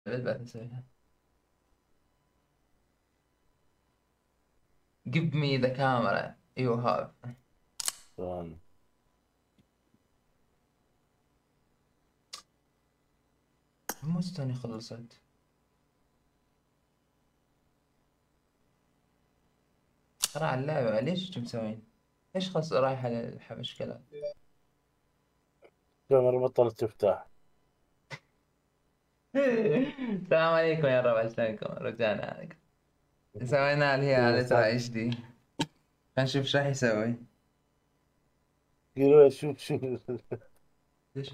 بعد نسويها. give me the camera you have. ثواني. مستني خلصت. ترى على اللعبة ليش انتم مسوين؟ ليش خلاص رايحة للحبشكلات؟ الكاميرا بطلت تفتح. السلام عليكم يا ربع، شلونكم؟ رجعنا. سوينا اللي هي على صار ترى اتش دي. خلينا نشوف ايش راح يسوي. يقولوا شوف شوف. ليش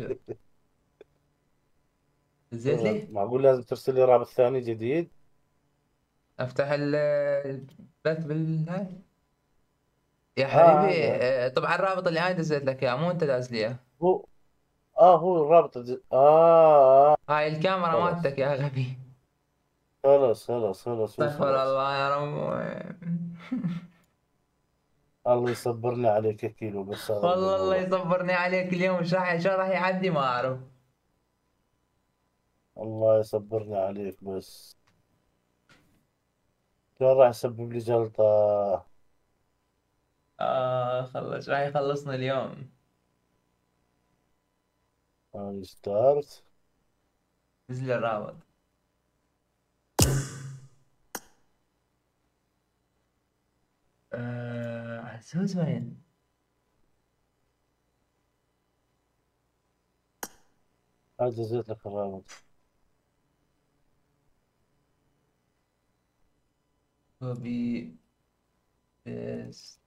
نزلت لي؟ معقول لازم ترسل لي رابط ثاني جديد؟ افتح البث بالهاي. يا اه حبيبي هذا طبعا الرابط اللي انا دزيت لك اياه مو انت داز لي اياه. هو. هو الرابط هاي الكاميرا خلاص مالتك يا غبي. خلاص استغفر وصلت. الله يا رب. الله يصبرني عليك يا كيلو، بس هذا اللي والله الله بقوله. يصبرني عليك اليوم، شو راح يعدي ما اعرف. الله يصبرني عليك بس. كان راح يسبب لي جلطة. خلص راح يخلصنا اليوم. ستارت. نزل الرابط. عزوز وين؟ هذا جزيت لك الرابط. كوبي بيست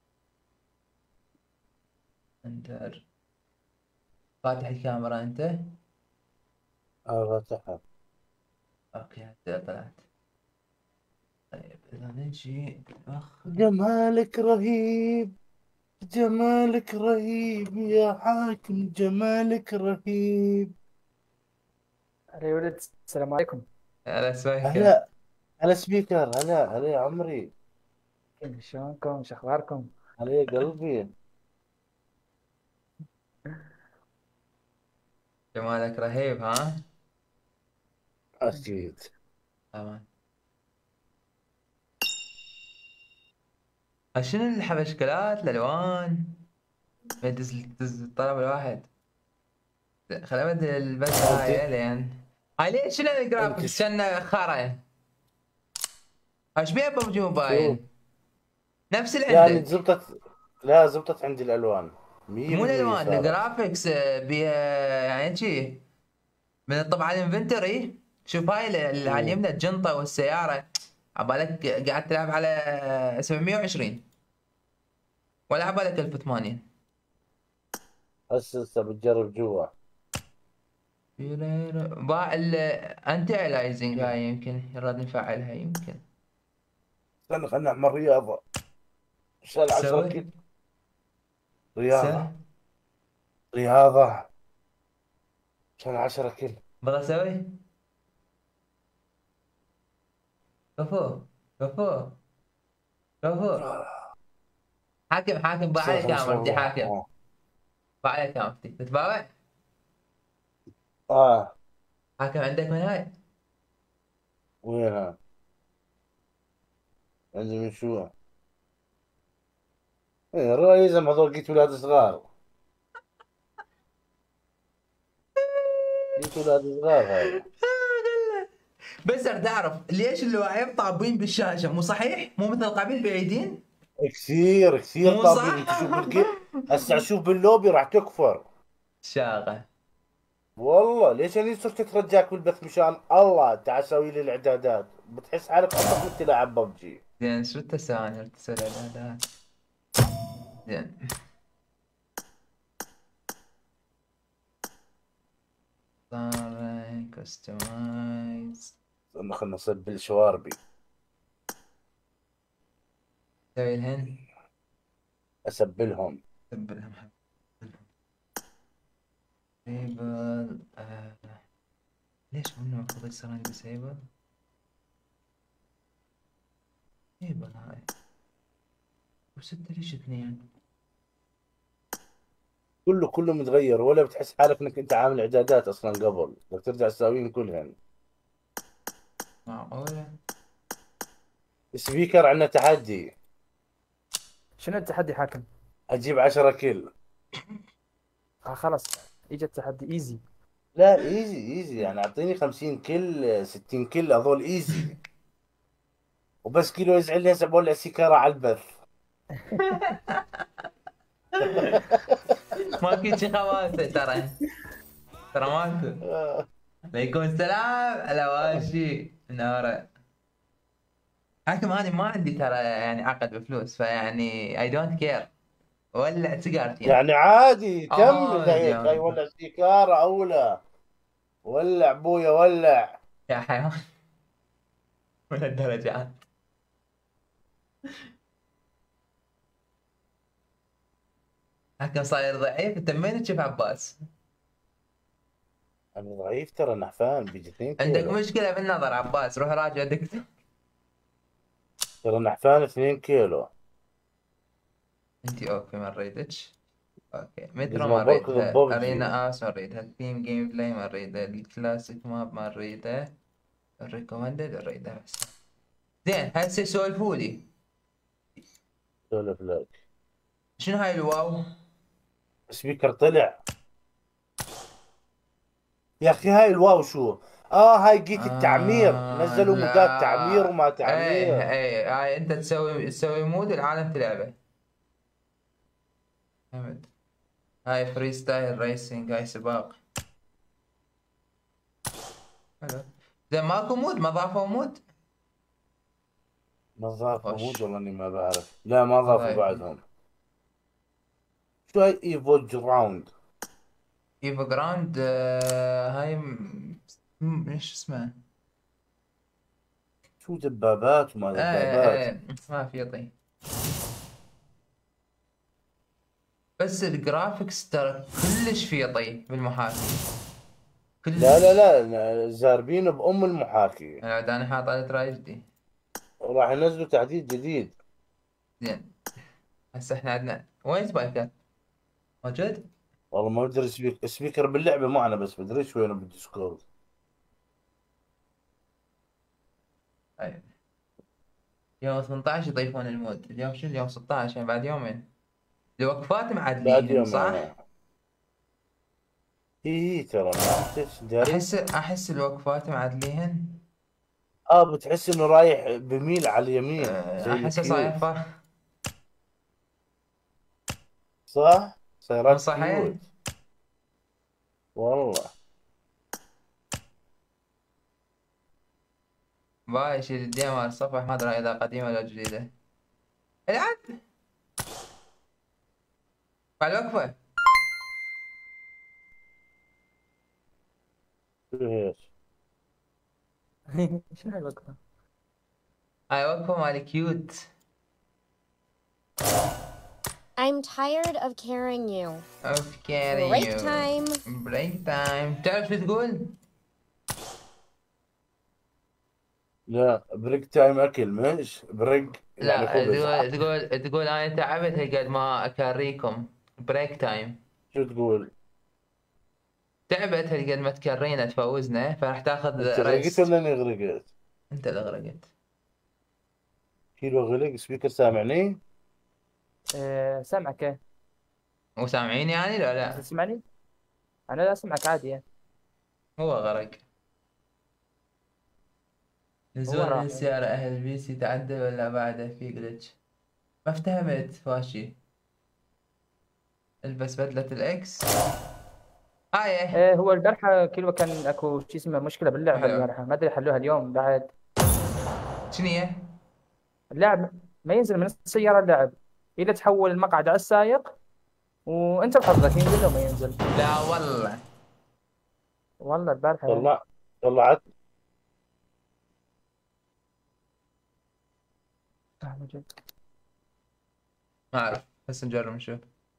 انتر. فاتح الكاميرا انت؟ فاتحها. اوكي هسه طلعت. طيب اذا نجي جمالك رهيب، جمالك رهيب يا حاكم، جمالك رهيب. هلا يا ولد، السلام عليكم. على سويكة. هلا. على سبيكر. هلا يا عمري. كيف شلونكم؟ شو اخباركم؟ هلا يا قلبي. جمالك رهيب ها؟ أكيد. تمام. شنو الحبشكلات الالوان؟ دز الطلب الواحد. خليني ابدل البدله أنت هاي لين. هاي ليش شنو أنت الجرافكس كان خرا؟ ايش بيها ببجي شو موبايل؟ نفس اللي يعني عندك. زبطت؟ لا، زبطت عندي الألوان مية مو بالمية الالوان صارت. الجرافكس بيها يعني شي. من الطبعة الانفنتوري. شوف هاي اللي على مم. اليمنى الجنطة والسيارة. عبالك قاعد تلعب على 720 ولا عبالك 1080؟ هسه بتجرب جوا. باع الانتي الايزنج هاي يمكن يراد نفعلها يمكن. استنى خلنا نعمل رياضة. شال 10 تسوي؟ كيلو. سه. رياضة. رياضة. شال 10 كيلو. بغى اسوي. كفو. كفو. كفو. حاكم باع استنى علي خلنا كاميرتي نسوي. حاكم. باع علي كاميرتي تتباوع. آه. حاكم عندك من هاي. وينها؟ عندي من شو؟ إيه الرئيس هذول لقيت أولاد صغار. لقيت أولاد صغار هذا. بس اريد اعرف ليش اللواعيب طابين بالشاشه، مو صحيح؟ مو مثل قبل بعيدين؟ كثير كثير مو طابين. صح. انت شوف هسه شوف باللوبي راح تكفر. شاغة. والله ليش انا صرت اترجاك بالبث مشان الله تعال سوي لي الاعدادات، بتحس حالك عمرك ما تلعب ببجي. زين شو التساني تسوي الاعدادات؟ زين. صار كستمايز. استنى خلنا نسبل شواربي. سوي الهن. اسبلهم. تبلهم ديسيبل ليش منه المفروض يصير عندي ديسيبل؟ ديسيبل هاي. وستة ليش اثنين؟ كله متغير، ولا بتحس حالك انك انت عامل اعدادات اصلا قبل بدك ترجع تساويهم كلهن. معقولة. سبيكر عندنا تحدي. شنو التحدي حاكم؟ اجيب 10 كيل. خلاص، اجى التحدي ايزي. لا ايزي ايزي يعني اعطيني 50 كيل 60 كيل هذول ايزي. وبس كيلو يزعلني هسه بولع سيكارة على البث. ماكو شي خواسة ترى ماكو. عليكم السلام على واشي نارة. حكم انا ما عندي ترى يعني عقد بفلوس، فيعني اي دونت كير. ولع سيجارتي يعني. يعني عادي كم اذا عادي هيك هاي عادي. ولع سيكارة اولى. ولع بويا ولع. يا حيوان. من الدرجات. حكم صاير ضعيف. انت منين تشوف عباس؟ انا ضعيف ترى نحفان بيجي 2 عندك كيلو. مشكلة بالنظر عباس، روح راجع دكتور. ترى نحفان 2 كيلو. انت اوكي ما ريدتش. اوكي مترو لازم ما بركض ريدها، ببجي. ارينا اس ما ريدها، الثيم جيم بلاي ما ريدها، الكلاسيك ماب ما ريدها، الريكومندد ريدها بس. زين هسه سولفوا لي. سولف لك. شنو هاي الواو؟ سبيكر طلع. يا اخي هاي الواو شو؟ هاي جيت التعمير نزلوا مودات تعمير لا وما ايه تعمير. ايه هاي انت تسوي مود العالم تلعبه. فهمت. هاي فري ستايل ريسنج، هاي سباق. حلو. زين ماكو مود؟ ما ضافوا مود؟ ما ضافوا مود وش. والله اني ما بعرف، لا ما ضافوا والله بعدهم. شو هاي ايفو راوند؟ ايفو جراند هاي ايش اسمه؟ شو دبابات وما دبابات. ايه ما في طي. بس الجرافيكس ترى كلش في طي بالمحاكي. لا لا كلش. لا زاربين بأم المحاكي. انا حاط على تراي جديد. وراح ينزلوا تحديث جديد. زين هسه احنا عندنا وين سبايكر؟ موجود؟ والله ما بدري سبيكر باللعبة معنا بس بدري وينه بالديسكورد. طيب. يوم 18 يضيفون المود، اليوم شنو اليوم 16 يعني بعد يومين. الوقفات بعد معدلين يومين صح؟ هي ترى ما ايش داري. احس الوقفات معدلين. بتحس انه رايح بميل على اليمين زي احسه صاير الكيوت. فرق. صح مو سيارات صحيح؟ كيوت. والله. باي شيل الديم مال الصفحة، ما ادري اذا قديمة ولا جديدة. العب مع الوقفة. شو هيك؟ شنو الوقفة؟ هاي وقفة مال كيوت. I'm tired of carrying you. اوف كاري Break يو. time. بريك تايم. تعرف شو تقول؟ لا بريك تايم اكل مش بريك يعني لا خبز. تقول انا تعبت هالقد ما اكريكم. بريك تايم. شو تقول؟ تعبت هالقد ما تكرينا تفوزنا، فراح انت تاخذ غرقت ريست. ولا اني غرقت؟ انت اللي غرقت. كيلو غرق سبيكر سامعني؟ سامعك ايه. وسامعين يعني لا انت لا. تسمعني؟ انا لا اسمعك عادي يعني. هو غرق. هو نزول من راح. السيارة أهل البيسي تعدل ولا بعده في جلتش؟ ما افتهمت فاشي. البس بدلة الإكس. هاي. هو البارحة كيلو كان اكو شيء اسمه مشكلة باللعبة حلو. البارحة، ما ادري حلوها اليوم بعد. شنو هي؟ اللاعب ما ينزل من السيارة اللاعب، إذا تحول المقعد على السائق وانت بحظك ينزل وما ينزل. لا والله. والله البارحة. طلع طلعت. موجود. ما أعرف بس نجرب نشوف.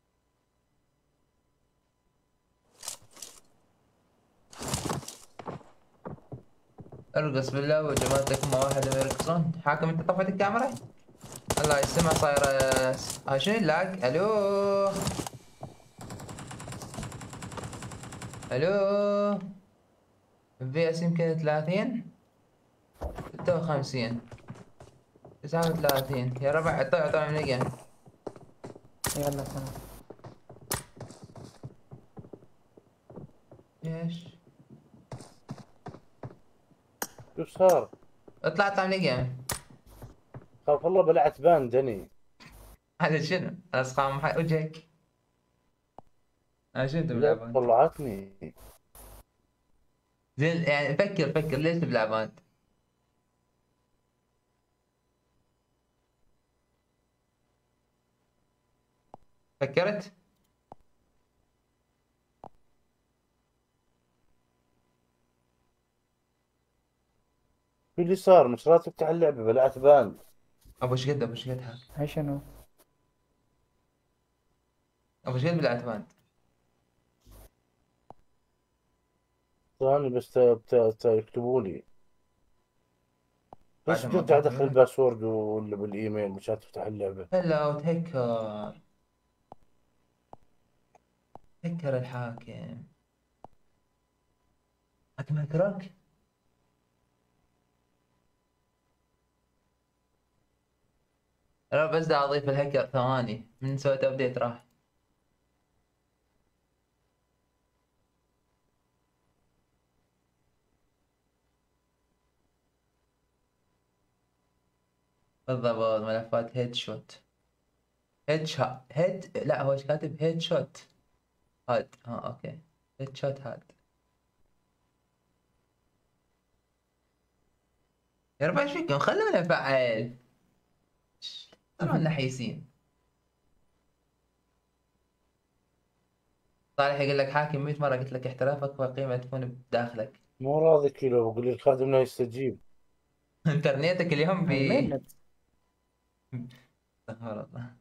ارقص بالله وجماعتك ما واحد يرقصون. حاكم انت طفت الكاميرا؟ الله يسمع صايرة. هاي شنو اللاج؟ الو. الو. في اس يمكن 30. 56 39 يا ربع. اعطوه من الجيم. يلا سلام. ايش؟ شو صار؟ اطلع من الجيم. خاف والله بلعت بان دني. هذا شنو؟ اسقام وجهك. انا شنو لا بلعبان؟ طلعتني. زين يعني فكر ليش بلعبان؟ فكرت؟ شو اللي صار؟ مش راضي تفتح اللعبة بلعت بان. ابو شقد هاك. هاي شنو؟ ابو شقد بالعتبان. ثاني بس يكتبوا لي. بس بعد ما ترجع ادخل أطلع. الباسورد ولا بالايميل مشان تفتح اللعبة. هلا وتهكر. هكر الحاكم. حاكم هكرك. انا بس دا اضيف الهكر ثواني من سويت ابديت راح. بالضبط ملفات هيد شوت. هيد لا هو ايش كاتب؟ هيد شوت هاد. اوكي. هيد شوت هاد. يا رب ايش فيكم؟ خلونا نفعل. طلعوا نحيسين. صالح يقول لك حاكم 100 مرة قلت لك احترافك وقيمة تكون بداخلك. مو راضي كيلو بقول لي الخادم لا يستجيب. انترنتك اليوم هاي مينت. استغفر الله.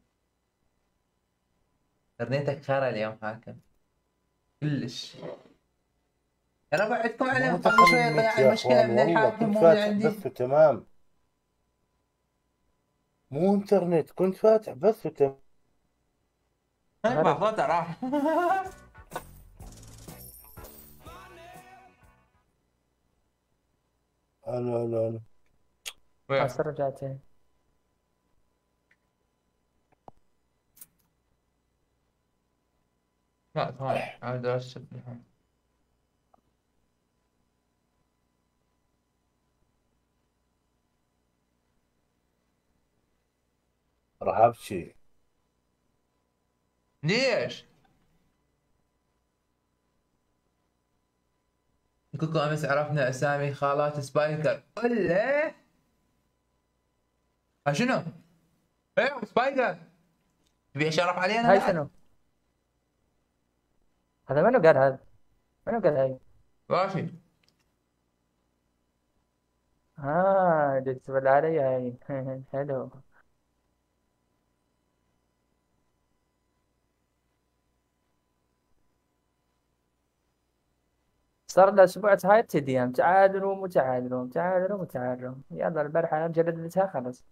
انترنتك خرا اليوم حاكم. كلش. يا ربع عندكم ما علم دخل قبل شوية النت طلع يا المشكلة اخوان من والله الحاكم كنت مو من فاتح عندي. بث تمام. مو انترنت كنت فاتح بث تمام. ما فوت راح. الو الو الو. هسه رجعت. لا ثواني عاد ارسل. راح ابكي. ليش؟ كوكو امس عرفنا اسامي خالات سبايكر. ولا شنو؟ ايوه سبايكر. تبي شرف علينا هاي بعد؟ شنو؟ هذا منو قال هذا؟ منو قال هاي؟ ماشي. جت تبل علي هاي. حلو. صار له اسبوع هاي تديم تعال روم وتعال روم تعال روم وتعال روم. يلا البارحة جلدتها خلص.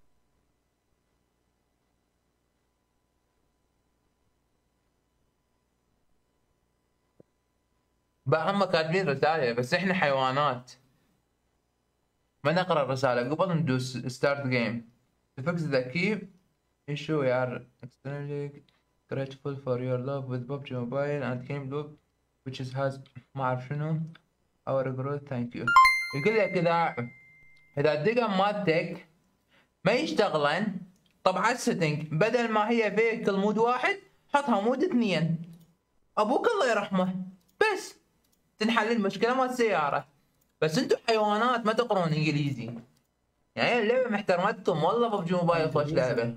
بقى هم كاتبين رسالة بس احنا حيوانات. ما نقرا الرسالة قبل ندوس ستارت جيم. To fix the key issue we are extremely grateful for your love with PUBG Mobile and Game Loop which is has ما اعرف شنو our growth thank you. يقول لك اذا الدقم مالتك ما يشتغلن طبعا السيتنج بدل ما هي فيكل مود واحد حطها مود اثنين. ابوك الله يرحمه. بس تنحل المشكلة مال السيارة. بس انتم حيوانات ما تقرون انجليزي. يعني اللعبة محترمتكم والله ببجي موبايل خوش لعبة.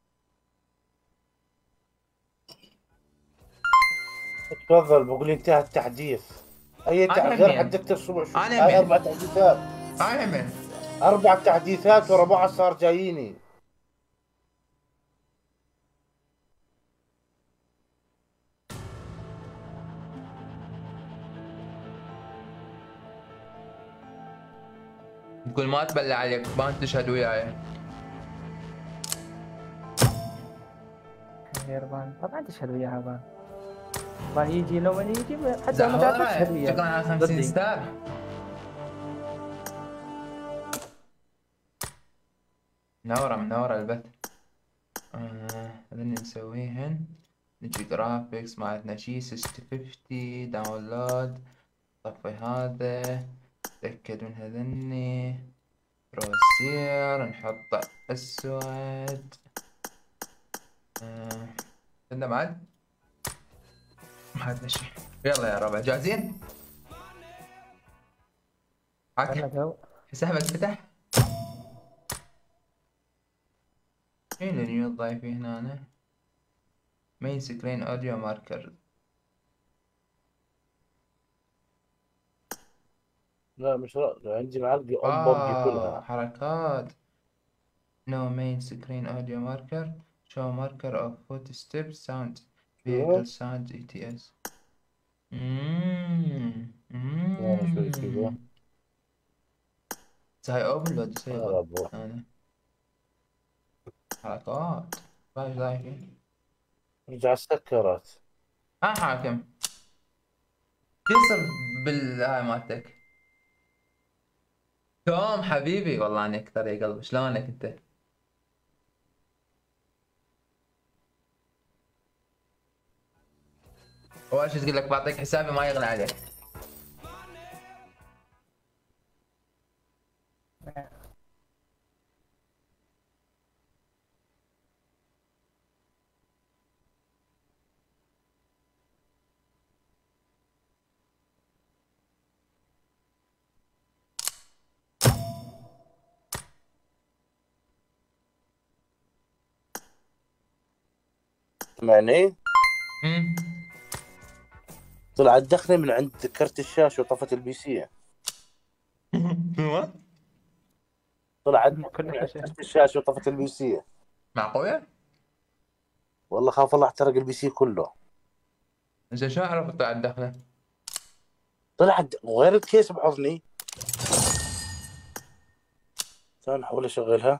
تفضل بقول لي انتهى التحديث. اي غير حددت الصبح شو هاي 4 تحديثات. هاي همين 4 تحديثات ورا بعض صار جاييني. تقول ما تبلع عليك ما تشهد وياي. يربان طبعا تشهد وياها بان. بان يجي لو من يجي حتى ما زهورة تعرف تشهد وياه. شكرا على 50 ستار. منورة البث. هذني نسويهن. نجي جرافيكس مالتنا شي 6050 داونلود. طفي هذا، تأكد من هذني، بروسير نحط اسود. عندنا بعد ما عندنا شي. يلا يا ربع جاهزين؟ حسابك فتح؟ مين اللي الضايفي هنا؟ مين سكرين اوديو ماركر. لا مش عندي معلقة ام ببجي كلها. حركات. No main screen audio marker. Show marker of footsteps sound. Vehicle sound ETS. يعني شوي كذا. هاي اوبن لود يصير. أنا حركات. باش ضايفين. رجع سكرت. حاكم. يصير بالهاي مالتك. توم حبيبي والله اني اكثر يا قلبي، شلونك انت؟ اول شي تقول لك بعطيك حسابي ما يغلى عليك. سمعني؟ طلعت دخنة من عند كرت الشاشة وطفت البي سي. طلعت من عند كرت الشاشة وطفت البي سي. معقولة؟ والله خاف الله احترق البي سي كله. زين شلون عرفت طلعت دخله؟ طلعت غير الكيس بحضني. ثاني نحاول اشغلها.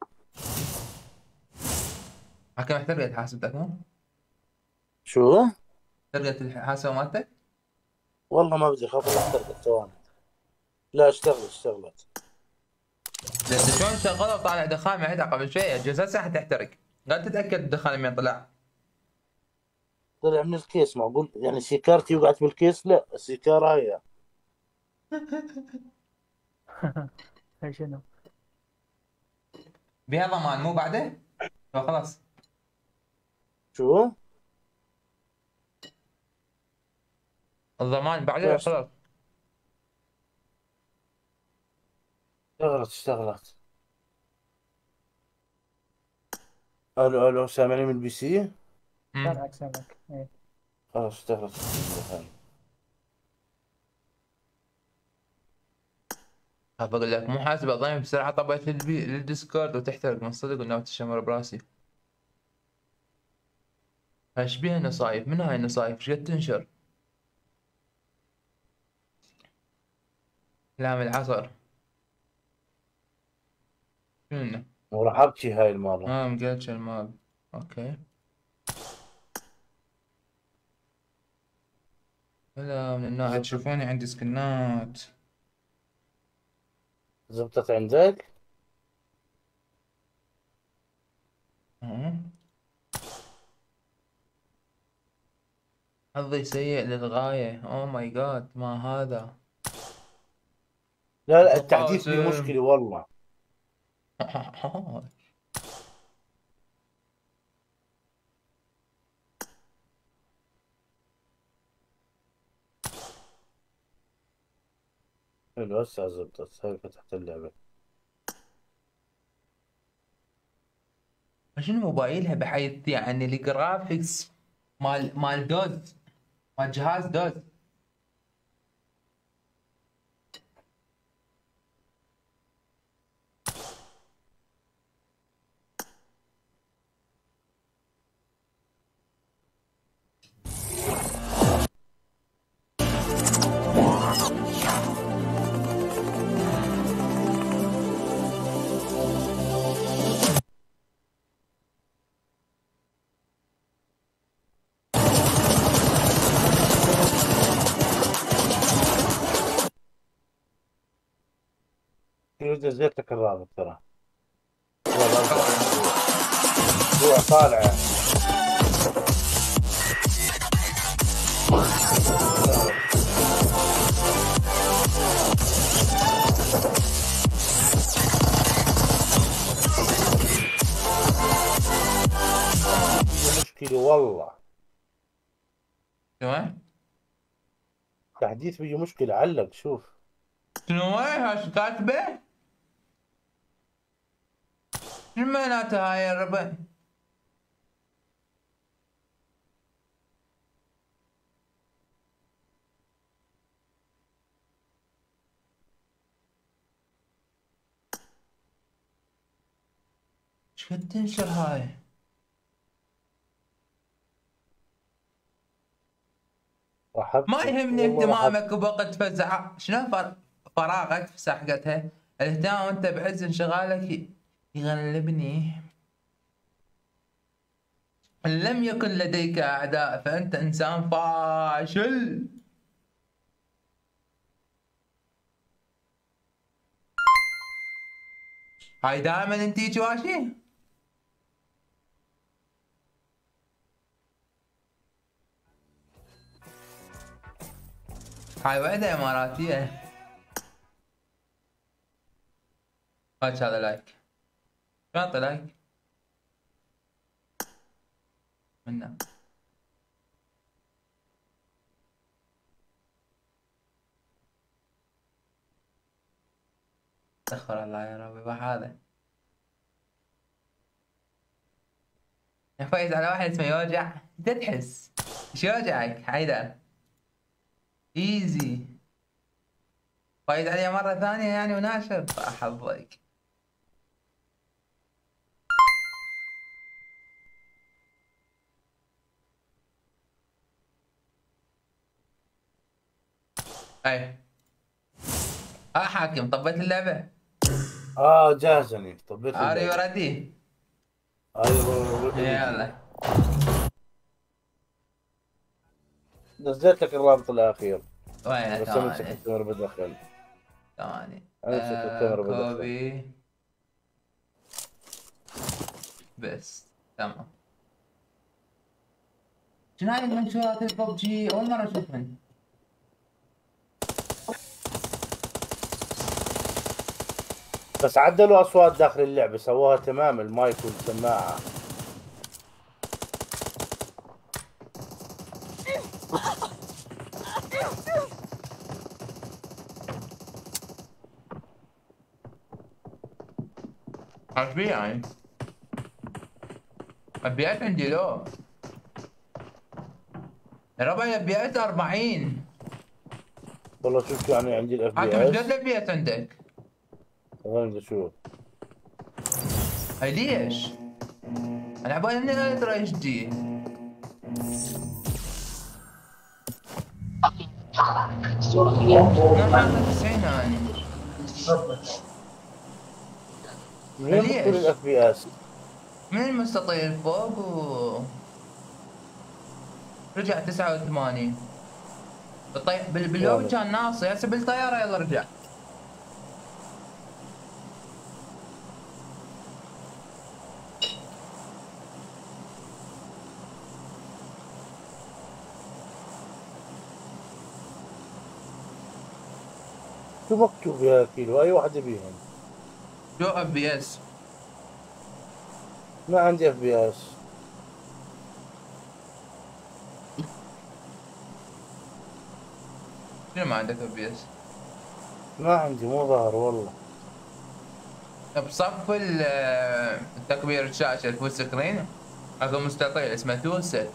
حكم احترقت حاسبتك مو؟ شو؟ احترقت الحاسبة مالتك؟ والله ما بدي، خاف الله احترقت ثواني. لا اشتغلت. زين شلون شغلها وطالع دخان من عندها قبل شوية؟ جلست حتحترق. لا تتأكد الدخان من طلع. طلع من الكيس، معقول يعني سيكارتي وقعت بالكيس؟ لا السيكارة هي. شنو؟ بها ضمان مو بعده؟ خلاص. شو؟ الضمان بعده خلاص. اشتغلت. الو سامعني من البي سي؟ سامعك. ايه خلاص اشتغلت. اقول لك مو حاسب ضايم بسرعه، طبيت للديسكورد وتحترق من صدق وناوي تشمر براسي. ايش بيها نصايف؟ من هاي النصايف؟ ايش قد تنشر؟ كلام العصر. شنو؟ وراح ابكي هاي المرة. مقلتش الماب. اوكي. هلا من النوع تشوفوني عندي سكنات. زبطت عندك؟ حظي سيء للغاية. اوه ماي جاد ما هذا. لا التحديث فيه مشكلة والله. حلو هسه زبطت. هاي فتحت اللعبة. شنو موبايلها بحيث يعني الجرافيكس مال دوز، مال جهاز دوز. نزلت لك الرابط ترى. روح طالعه. مشكلة والله. شنو؟ تحديث بيجي مشكلة. علق شوف. شنو هاي كاتبه؟ شنو معناتها هاي يا ربع؟ شقد تنشر هاي؟ ما يهمني اهتمامك بوقت فزع شنو فراغك في ساحقتها. الاهتمام وانت بعز انشغالك يغلبني. ان لم يكن لديك اعداء فانت انسان فاشل. هاي دائما انتي جواشي. هاي وحدة اماراتية. هاك هذا لايك. شو اعطي لايك؟ منه. استغفر الله يا ربي هذا. يا فايز على واحد اسمه يوجع. انت تحس ايش يوجعك حيدر؟ ايزي. فايز عليه مرة ثانية يعني وناشر. حظك. اي. حاكم طبيت اللعبة؟ جاهز اني طبيت ار يو اللعبة. ريدي؟ ايوه يلا. نزلت لك الرابط الاخير. وين بس امسك ثواني الكاميرا بدخل. ثواني. امسك الكاميرا بدخل. كوبي. بس تمام. شنو هاي المنشورات الببجي؟ اول مرة اشوفهن. بس عدلوا اصوات داخل اللعبة، سووها تمام المايك والسماعة. ايش بي يعني؟ ابيات عندي لو. يا ربع الابيات 40. والله شوف يعني عندي الاف حاكم بي ايش اس. قد الابيات عندك؟ خلينا نشوف. هاي ليش؟ انا عبالي اني الترا اتش دي. انا حاطط 90 اني. منين بتكون ليش؟ الاف بي اس؟ من المستطيل فوق رجع 89. باللوبي كان ناصي هسه بالطيارة يلا رجع. شو مكتوب يا كيلو؟ اي واحدة بيهم؟ جو اف بي اس. ما عندي اف بي اس. شنو ما عندك اف بي اس؟ ما عندي، مو ظاهر والله. بصف التكبير الشاشة الفول سكرين اكو مستطيل اسمه تول سيت.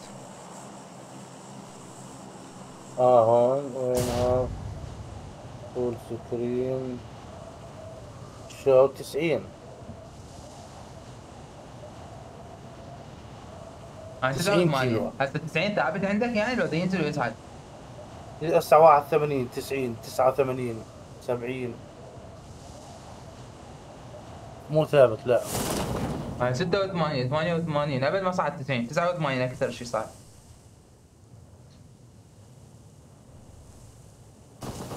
هون وينها؟ فول سكرين شو 90. انا 90 89 كيلو. هسه 90 ثابت عندك يعني لو ينزل ويصعد؟ هسه 81 90 89 70. مو ثابت لا. انا 86 88 قبل ما صعد 90 89 اكثر شيء صار.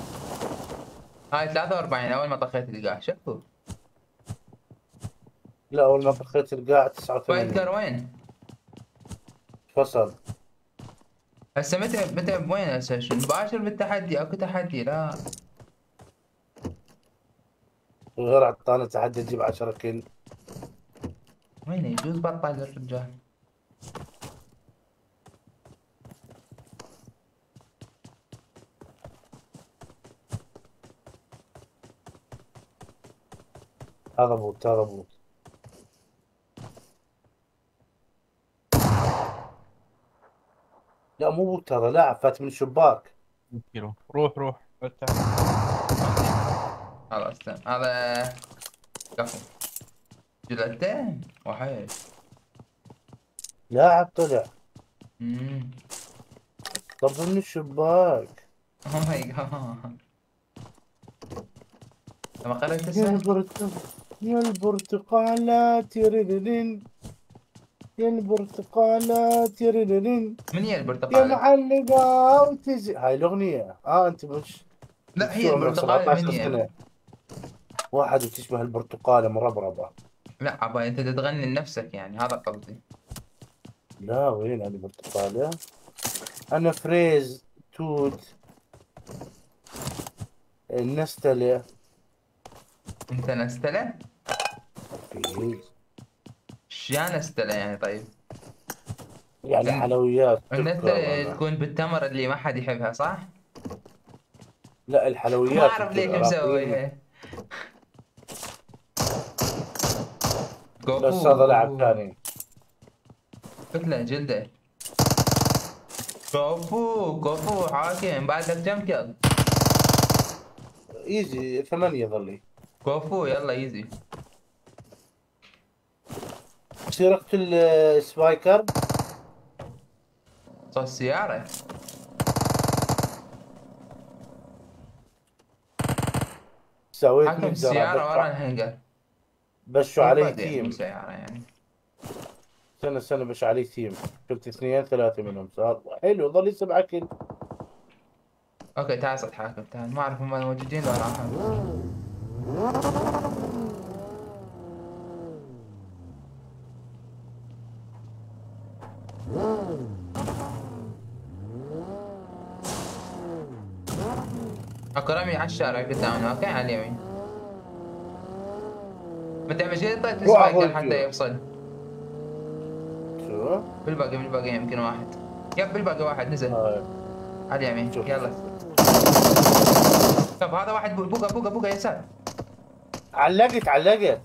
هاي 43 اول ما طفيت اللقاح شوفوا. لا اول ما طخيت القاع وايلد 89 كار وين؟ فصل. هسه متى بوين هسه نباشر بالتحدي؟ اكو تحدي لا؟ غير اعطانا تحدي تجيب 10 كيل. وين يجوز بطل الرجال. هذا بوت هذا بوت. لا مو بوت، هذا لاعب فات من الشباك. كيلو روح روح ارتاح. خلاص تمام. هذا كفو. جلدتين وحيد. لاعب طلع امم طب من الشباك. اوه ماي جاد. لما قرأت يا اسمه البرتقال يا البرتقالات يريرين، يا البرتقالات يريرين، من هي يا البرتقالة؟ معلقة وتجي. هاي الأغنية انت مش لا هي مش عمرك البرتقالة من 17 هي؟ سنة. واحد وتشبه البرتقالة مربربة. لا عبا انت تتغني لنفسك يعني، هذا قصدي. لا وين أنا برتقالة؟ أنا فريز توت النستلة. انت نستلة؟ فيز يا نستلة يعني طيب. يعني حلويات سكر النستلة أنا. تكون بالتمر اللي ما حد يحبها صح؟ لا ما الحلويات اعرف انتوا ليش العراقيين. مسويها. بس هذا لاعب كفو. ثاني. قلت له جلده. كفو كفو حاكم، بعدك كم كل؟ ايزي 8 ظلي. كفو يلا ايزي. سرقت السبايكر. صوت السيارة. سويت حاكم مجزرة السيارة ورا الهنجر. بشوا علي والباقي مو تيم. سيارة يعني. سنة بش علي تيم. شفت اثنين ثلاثة منهم صار حلو، ظل 7 كيل. اوكي تعال صد حاكم تعال، ما اعرف هم موجودين ولا راحوا. اكو رمي على الشارع قدامنا، اوكي على اليمين. متى مشيت طيب روح السبايكر حتى اخوي. يفصل. شو؟ بالباقي يمكن واحد. يب بالباقي واحد نزل. هاي على اليمين شوف يلا. طب هذا واحد بوقا يسار. علقت.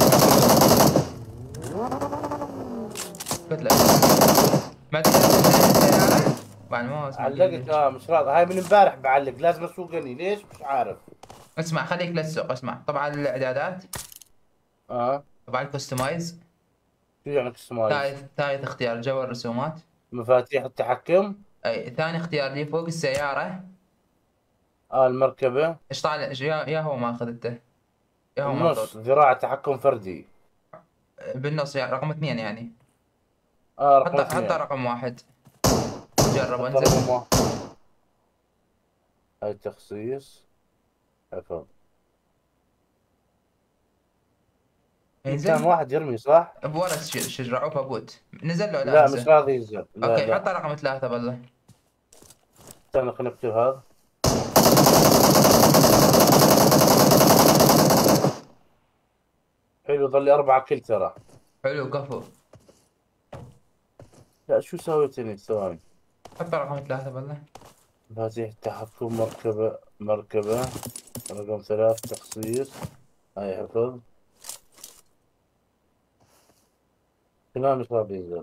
قلت له ما تقدر تنزل السيارة؟ بعد ما اسمع علقت جلدك. مش راضي. هاي من امبارح بعلق، لازم اسوقني ليش مش عارف. اسمع خليك لا تسوق، اسمع طبعا الاعدادات، اه طبعا الكستمايز. شو يعني كستمايز؟ ثالث اختيار جوا الرسومات. مفاتيح التحكم. اي ثاني اختيار لي فوق السيارة. المركبة. ايش طالع يا هو ما اخذته، يا هو ماخذ. النص ذراع تحكم فردي. بالنص يعني رقم اثنين يعني. اه رقم حط 2. رقم واحد. جرب حط انزل. رقم 1. هاي تخصيص حفظ. في كان انزل واحد يرمي صح؟ بورا الشجرة فابوت نزل له لا لا مش هسه. راضي ينزل، لا اوكي حط لا. رقم ثلاثة بالله. استنى خلينا نكتب هذا. حلو ظل لي 4 كل ترى. حلو كفو. لا شو سويت اني ثواني. حط رقم ثلاثة بالله. مفاتيح التحكم مركبة رقم 3 تخصيص. هاي حفظ. كمان مش راضي ينزل.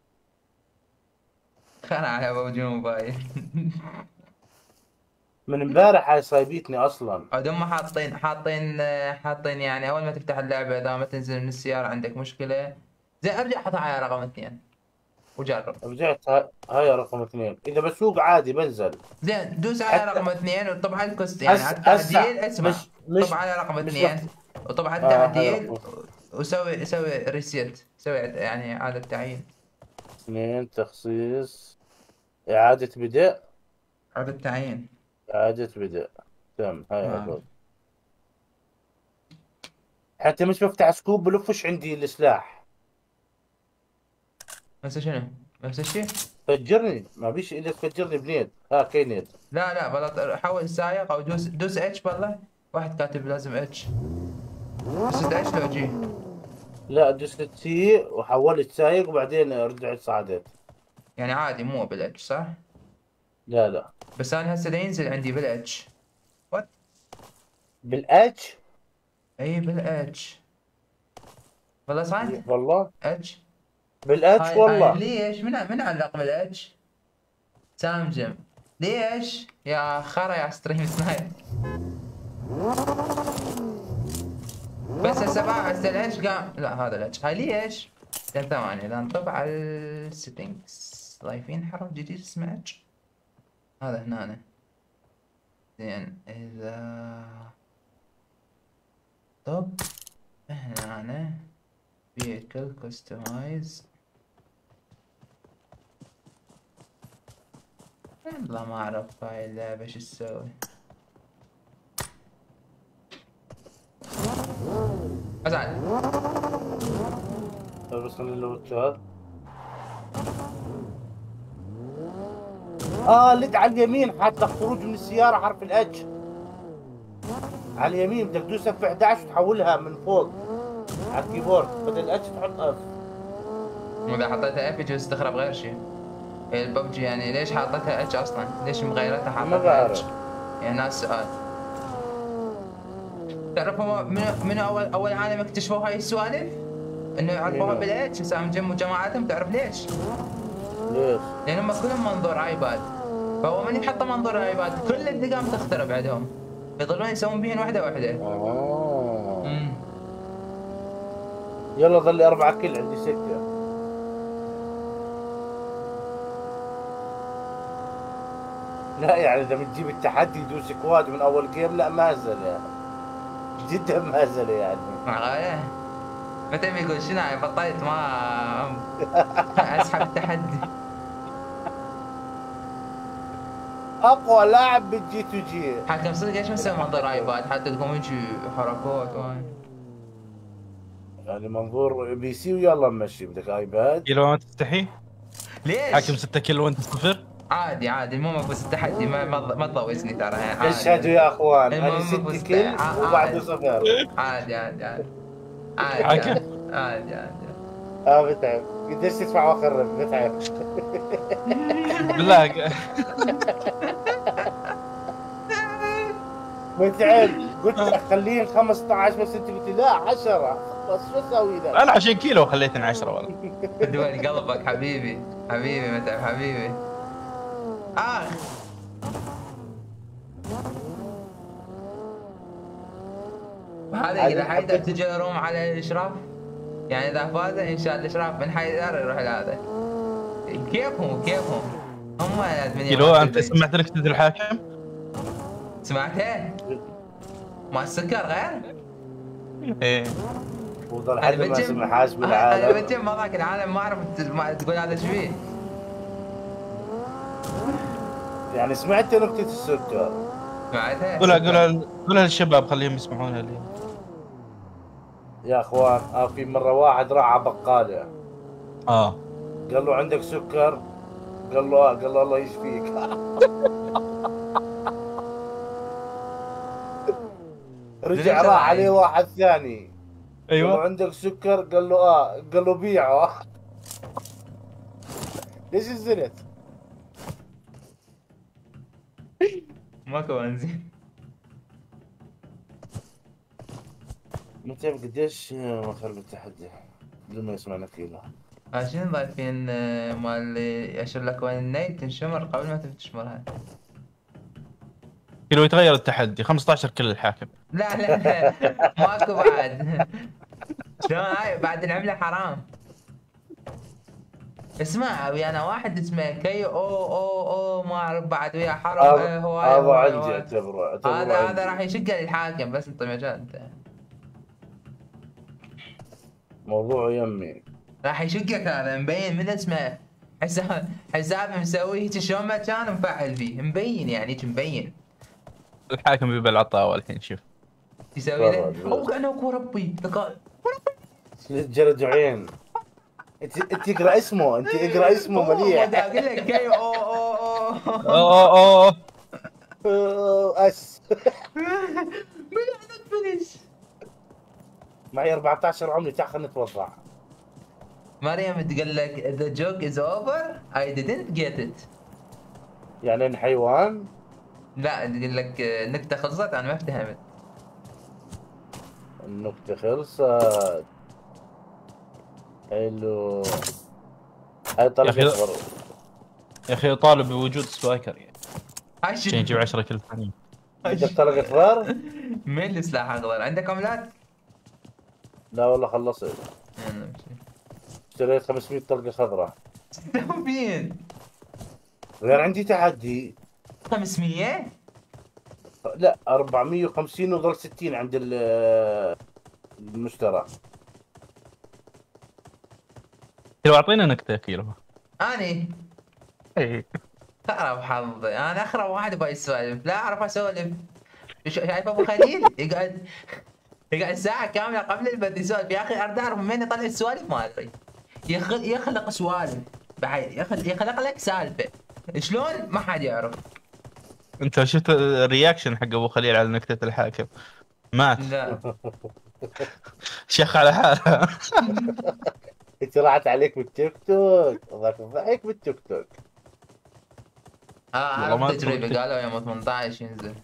خانع على موجود موبايل. من امبارح هاي صايبيتني اصلا. هم حاطين يعني اول ما تفتح اللعبة اذا ما تنزل من السيارة عندك مشكلة. زين ارجع حطها على رقم اثنين وجرب. رجعت هاي رقم 2، اذا بسوق عادي بنزل. زين دوس على حتى رقم اثنين وطبعا الكوست يعني على هسه التعديل اسمع. طب مش على رقم مش وقت. اثنين وطبعا هاي التعديل. رقم وسوي ريسيت، سوي يعني اعادة تعيين. 2 تخصيص. إعادة بدء. اعادة تعيين. إعادة بدء. تم هاي آه. حفظ. حتى مش بفتح سكوب بلفش عندي السلاح. بس شنو؟ نفس الشيء؟ فجرني، ما بيش اذا تفجرني بنيد. كاينيد. لا بالله حول السايق او دوس اتش بالله. واحد كاتب لازم اتش. دوس اتش لو جي. لا دست سي وحولت سايق وبعدين رجعت صعدت. يعني عادي مو بالاتش صح؟ لا بس انا هسه ينزل عندي بالاتش. وات؟ بالاتش. اي بالاتش. والله صعد؟ والله اتش. بالاتش هاي والله. ليش؟ من علق بالاتش؟ سامجم. ليش؟ يا خرا يا ستريم سنايب. بس هسه الاتش قام. لا هذا الاتش. هاي ليش؟ ثواني اذا نطب على السيتنجز ضايفين حرف جديد اسمه اتش. هذا هنا. زين اذا طب هنا vehicle customize. والله ما اعرف هاي اللعبة شو تسوي. ازعل. بس اللي هذا لد على اليمين حتى خروج من السيارة حرف الاتش. على اليمين بدك تدوس في 11 وتحولها من فوق على الكيبورد بدل الاتش تحط اف. واذا حطيتها اف يجوز تخرب غير شيء. الببجي يعني ليش حاطتها اتش اصلا؟ ليش مغيرتها ما حاطتها اتش؟ بعرف. يعني ناس سؤال. تعرفوا من اول عالم اكتشفوا هاي السوالف؟ انه يعرفوها بالاتش سام جم وجماعتهم. تعرف ليش؟ ليش؟ لان هم كلهم منظور ايباد. فهو من يحط منظور ايباد كل الدقام تخترب عندهم. يظلون يسوون بيهن واحده. يلا ظل لي 4 كل عندي 6. لا يعني اذا بتجيب التحدي يدوس كواد من اول جيم لا مازل يعني. جدا مازل يعني. غاية. متى بيقول شنو بطلت ما اسحب التحدي. اقوى لاعب بالجي تو جي. حاكم صدق ليش مسوي منظور ايباد حتى تقوم يجي حركات يعني منظور بي سي ويلا نمشي. بدك ايباد؟ كيلو ما تستحي؟ ليش؟ حاكم 6 كيلو وانت 0؟ عادي مو مفوز التحدي ما تضوجني ترى يعني. اشهدوا يا اخوان انا المهم 6 كل وبعده 0. عادي. حاكم؟ عادي. بتعب. قديش تدفع واخرب؟ بتعب. بالله بتعب. قلت لك خليه 15 بس انت قلت لا 10. بس شو اسوي ذا؟ انا عشان كيلو خليتني 10 والله. دول قلبك حبيبي متعب حبيبي. هذا اذا حيدر تجي روم على الاشراف. يعني اذا فاز ان شاء الله الاشراف من حيدر يروح لهذا. كيفهم هم لازم. كيلو انت سمعت نكتة الحاكم؟ سمعته؟ ما السكر غير؟ ايه وظل حد ما سمع حاسب العالم. انا بجيب مضاك العالم ما اعرف تقول هذا ايش فيه. يعني سمعت نكتة السكر؟ سمعتها؟ قولها للشباب خليهم يسمعونها لي. يا اخوان في مرة واحد راح على بقالة. قال له عندك سكر؟ قال له قال له الله يشفيك. رجع راح عليه واحد ثاني. ايوه قال له عندك سكر؟ قال له قال له بيعه. ليش نزلت؟ ماكو بنزين. متى قديش مخرب التحدي؟ بدون ما يسمعنا كيلو. عشان ضايفين مال يأشر لك وين النيل تنشمر قبل ما تشمرها. كيلو يتغير التحدي 15 كل الحاكم. لا ماكو بعد. شلون هاي بعد العملة حرام. اسمع ويانا واحد اسمه كي او ما اعرف بعد ويا حرام. هذا عندي اعتبره هذا راح يشق للحاكم بس انت مجال انت. موضوع يمي راح يشقك هذا مبين من اسمه. حساب مسوي هيك شلون ما كان مفعل فيه مبين يعني هيك مبين. الحاكم بيبى العطاوة الحين شوف. يسوي له تفرج. او كانه اكو ربي جلد عين. انت اقرا اسمه، انت اقرا اسمه ما مليح. اقول لك كي او او اوه اس. بلعنة فينيش. معي 14 عمري، تعال خلينا نتوضع. مريم تقول لك the joke is over I didn't get it. يعني انا حيوان؟ لا تقول لك النكتة خلصت انا ما افتهمت. النكتة خلصت. حلو. هاي يا طلقة اخي غرب. يا اخي طالب بوجود سبايكر يعني هاي عشان يجيب 10 كل ثانية. بدك طلقة غار؟ مين اللي سلاح اخضر عندك عملات؟ لا والله خلصت. اشتريت 500 طلقة خضراء. مين؟ غير عندي تحدي. 500؟ لا 450 وظل 60 عند المشترى. لو اعطينا نكتة كيلو. اني اي خرب حظي انا اخرب واحد بهاي السوالف لا اعرف اسولف. شايف ابو خليل يقعد ساعة كاملة قبل البث يسولف يا اخي اريد اعرف من وين يطلع السوالف ما ادري. يخلق سوالف بعد يخلق لك سالفة شلون ما حد يعرف. انت شفت الرياكشن حق ابو خليل على نكتة الحاكم؟ مات لا شخ على حاله. انت راحت عليك بالتيك توك، الله يفضحك بالتيك توك. والله ما عرفت تجربة أدري. قالوا يوم 18 ينزل.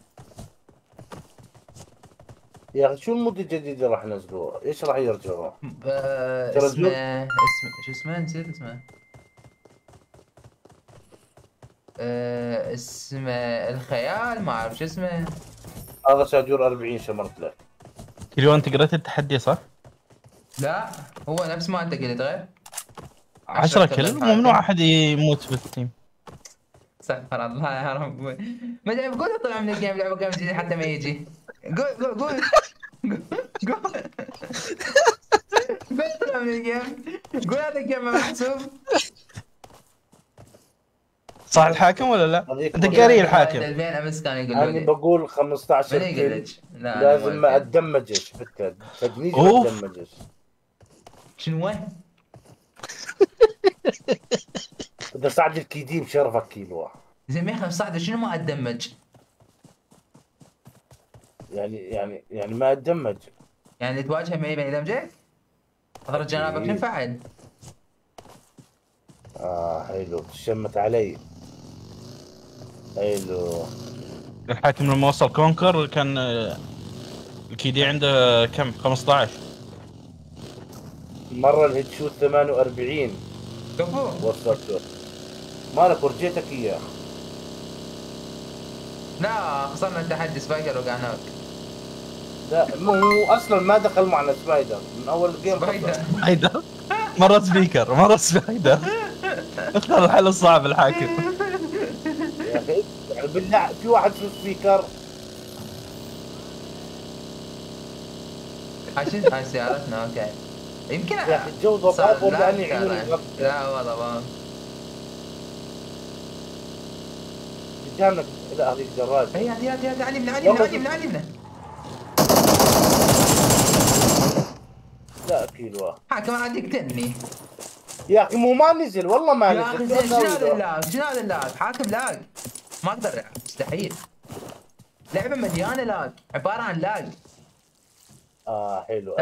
يا اخي شو المود الجديد اللي راح ينزلوه؟ ايش راح يرجعوا؟ اسمه شو اسمه نسيت اسمه. اسمه الخيال ما اعرف شو اسمه. هذا شادور 40 شمرت له. كيلو انت قريت التحدي صح؟ لا هو نفس ما انت قلت غير 10 كل ممنوع احد يموت بالتيم. استغفر الله يا رب. ما ادري قول طلع من الجيم لعبه جيم جديد حتى ما يجي. قول قول طلع من الجيم. قول هذا الجيم ما محسوب. صح الحاكم ولا لا؟ هذيك انت مرة قاري الحاكم. البين امس كانوا يقولوا انا لي بقول 15 من كيل. يقول لك؟ لا لازم ما ما اتدمجش بالتد تدميج ما أوف. اتدمجش. شنو وين؟ بدي صعد الكيدي بشرفك كيلو. زين ما يخاف صعد شنو ما اتدمج؟ يعني ما اتدمج. يعني تواجه معي بين دمجك؟ اضرب جنابك شنو فعل؟ حلو تشمت علي. حلو. الحاكم لما وصل كونكر كان الكيدي عنده كم 15. مرة الهيد شوت 48 كفو. وصلته. مالك ورجيتك اياه. لا خسرنا التحدي سبايكر وقعناك. لا مو هو اصلا ما دخل معنا سبايدر من اول الجيم. سبايدر سبايدر مرة سبيكر مرة سبايدر. اختار الحل الصعب الحاكم. يا اخي يعني بالله في واحد في سبيكر. هاي سيارتنا اوكي. يمكن يا اخي الجو ضباب ولا اني عيوني غلط. لا هو ضباب. قدامك. لا هذيك دراجة. هي هذه علمنا. لا كيلو. حاكم عاد يقتلني. يا اخي مو ما نزل والله ما يا اخي نزل. زين شنو هذا اللاج؟ حاكم لاج. ما اقدر العب مستحيل. لعبه مليانه لاج عباره عن لاج. حلو.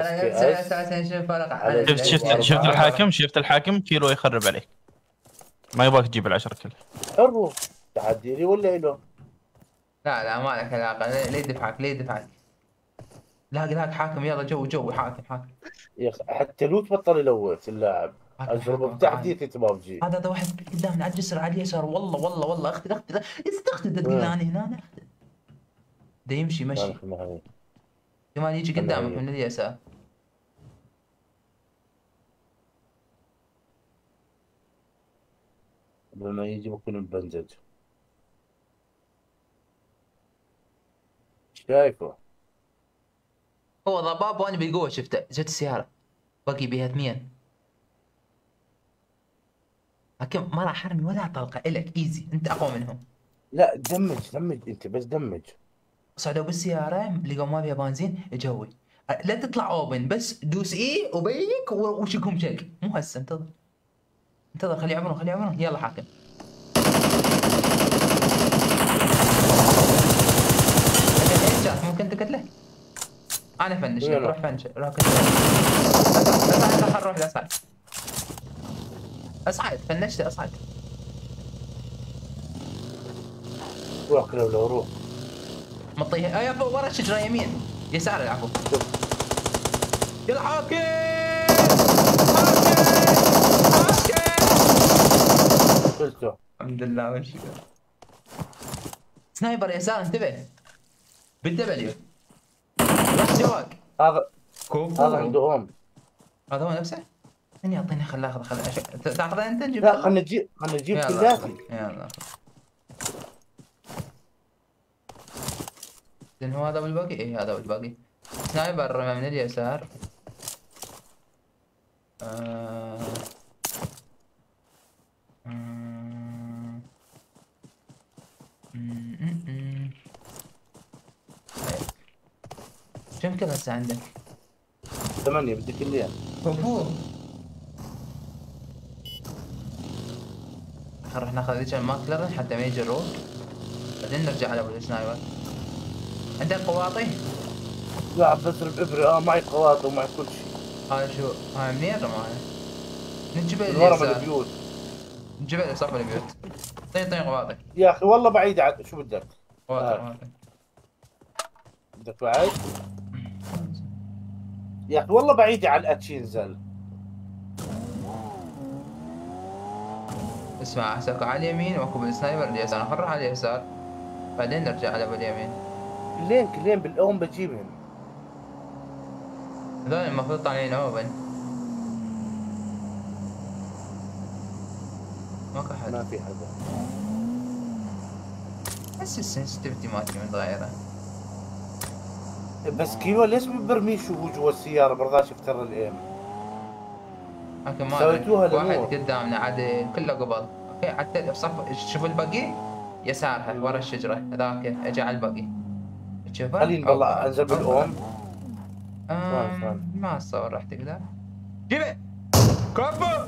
شفت الحاكم كيلو يخرب عليك. ما يبغاك تجيب ال10 كل. حرو تحدي لي ولا له؟ لا ما لك علاقه. ليه دفعك لاق حاكم يلا جو حاكم. يا اخي حتى لوت بطل يلوث اللاعب. اجرب بتحديث ما بجي. هذا واحد قدامنا على الجسر على اليسار والله اختي تقول انا هنا ده يمشي مشي كمان يجي قدامك من اليسار. قبل ما يجي بكون البنزج. شايفه هو ضباب وانا بالقوه شفته جت السياره باقي بيها 2. لكن ما راح ارمي ولا طلقه الك ايزي انت اقوى منهم. لا دمج انت بس دمج. صعدوا بالسياره لقوا ما فيها بنزين جوي. لا تطلع اوبن، بس دوس اي وبيك وشكهم شك. مو هسه، انتظر انتظر، خليه يعبرون خليه يعبرون. يلا حاكم. هيد ممكن تقتله. انا فنش لك، روح فنش روح قتله. اصعد خل روح اصعد اصعد فنشت اصعد. روح كلو روح. مطيها يا فوق ورا الشجره يمين يسار العفو. يلا حاكم قلته الحمد لله والشكر. سنايبر يسار انتبه بالدبليو. وش جواك؟ هذا كوكو هذا عنده هون. هذا هو نفسه؟ من يعطيني خل اخذ تاخذه انت نجيب. لا خلنا نجيب كلاتي. يلا زين هو هذا بالباقي؟ ايه هذا بالباقي. سنايبر من اليسار. كم كذا هسه عندك؟ 8 بدك الليل. كفو. نروح ناخذ ذيك الماكلرن حتى ما يجي الروك، بعدين نرجع على ابو السنايبر. عندك قواطي؟ لا بضرب ابره. معي قواطع ومعي كل شيء. هاي شو؟ هاي منين رماها؟ من جبل من ورا اليسار. البيوت. من جبل صف البيوت. طين قواطي. يا اخي والله بعيد شو بدك؟ قواطي بدك بعيد؟ يا اخي والله بعيدة على الاتش ينزل. اسمع هسه اكو على اليمين واكو بالسنايبر اليسار، نروح على اليسار بعدين نرجع على ابو اليمين. كلين بالاوم بجيبهم. هذول المفروض طالعين اوبن. ماكو حد. ما في حدا. بس السنسيتيفيتي مالتي متغيرة. بس كيلو ليش برميش وهو جوا السيارة برضاش يفتر الايم؟ لكن ما سويتوها واحد لنور. قدامنا عاد كله قبل. اوكي حتى صف شوف الباقي يسارها ورا الشجرة هذاك اجى على الباقي. تشوفه؟ خليني والله انزل بالاوم. ما اتصور راح تقدر. جيبه كفو.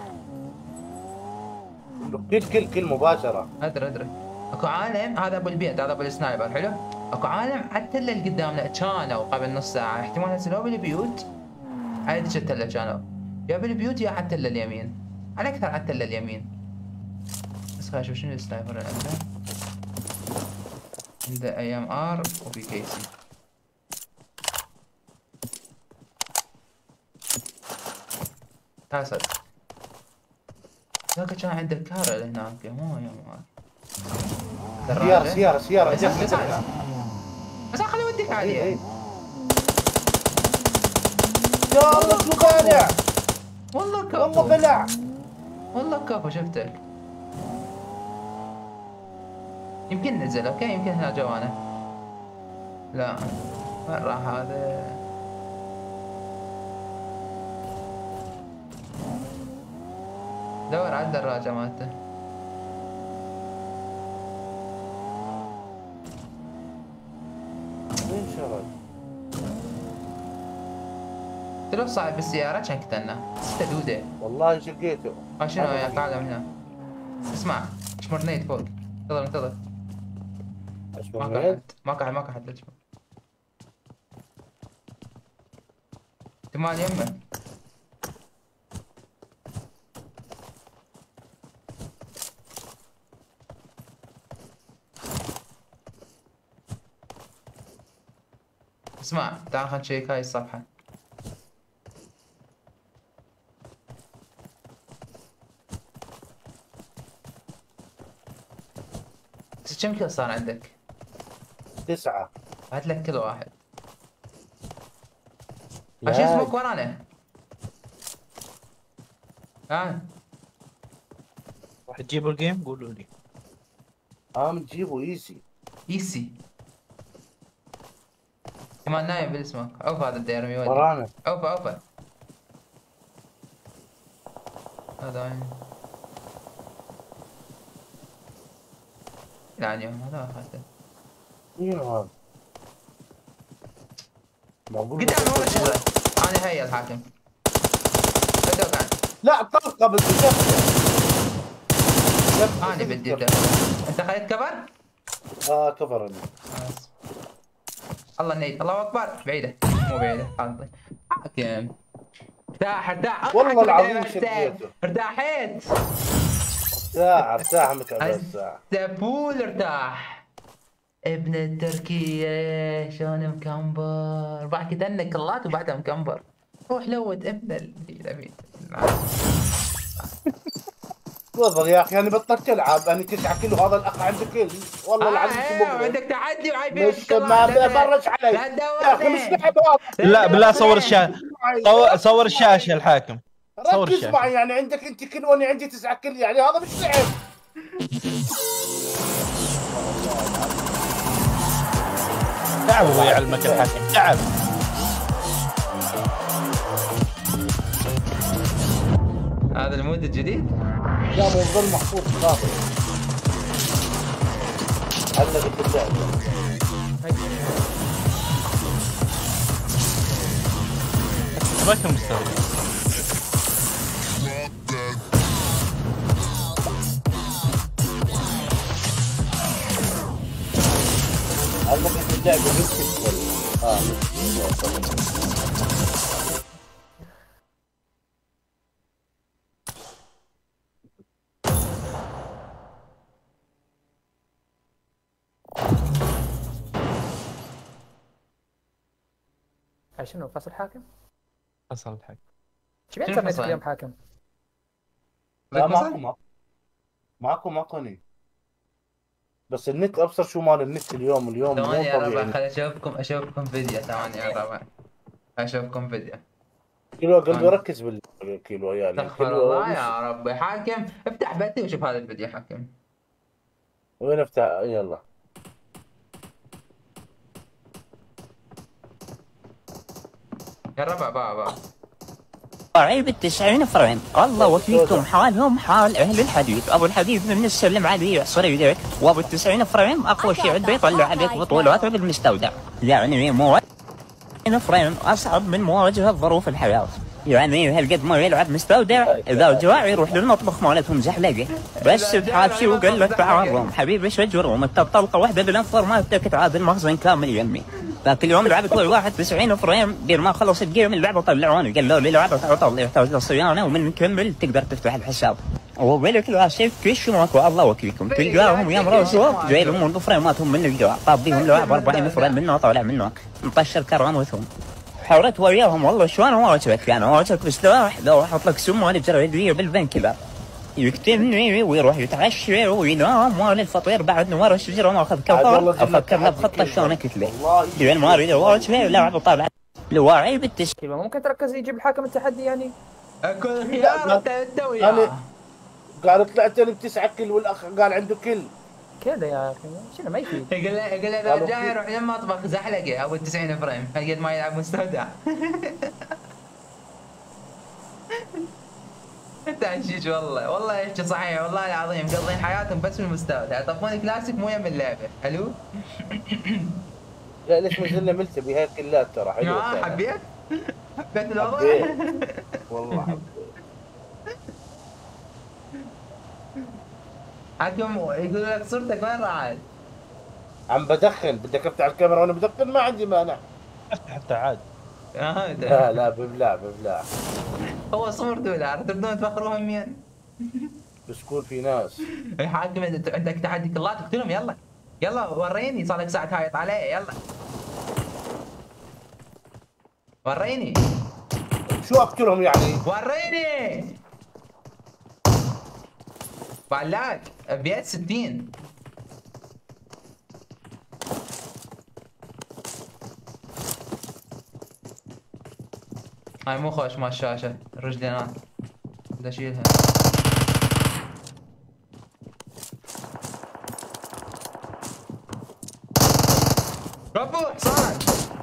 كل مباشرة. ادري اكو عالم هذا ابو البيت، هذا ابو السنايبر حلو. اكو عالم على التله اللي قدامنا كانوا قبل نص ساعه، احتمال هسه لو بالبيوت. هاي ذيك التله كانوا يا بالبيوت يا على التله اليمين، على اكثر على التله اليمين. بس خلينا نشوف شنو السنايبر اللي عنده اي ام ار وبي كي سي. حاسد ذاك كان عنده كارل هناك مو يا مار. سيارة بس خليني اوديك عليه. يا الله شو بلع. والله كفو والله بلع. والله كفو شفتك. يمكن نزل اوكي يمكن هنا جوانا. لا وين راح هذا؟ دور على الدراجة مالته. وين شرد؟ تلو صاحب بالسيارة كان قتلنا 6 دودة. والله شقيته. شنو يا قاعدة من هنا. اسمع شمرنيت فوق. انتظر ماكو حد لا تشمر. احتمال يمه. اسمع تعال خلينا نشيك هاي الصفحة. كم كيلو صار عندك؟ 9. هات لك كل واحد. شو اسمك ورانا؟ راح تجيبوا الجيم قولوا لي. نجيبه ايسي. كمان نايم بالاسمك. عوف هذا الدير ميودي. ورانا. عوف هذا وين؟ يعني هذا اخذته. مين هذا؟ قدامي والله شجرة. انا هيا الحاكم. بدوك انا. لا طلقه بدي انا بدي انت خليت كفر؟ كفر انا. الله نيت، الله اكبر. بعيدة مو بعيدة. حاكم ارتاح ارتاح. والله العظيم شديته. ارتاحت. ارتاح متعب الساعة. السفول ارتاح. ابن التركية شلون مكمبر. بحكي دنك كلات وبعدها مكمبر. روح لوت ابن الابيد. تفضل يا اخي انا بطلت العب، انا 9 كيلو هذا الاخ عنده كيل والله العظيم عندك تحدي وعايبين مش ما بفرج علي يا اخي مش لعب لا بالله صور الشاشة. صور الشاشة الحاكم. صور ركز الشاشة. معي، يعني عندك انت كل وانا عندي 9 كيل، يعني هذا مش لعب. تعب هو يعلمك الحاكم، تعب. هذا المود الجديد؟ لا مو ظل محفوظ خاطر. علقت اللعبة. تباك المستوى. علقت اللعبة بالكسل. شنو فصل حاكم؟ فصل الحاكم. شو انترنت اليوم حاكم؟ لا ماكو نت. بس النت ابصر شو مال النت اليوم ثواني يا ربع خليني اشوفكم فيديو. ثواني يا ربع اشوفكم فيديو. كيلو قلبي ركز بالكيلو يا استغفر الله يا ربي. حاكم افتح بثي وشوف هذا الفيديو. حاكم وين افتح؟ يلا يا ربع بابا عيب 90 فريم. الله وفيكم حالهم حال اهل الحديد. ابو الحديد من السلم عليه يحصر يديك، وابو 90 فريم اقوى شيء عنده يطلع عليك بطولات بالمستودع. يعني مو فريم اصعب من مواجهه ظروف الحياه. يعني هالقد ما يلعب مستودع اذا جاع يروح للمطبخ مالتهم زحلقه. بس بحاشي وقله تعارضهم حبيبي شجرهم انت بطلقه واحده بالانفر ما بدك تعادل مخزن كامل يمي. ذاك اليوم لعبت ويا واحد 90 فريم دير ما خلص الجيم اللعبه طلعوني قالوا لي لعبه عطل يحتاج للصيانه ومن نكمل تقدر تفتح الحساب. وبالك العسيف كيش ماكو الله وكيلكم تلقاهم يمروا سوا جاي لهم فريماتهم من الجوع طابيهم لعب 40 فريم منه طالع منه مطشر كرامتهم. حاولت وياهم والله شلون اواجهك انا اواجهك بسلاح لو احط لك سم مال الجريديه بالبنك ذا يقتلني ويروح يتعشى وينام مال الفطير بعد نوار الشجره ما اخذ كفر افكر له بخطه شلون اكتله يعني ما اريد اواجهه لعبه طالعه لواعي بالتشكيل. ممكن تركز يجيب الحاكم التحدي يعني كل خيار انت وياه. انا قال طلعت انا ب9 كيل والاخ قال عنده كيل كذا يا اخي شنو ما يفيد. يقول له اذا جاي يروح للمطبخ زحلقه ابو 90 فريم هالقد ما يلعب مستودع. انت عشيش والله هيك صحيح والله العظيم مقضين حياتهم بس في المستودع. طفوني كلاسيك مو يم اللعبه. حلو؟ لا ليش نزلنا ملتبي هاي كلات ترى حلوه. حبيت الوضع؟ والله حبيت. حكم يقول لك صورتك وين راحت؟ عم بدخن بدك افتح الكاميرا وانا بدخن ما عندي مانع. افتح حتى عاد. لا ببلع هو صورته لا تردون تفخروها مين؟ بسكون في ناس. يا حاكم عندك تحدي كلات اقتلهم يلا وريني صار لك ساعة هايط علي يلا وريني. شو اقتلهم يعني؟ وريني بعلاك ابيات 60. هاي مو خوش مال الشاشة الرجلينات بدي اشيلها. ربو حصان.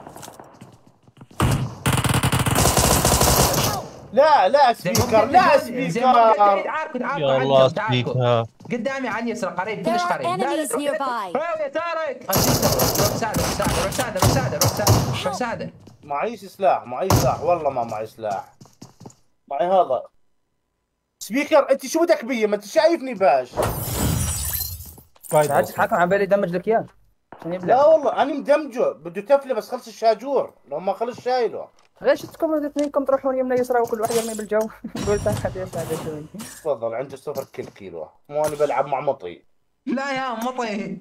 لا سبيكر يا الله سبيكر قدامي على اليسار قريب كلش قريب. There are enemies nearby. يا تارك روح ساعده معيش سلاح، معي سلاح والله، ما معي سلاح. معي هذا سبيكر. انت شو بدك بي؟ ما انت شايفني باش. تعال تتحكم على بالي دمج لك اياه عشان يبلع. لا والله انا مدمجه، بده تفله بس خلص الشاجور، لو ما خلص شايله. ليش انتم الاثنينكم تروحون يمنا يسرى وكل واحد يرمي بالجو؟ قلت احد ايش هذا شوي. تفضل عنده 0 كيلو. مو انا بلعب مع مطي. لا يا مطي.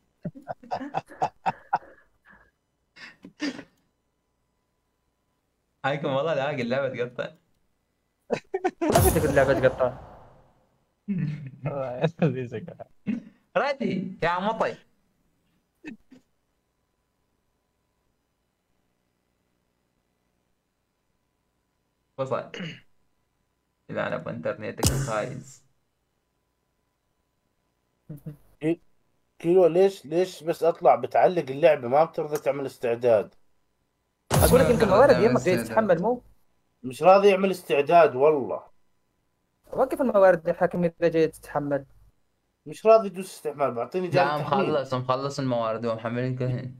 هايكم والله لاقي اللعبة تقطع. ما تقدر اللعبه تقطع. ردي يا مطي. وصل. إذا أنا بإنترنتك خايس. كيلو ليش بس اطلع بتعلق اللعبه، ما بترضى تعمل استعداد. اقول لك يمكن موارد يمك جاي تتحمل مو. مش راضي يعمل استعداد والله. وقف الموارد الحاكم اذا جاي تتحمل. مش راضي يدوس استعمال، بعطيني لا جانب تحميل. مخلص الموارد ومحملين كلهن.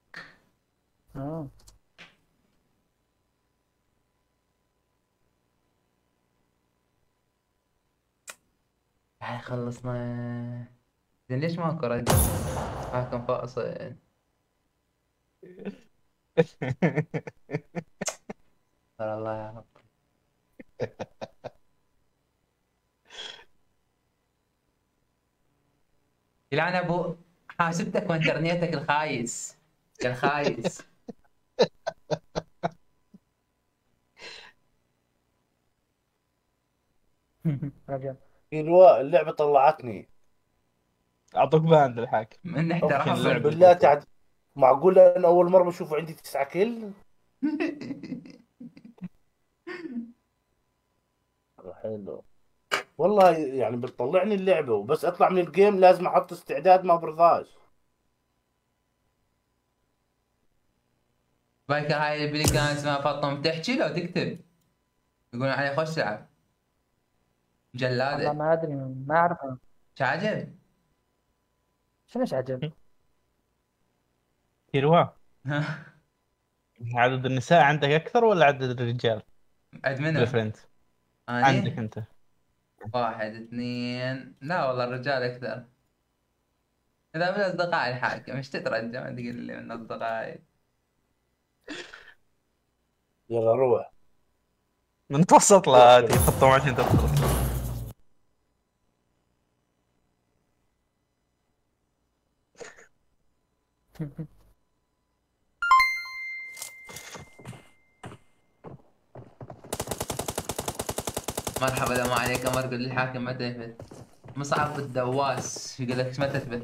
هاي خلصنا. زين ليش ماكو رد؟ حاكم فاصل. ترى الله يا رب. يلعن ابو حاسبتك وانترنتك الخايس يا الخايس. رجع. كيلو اللعبه طلعتني. اعطوك باند الحاكم من ناحية اقسم رحمة. بالله تعد. معقول انا اول مره بشوفه عندي 9 كيل. حلو والله، يعني بتطلعني اللعبه وبس اطلع من الجيم لازم احط استعداد، ما برضاش. بايكر هاي البلي كان اسمها فاطمة بتحكي لو تكتب يقولون عليه خوش لعب. والله جلادة. ما ادري ما اعرفها. شعجب. شنو ايش عجب؟ كيلوا عدد النساء عندك اكثر ولا عدد الرجال؟ عند منو؟ الفرنت أني؟ عندك انت. 1 2. لا والله الرجال أكثر. إذا من أصدقائي الحاكم إيش تترجم تقول لي من أصدقائي؟ يلا روح. من توسط له يحطوا عشان تدخل. مرحبا السلام عليك أمر. قل للحاكم متى يثبت. مصعب الدواس يقول لك متى تثبت.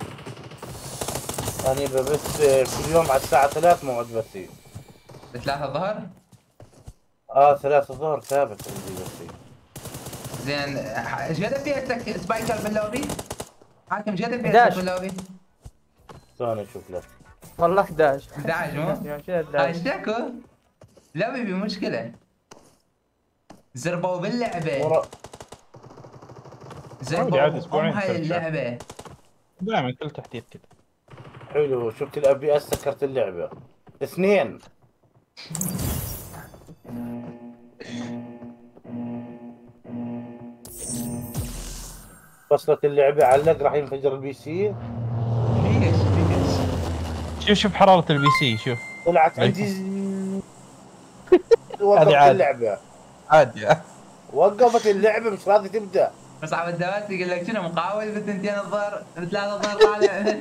أنا ببث كل يوم على الساعة 3 موعد بثي. ب3 الظهر؟ 3 الظهر ثابت عندي بثي. زين ايش قد فيها سبايكر باللوبي؟ حاكم ايش قد فيها 11 باللوبي؟ ثاني اشوف لك. والله 11. 11 مو؟ يا شو 11؟ اشتكوا؟ لوبي بمشكلة. زربوا باللعبة. زربوا هاي اللعبة. دائما كل تحديث كذا. حلو، شفت الابي اس سكرت اللعبة. 2. فصلت اللعبة علق راح ينفجر البي سي. شوف حرارة البي سي. شوف طلعت عندي وقفت اللعبة عادي. وقفت اللعبة مش راضي تبدأ. مصعب الدوات يقول لك شنو مقاول ب2 الظهر ب3 الظهر طالع.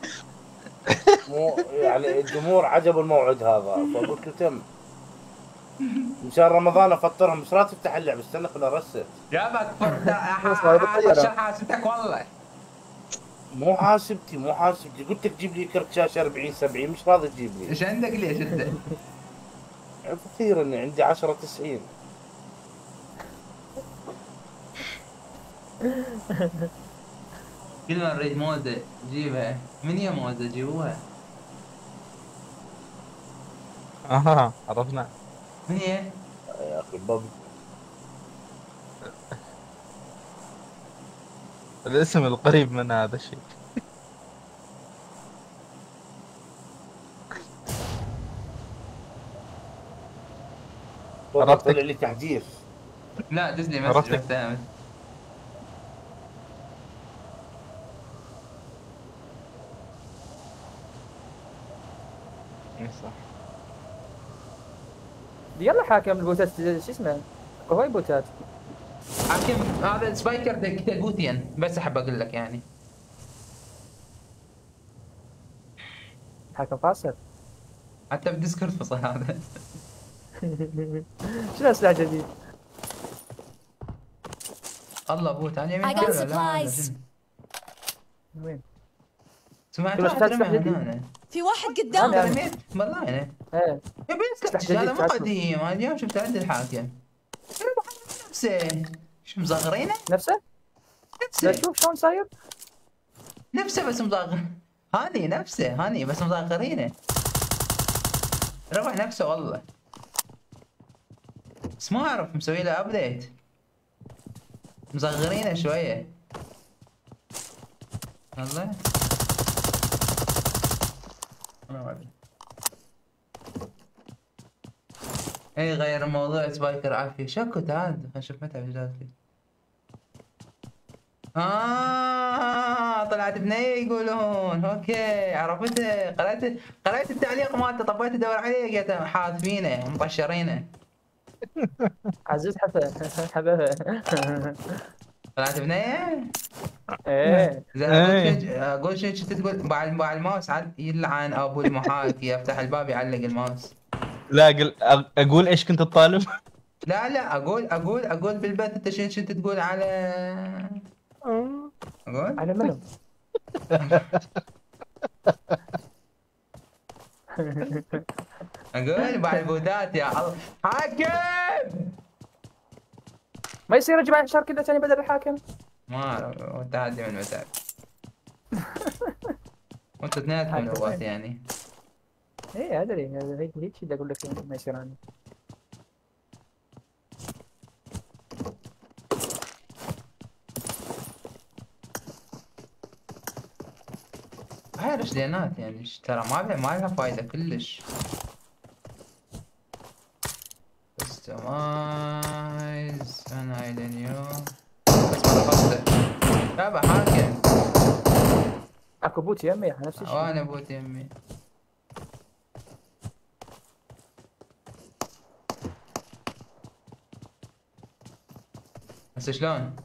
مو يعني الجمهور عجبه الموعد هذا فقلت له تم. مشان رمضان افطرهم مش راضي تفتح اللعبة. استنى خليني ارست. جابك فرصة حاسبتك والله. مو حاسبتي قلت لك جيب لي كرت شاشة 40 70 مش راضي تجيب لي. ايش عندك ليش انت؟ كثير اني عندي 10 90. كل ما نريد موزة جيبها. من هي موزة جيبوها؟ عرفنا من هي؟ يا اخي بابي الاسم القريب من هذا الشيء. والله طلع لي تحديث. لا دز لي مسج عرفتك. وقتها. إي صح. يلا حاكم البوتات شو اسمه هواي بوتات. حاكم هذا سبايكر بوتين بس احب اقول لك يعني. حاكم فاصل. حتى بديسكورد فصل هذا. شنو اسلحه جديد؟ الله بوت انا I got supplies. وين؟ سمعت كل واحد واحد رمى سلاح جديد. هنا. في واحد أنا- قدام. رميت والله انا. ايه يبي سلاح يسلح هذا جديد مو تعرفه. قديم. انا اليوم شفت عند الحاكم. نفسه. شو مصغرينه؟ نفسه؟ لا نفسه. شوف شلون صاير؟ نفسه بس مصغر. هاني نفسه هاني بس مصغرينه. ربع نفسه والله. بس ما اعرف مسوي له ابديت. مصغرينه شويه. والله. ما ادري. اي غير الموضوع سبايكر عافيه شكو تعال خلينا نشوف متى بجدادك. طلعت بنية يقولون اوكي عرفته. قرأت التعليق مالته طبيت ادور عليه لقيته حاذفينه مطشرينه. عزيز حبه. طلعت بنية؟ ايه زين اقول شيء كنت تقول باع الماوس يلعن ابو المحاكي يفتح الباب يعلق الماوس. لا اقول ايش كنت تطالب؟ لا اقول بالبث انت شو كنت تقول على اقول على منو؟ اقول باع البودات يا الله حاكم. ما يصير اجمع الشهر كله ثاني بدل الحاكم؟ ما اعرف التحدي من متى. وانتوا اثنيناتكم نوبات يعني. ايه ادري هيك شيء اقول لك ما يصير عندي. هاي رشدينات يعني ترى ما لها فايدة كلش. كستمايز انا الى نيو بس ما ضبطته. تابع حاكم. اكو بوت يمي نفس الشيء. وانا بوت يمي. بس شلون؟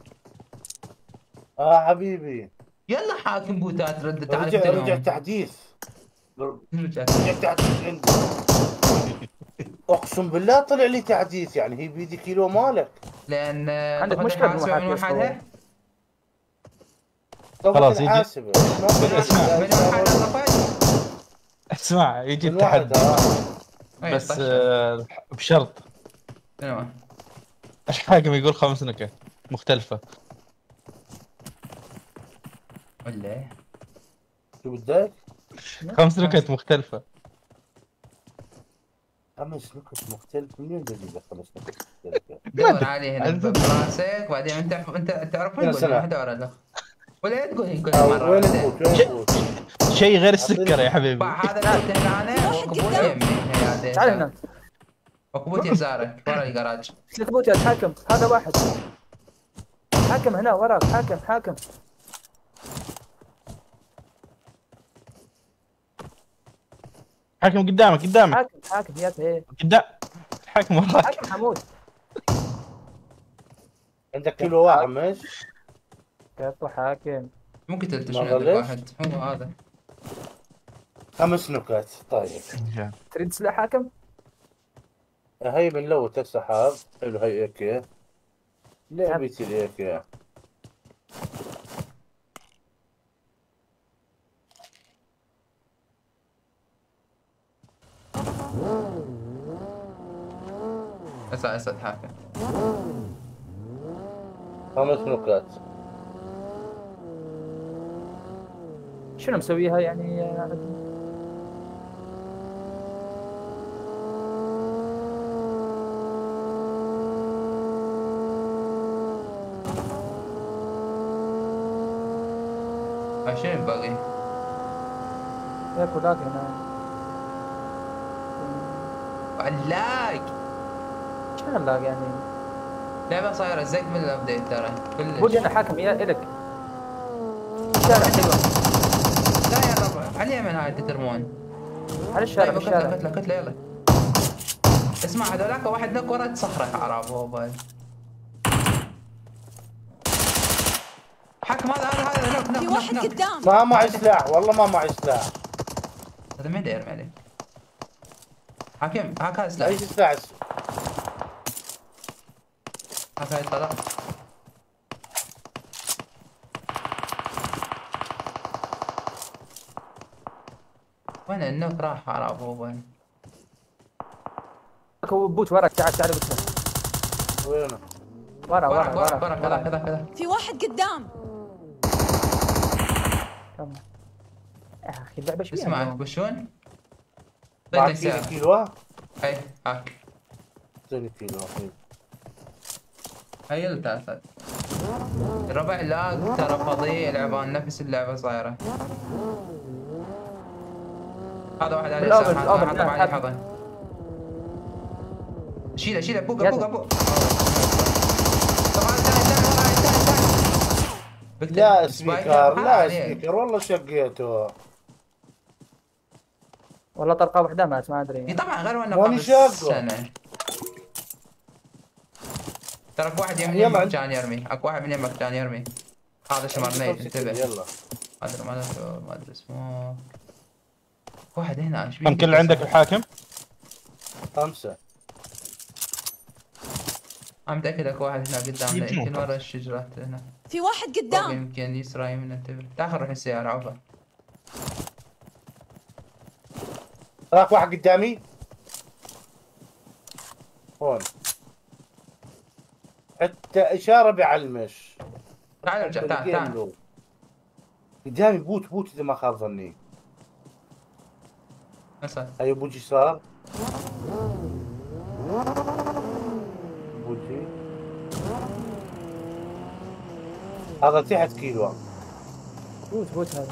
حبيبي يلا حاكم بوتات ردت على رجع تحديث. رجع تحديث عندي. اقسم بالله طلع لي تحديث يعني هي بيدي كيلو مالك. لان عندك مشكلة من وحدها. خلاص يجي. حاسبه من وحدها طفت. اسمع يجي من التحدي أي بس طشة. بشرط شنو؟ الحاكم يقول 5 نكت مختلفة. ولا ايه؟ شو بدك؟ 5 نكت مختلفة. 5 نكت مختلفة. منين بجيب لك 5 نكت مختلفة؟ دور عليه هنا براسك وبعدين انت تعرفون يا يقول سلام. ما دور له. ولا تقول كل وين مرة البوت؟ وين البوت؟ شيء غير السكر يا حبيبي. هذا البوت هنا انا وكبوت يمي. تعال هنا. وكبوت يسارك ورا الجراج. 3 بوتات حاكم هذا واحد. حاكم هنا وراك حاكم. حاكم قدامك حاكم يا ايه قدام. الحاكم وراك. حاكم حمود. عندك كيلو واحد مش؟ كفو حاكم. ممكن تلتش ما من عندك غلست؟ واحد هو هذا. 5 نكت طيب. تريد سلاح حاكم؟ هي بنلوت السحاب. حلو هي ايكي. لعبتي الايكي. اسد حاكم. 5 نكت. شنو مسويها يعني يا عدل؟ شنو باقي؟ ياكل هنا. علاق شغله يعني. لعبة صايرة زق من الابديت ترى كلش. ودي انا حاكم الك. الشارع حلوه. لا يا ربع على اليمين هاي تترمون. على الشارع طيب الشارع. كتله يلا. اسمع هذولاك واحد نك ورا صخرة عرب هو باي. حكم هذا نك في نك واحد نك نك. قدام. ما معي سلاح والله ما معي سلاح. هذا مين داير عليك؟ حاكم هاك هذا اي سلاح. سلاح؟ هاك هاي طلع. وين النك راح عرب هو باي. هو بوت وراك. تعال تعال بوت. وينه؟ ورا كذا. في واحد قدام. كم. يا اخي اللعبه شويه. اسمع بشون؟ معك طيب سيارة. كيلو؟ اي هاك. اعطيني كيلو اخي. هاي الثالثة. الربع لا ترى فظيع لعبان نفس اللعبة صايرة. هذا واحد على اليسار حاطه بعد حضن. شيله فوق. طبعا الثاني لا سبيكر والله شقيته. والله طلقه واحده مات ما ادري. طبعا غير انه ماني قبل شاقه. سنة. ترى اكو واحد يمك كان يرمي. اكو واحد من يمك كان يرمي. هذا شمرني انتبه. يلا ما ادري اسمه. واحد هنا كم كل عندك الحاكم؟ 5. انا متاكد اكو واحد هنا قدامنا يمكن ورا الشجرات هنا. في واحد فوق قدام. يمكن يسرى يمين انتبه. تعال نروح السيارة عوفا. هاك واحد قدامي. هون. حتى اشاره بعلمش. تعال ارجع تعال. قدامي بوت اذا ما خاب ظني. مثلا ايوه بوت يسار. بوجي. هذا تحت كيلو. بوت هذا.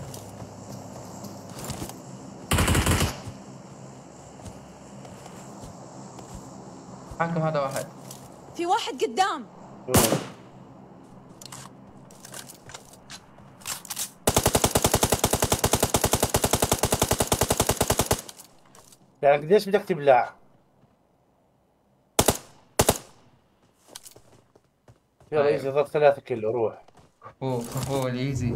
حاكم هذا واحد. في واحد قدام. يعني قديش بدك تبلع؟ يلا ايزي ضرب 3 كيلو روح. كفو الايزي.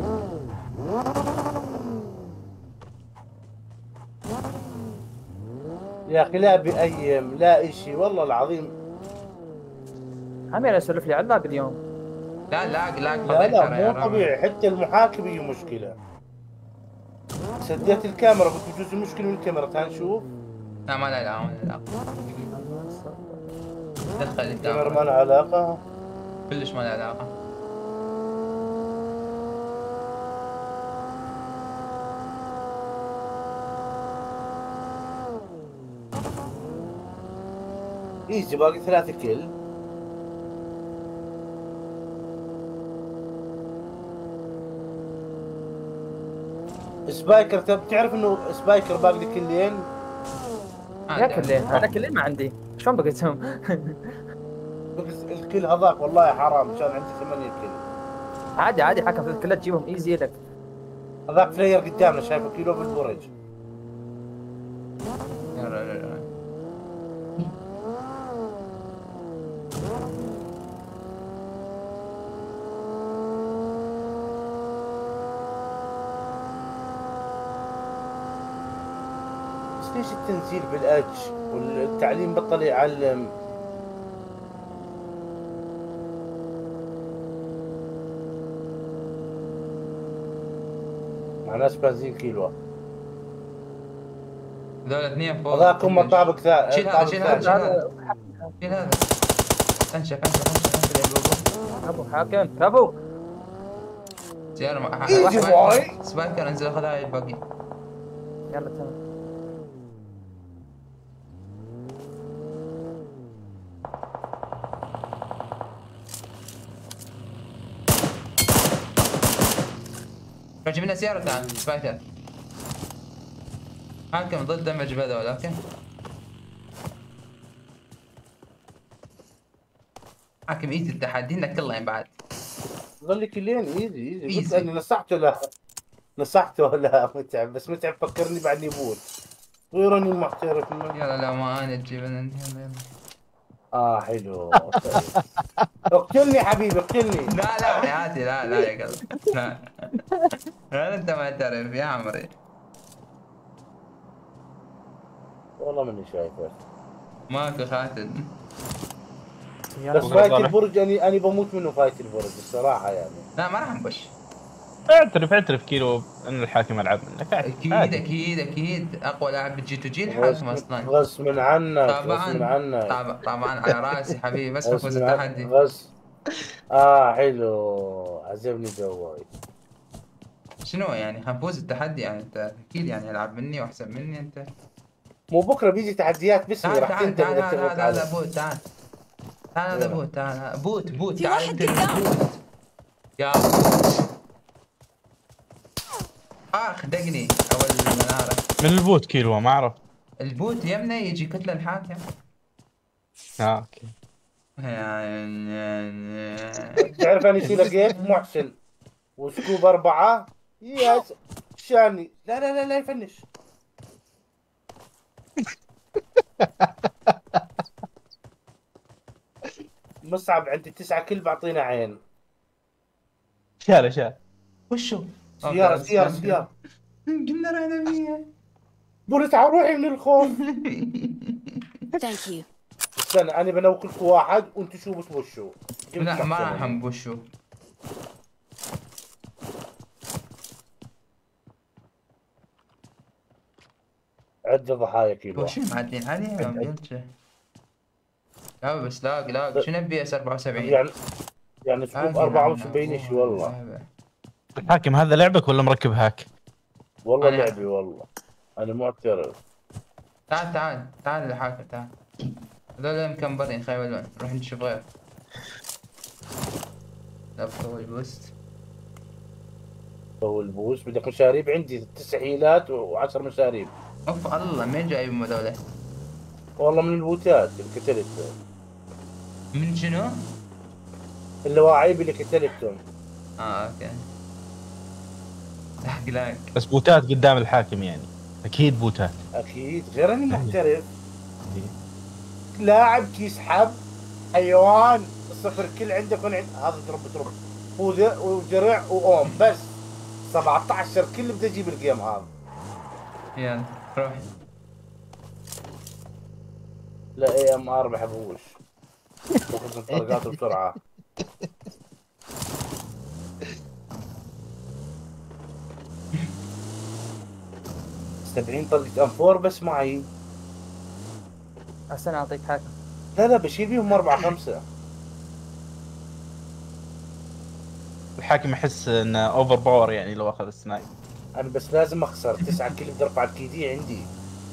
يا اخي لا بأيم لا اشي والله العظيم. عمي اسولف لي على اللاق اليوم. لا لا مو طبيعي. حتى المحاكمة هي مشكلة. سديت الكاميرا قلت بجوز المشكلة من الكاميرا. تعال نشوف. لا ما له علاقة. دخل الكاميرا الكاميرا. ما لها علاقة. كلش ما له علاقة. ايزي باقي 3 كيل. سبايكر بتعرف انه سبايكر باقي لي كلين؟ يا كلين انا كلين ما عندي. شلون بقيتهم؟ الكل هذاك والله حرام. كان عندي 8 كيل. عادي حكم كلها تجيبهم ايزي لك. هذاك بلاير قدامنا شايفه كيلو بالبرج. يلا بس ليش التنزيل بالأج والتعليم بطل يعلم؟ مع ناس بنزين كيلو. هذول اثنين فوق. هذاك هم طابق ثاني. شيل هذا. انشف ابو حاكم ابو سيارة ايزي واي. سبايكر انزل خذ هاي الباقي. يلا تمام. جيب لنا سيارة تعال سبايكر. حاكم ضد دمج بهذول اوكي. حاكم ايزي التحدي انك كلين بعد. ظل كلين ايزي إيزي. بس اني نصحته لا متعب، بس متعب فكرني بعد يبول غيرني محترف. يلا لا ما انا تجيب انت. حلو. اقتلني حبيبي اقتلني. لا لا حياتي لا يا قلبي لا. لا انت ما تعرف يا عمري. والله ماني شايفه. ماكو خاتم. بس فايت البرج اني بموت منه فايت البرج الصراحه يعني. لا ما راح نبش. اعترف كيلو ان الحاكم العب منك. اكيد اقوى لاعب بالجي تو جي الحاكم اصلا. غصب عنك غصب عنك. طبعا على راسي حبيبي بس فوز التحدي. حلو عجبني جوي. شنو يعني حنفوز التحدي يعني انت اكيد يعني العب مني واحسن مني انت. مو بكره بيجي تحديات بس راح تعال بوت تعال بوت في واحد قدام. يا بوت دقني اول مناره. من البوت كيلو ما اعرف. البوت يمنا يجي كتله الحاكم. اوكي. تعرف انا شو لقيت محسن وسكوب 4 يا شاني. لا يفنش. مصعب عندي 9 كل بعطينا عين. شال وشو؟ سيارة قلنا راينا فيها. قلت روحي من الخوف. Thank you. استنى انا بنوكلكم واحد وانتم شو بتوشوا. لا ما راح نبوشوا. عد ضحايا كيلو. وشو معدين عليهم لا بس لا شو نبي اس 74 يعني سكوب 74 شيء والله. الحاكم هذا لعبك ولا مركب هاك؟ والله لعبي والله انا معترف. تعال الحاكم تعال. هذول مكمبرين خيولون نروح نشوف غير. لا فول بوست. فول بوست بدك مشاريب عندي 9 هيلات و10 مشاريب. اوف الله مين جايبهم هذول؟ والله من البوتات اللي قتلتهم. من شنو؟ اللواعيب اللي قتلتهم. اوكي. احقلاك. بس بوتات قدام الحاكم يعني. اكيد بوتات. اكيد غير اني محترف. لاعب يسحب حيوان الصفر كل عندك هذا ضرب ودرع واوم بس 17 كل بدي اجيب الجيم هذا. يلا روح. لا اي ام ار بحبوش. باخذ الفرقات بسرعه. سبعين طلقة ام 4 بس معي. هسه اعطيك حاكم. لا بشيل بيهم 4 5. الحاكم يحس انه اوفر باور يعني لو اخذ السنايب. انا بس لازم اخسر 9 كيلو بدي ارفع الكي دي عندي.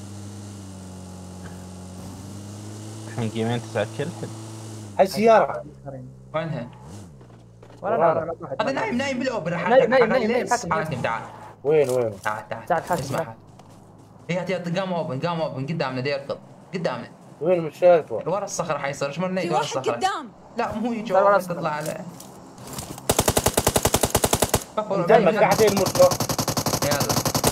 الحين جيمين 9 كل. هاي سيارة. وينها؟ ولا هذا نايم بالاوبرا. نايم حاكم تعال. وين؟ تعال اسمع. هي قام اوبن قدامنا دي يركض قدامنا. وين مش شايفه؟ ورا الصخرة حيصير ايش مرني في ورا واحد الصخرة. قدام. لا مو يجي ورا تطلع عليه. قدامك قاعدين المطلق. يلا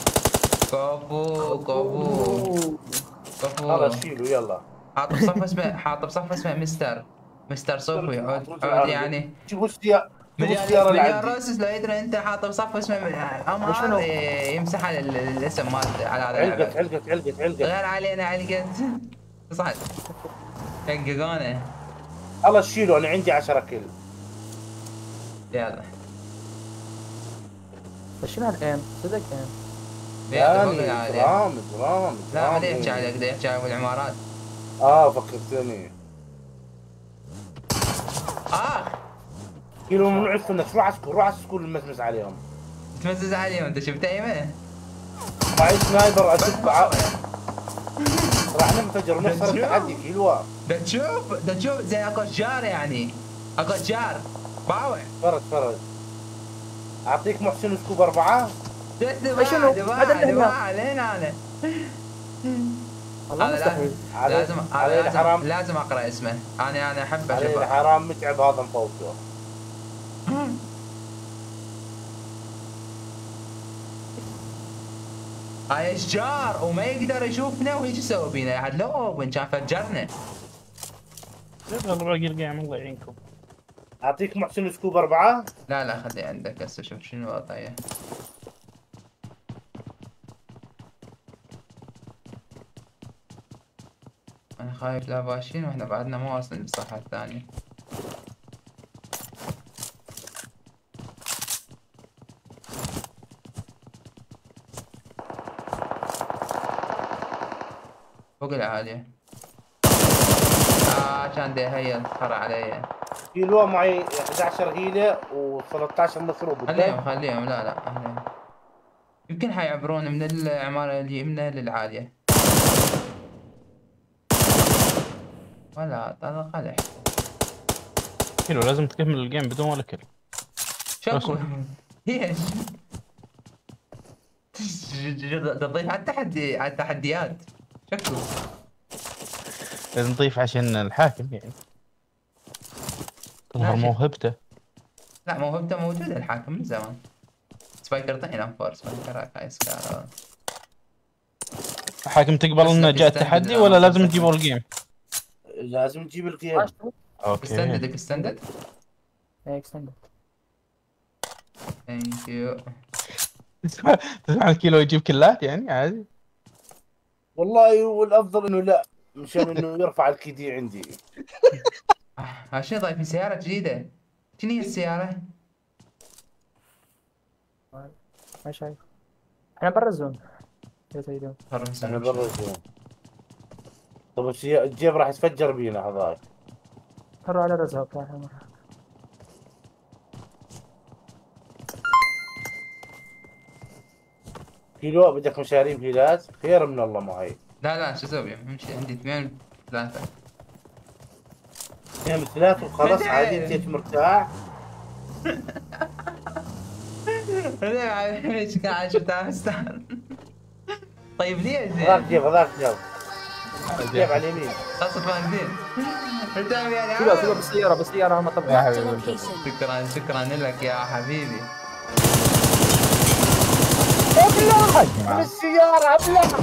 كفو خلاص شيلوا يلا. حاطب صف اسمه مستر صوفي عود يعني. شوفوا السيارة اللي عندي. روسس لو يدري انت حاطب صف اسمه امر يمسح الاسم مالته على هذا. علقت غير علينا علقت. صعد دققونا. خلاص شيلوا انا عندي 10 كيل. يلا بس شنو هالايم؟ صدق ايم. درامي لا ما يحكي عليك ده يحكي على العمارات. فكرتني. كيلو ممنوع الفنش. روح على السكول المزمز عليهم. تمزز عليهم انت شفت ايمن؟ معي سنايبر اشوف راح ننفجر ونخسر التحدي كيلو. ده تشوف زي اكو اشجار يعني. اكو اشجار باوع. فرج اعطيك محسن سكوب 4. شنو؟ هذا علينا انا. والله مستحيل. لازم اقرا اسمه. انا احب علي اشوفه. الحرام متعب هذا مفوته. هاي اشجار وما يقدر يشوفنا ويجي يسوي فينا عاد لو اوبن كان فجرنا. يلا باقي الجيم الله يعينكم. اعطيك محسن سكوب 4. لا خلي عندك هسه شوف شنو وضعيه. انا خايف لا باشين واحنا بعدنا مو واصلين للصفحة الثانية. فوق العالية. كان دي هي الخرا علي. كيلو معي 11 هيلة و13 مشروب. خليهم لا خليهم. يمكن حيعبرون من العمارة اليمنى للعالية. ولا طلع قلح. حلو لازم تكمل الجيم بدون ولا كل. شكو ايش؟ تضيف على التحدي على التحديات. شكو لازم نضيف عشان الحاكم يعني تظهر موهبته. لا موهبته موجودة الحاكم من زمان. سبايكر طحنا فور سبايكر هاي سكار. الحاكم تقبل انه جاء التحدي ولا لازم نجيبه الجيم؟ لازم نجيب الجيم. اوكي. اكستندد. اكستندد. ثانك يو. تسمع الكيلو يجيب كلات يعني عادي. والله والافضل انه لا مشان انه يرفع الكيدي عندي. عشان ضايفين سيارة جديدة. شنو هي السيارة؟ ما شايف. احنا برا الزون. انا برا الزون. طب الجيب راح يتفجر بينا هذاك. مروا على رزقك يا مرة. كيلو بدك مشاريب هيلات خير من الله معي. لا شو اسوي؟ امشي عندي 2 3. 2 3 وخلاص عادي انت مرتاح. ليش قاعد شفتها مستاهل. طيب ليش؟ هذاك جيب جيب على اليمين. خلصت فاهمين. كيلو بالسيارة هم طبعا. شكرا لك يا حبيبي. ابلع بالسيارة ابلع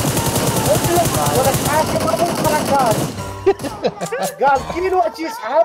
ولك حاكم ابو الحركات. قال كيلو اجي يسحب.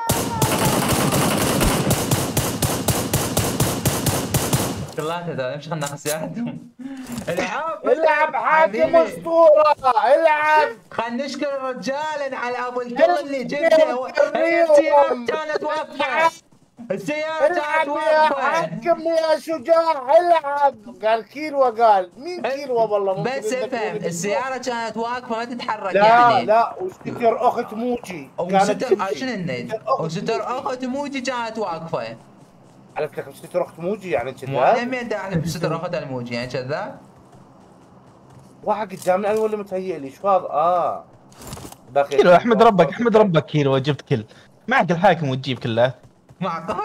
ثلاثة دول امشي خلنا ناخذ سيارتهم. العب حاكم اسطورة العب. خلنا نشكر الرجال على ابو الكل اللي جبته. السيارة كانت واقفة. السيارة كانت واقفة. حكم يا شجاع العب. قال كيلو قال مين كيلو والله بس افهم السيارة كانت واقفة ما تتحرك لا يعني. لا وستر اخت موجي كانت شنو النيل؟ وستر اخت موجي كانت واقفة. عرفت لك ستر اخت موجي يعني كذاب؟ مو انا مين احلف بستر اخت الموجي يعني كذاب؟ واحد قدامنا انا ولا متهيئ لي شو هذا؟ كيلو احمد ربك كيلو جبت كل. معك الحاكم وتجيب كلات. معقولة؟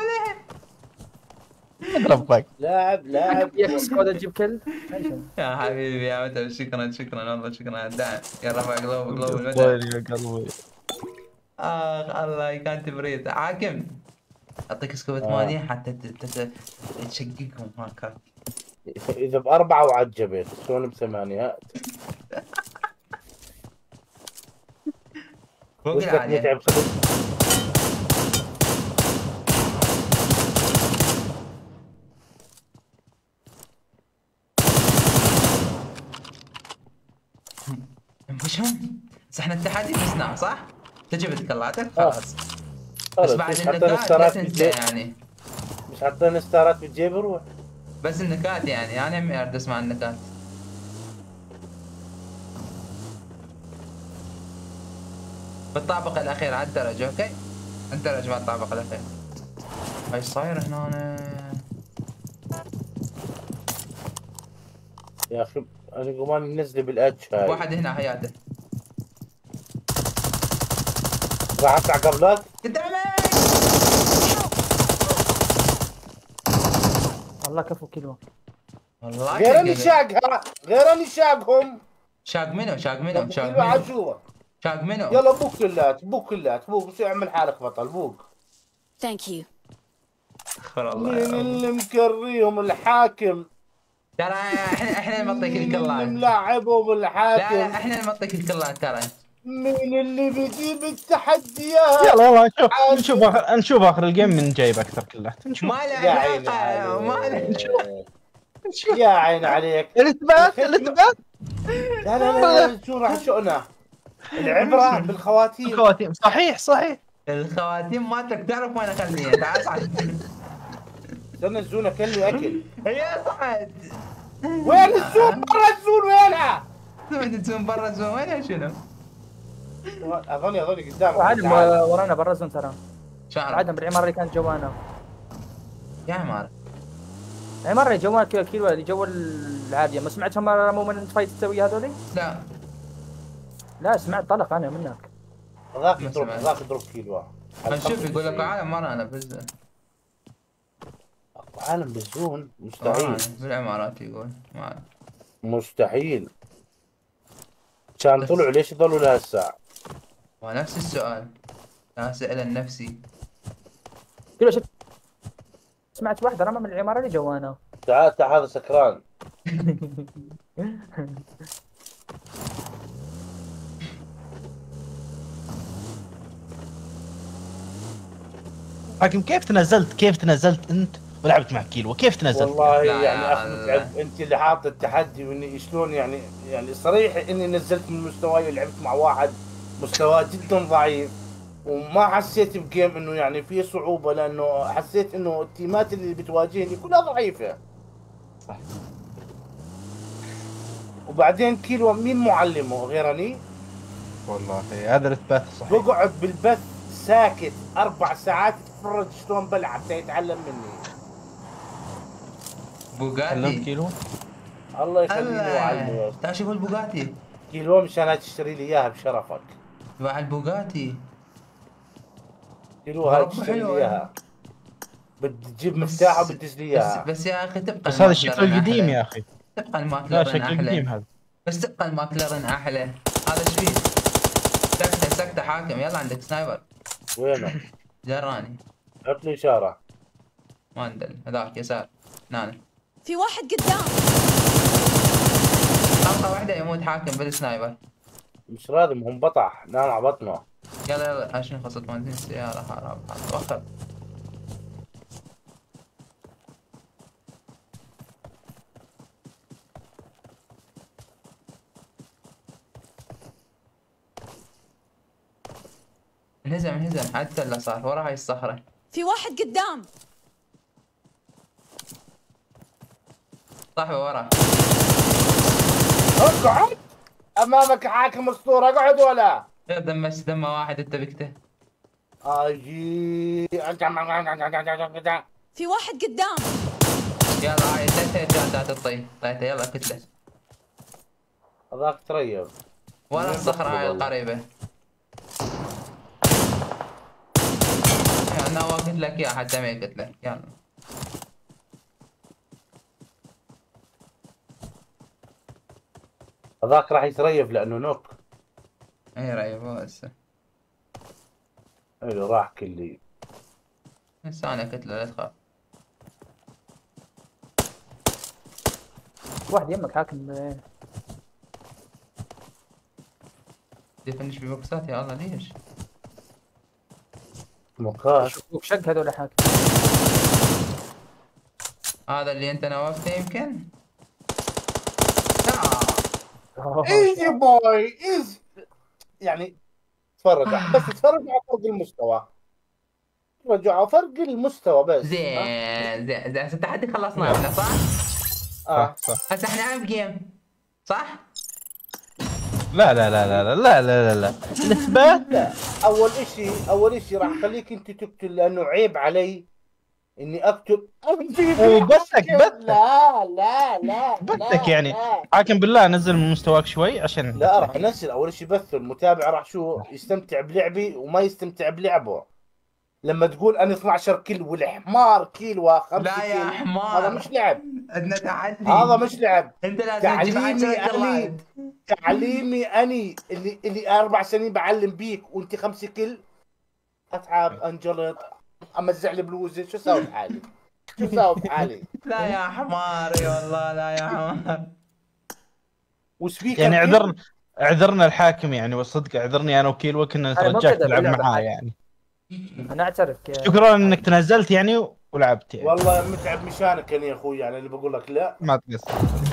احمد ربك. لاعب يا سكواد تجيب كل. يا حبيبي يا متى شكرا والله شكرا على الدعم. يا رفع قلوب المتى. يا قلبي. الله يكانت بريد حاكم. اعطيك سكوب 80 حتى تشققهم هكا. اذا ب4 وعجبت شلون ب8؟ فوق العالية. انفشهم. بس احنا التحدي فزناه صح؟ تجربة كلاتك خلاص. بس بعد النكات لا تنسى يعني. مش حاطين ستارات بالجيب روح. بس النكات يعني انا ما اريد اسمع النكات. بالطابق الاخير على الدرج اوكي؟ الدرج مع الطابق الاخير. ايش صاير هنا؟ يا اخي انا قمان ننزل بالاتش هاي. واحد هنا حياته. راح اطلع قبلك؟ قدامك! والله كفو كيلو. والله غير نشاقها غير نشاقهم. شاق منو شاق منو كيلو شاق منو عجوة. شاق منو. يلا بوك كلات بوك كلات بوك، شو اعمل حالك بطل بوك. Thank you. استغفر الله مين يا رب. اللي مكريهم؟ الحاكم. ترى احنا نمطيك مين اللي الكلات. ملاعبهم؟ لا الحاكم. احنا نمطيك الكلات ترى. مين اللي بيجيب التحديات؟ يلا نشوف اخر الجيم من جايب اكثر كلات. نشوف. ما له يا عيني علاقه ما له. عليك. يا عين عليك. الاثبات لا لا لا شو راح شؤنا. العبرة بالخواتيم. الخواتيم صحيح. الخواتيم مالتك تعرف وين اخليها. تعال صعد. استنى الزونة كلني اكل. هي صعد. وين الزون؟ برا الزون وينها؟ سمعت تزوم برا الزوم وين شنو؟ اظني قدامك. عادم ورانا برا الزون ترى. شعر عادم بالعمارة اللي كانت جوانا. يا عمار. عمارة جوال كيلو اللي جو العادية، ما سمعتهم رموا من فايت تسوي هذولي؟ لا لا سمعت طلق انا منك. ذاك يضرب كيلو. شوف يقول لك عالم مرة انا بالزون. عالم بالزون مستحيل. بالعمارات يقول ما مستحيل. كان طلعوا ليش يضلوا لهالساعة؟ ونفس السؤال انا اساله لنفسي. كيلو شفت سمعت واحدة رمى من العمارة اللي جوانا. تعال هذا سكران. حاكم كيف تنزلت انت ولعبت مع كيلو؟ كيف تنزلت؟ والله لا يعني يا اخي متعب. انت اللي حاط التحدي واني شلون يعني صريح اني نزلت من مستواي ولعبت مع واحد مستواه جدا ضعيف، وما حسيت بجيم انه يعني في صعوبه، لانه حسيت انه التيمات اللي بتواجهني كلها ضعيفه. صح. وبعدين كيلو مين معلمه غيرني؟ والله هذا الاثبات صحيح. بقعد بالبث ساكت 4 ساعات اتفرج شلون بلعب يتعلم مني. بوغاتي كيلو. الله يخليني ويعلمه. تعال شوف البوغاتي. كيلو مشان تشتري لي اياها بشرفك. تبع البوغاتي. كيلو هاي تشتري لي اياها. بدي تجيب مفتاح وبدز لي اياها. بس يا اخي تبقى بس هذا شكله قديم يا اخي. تبقى لا الماكلرين شكله قديم احلى. هذا. بس تبقى الماكلرين احلى. هذا ايش فيه؟ سكتة حاكم. يلا عندك سنايبر. وينه؟ جراني. حط لي اشاره. ما ندل هذاك يسار. نانا. في واحد قدام. طلقة واحدة يموت حاكم بالسنايبر. مش راضي هم بطح نام على بطنه. يلا عشان خلصت بنزين السيارة. حرام وخر. انهزم عاد سلة صار ورا هاي الصخرة. في واحد قدام. صاحبه ورا. اقعد امامك حاكم اسطوره. اقعد ولا دم واحد انت بكته. اجي في واحد قدام. يلا هاي 3 هيدات تطي. طيته يلا كتله. هذاك تريب ورا الصخرة هاي القريبة. انا قلت لك يا حتى ما قلت لك. يلا هذاك راح يتريب لانه نوك. اي ريب هسه. ايوه راح كلي. هسه انا قلت له لا تخاف. واحد يمك حاكم. تفنش ببوكسات يا الله ليش؟ مكاش شق هذول حاكم. هذا اللي انت نوفته يمكن؟ ايزي بوي ايزي. يعني تفرج بس تفرج على فرق المستوى. تفرج على فرق المستوى بس. زين هسه التحدي خلصناه احنا صح؟ صح. هسه احنا عم جيم صح؟ لا الاثبات. اول اشي راح خليك انت تقتل، لانه عيب علي اني اكتب. وبثك لا بثك يعني. حاكم بالله نزل من مستواك شوي عشان لا راح انزل. اول شيء بث المتابع راح شو يستمتع بلعبي وما يستمتع بلعبه، لما تقول انا 12 كيلو والحمار كيلو 5 لا يا كيلو، حمار. هذا مش لعب. عندنا تحدي. هذا مش لعب. انت لازم تجيب 10 كيلات. تعليمي اني اللي 4 سنين بعلم بيك وانت 5 كيل. اتعب انجلط امزع البلوزه، شو اسوي بحالي؟ شو اسوي بحالي؟ لا يا حماري والله، لا يا حمار. وسبيكر يعني اعذرنا الحاكم يعني، والصدق اعذرني انا وكيلو كنا أنا مو نترجاك كذا تلعب باللعبة معاه الحاكم. يعني. انا اعترف شكرا انك تنزلت يعني ولعبت يعني. والله متعب مشانك انا يا اخوي، يعني اللي بقول لك لا. ما تقصر.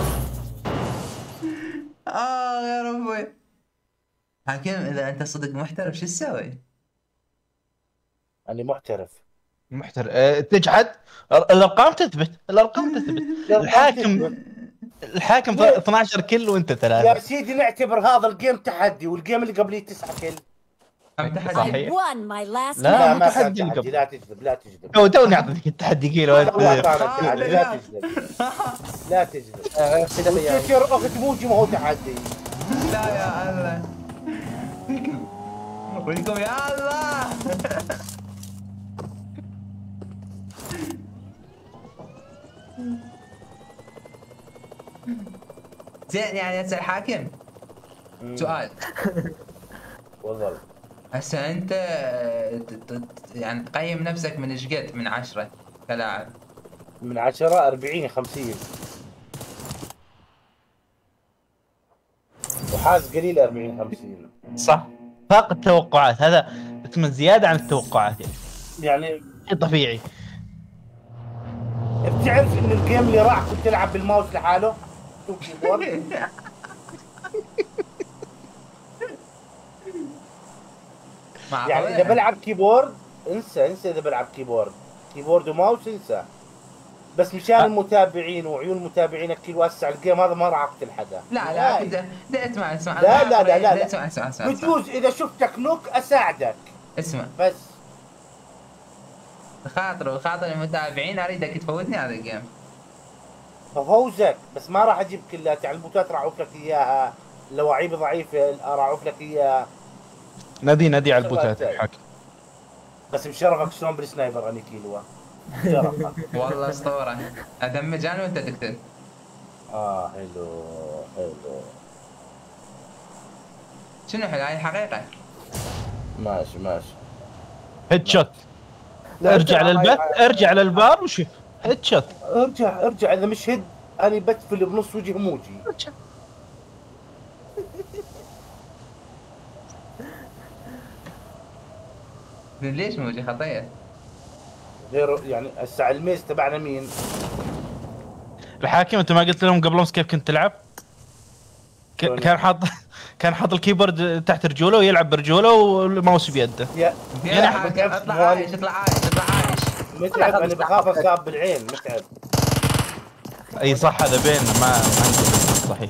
يا ربي. حكيم اذا انت صدق محترف شو تسوي؟ انا محترف. محترف. تجحد. الارقام تثبت، الارقام تثبت. الحاكم 12 كيل وانت يا 3. سيدي نعتبر هذا الجيم تحدي، والجيم اللي قبليه 9 كيل. تحدي. صحيح. I won my last لا، لا match. ما تحدي كان اللي تحدي، قبل. لا تجذب لا تجذب. توني اعطيك التحدي كيلو. والله كان تحدي، لا تجذب. لا تجذب. وتشير اخت موجي ما هو تحدي. لا يا الله. ولكم يا الله. زين يعني هسه الحاكم سؤال. تفضل. هسه انت يعني تقيم نفسك من ايش قد من 10 كلاعب؟ من 10 40 50 وحاز قليل 40 50 صح. فاق التوقعات، هذا اسمه زياده عن التوقعات يعني شيء طبيعي. بتعرف ان الجيم اللي راح كنت تلعب بالماوس لحاله؟ شو كيبورد؟ يعني اذا بلعب كيبورد انسى اذا بلعب كيبورد وماوس انسى. بس مشان المتابعين وعيون متابعينك كل وسع الجيم هذا ما راح اقتل حدا. لا اسمع لا اسمع. بجوز اذا شفتك نوك اساعدك. اسمع بس خاطر المتابعين اريدك تفوتني هذا الجيم. بفوزك بس ما راح اجيب كلات، يعني البوتات راح اعوف لك اياها، لواعيب ضعيفه راح اعوف لك اياها. نادي على البوتات الحاكم. بس بشرفك شلون بالسنايبر اني كيلو. بشرفك. والله اسطوره. ادمج انا وانت تقتل. حلو. شنو حلو؟ هاي الحقيقه. ماشي. هيد شوت. ارجع للبث، ارجع للبار وشوف هيد شوت. ارجع اذا مش هيد اني بتفل بنص وجه موجي. ليش موجي خطيه؟ غير يعني هسه الميز تبعنا مين؟ الحاكم انت ما قلت لهم قبل امس كيف كنت تلعب؟ كان حاط الكيبورد تحت رجوله ويلعب برجوله والماوس بيده. يا حاكم اطلع عايش. متعب انا بخاف اصاب بالعين متعب. اي صح، هذا بيننا ما صحيح.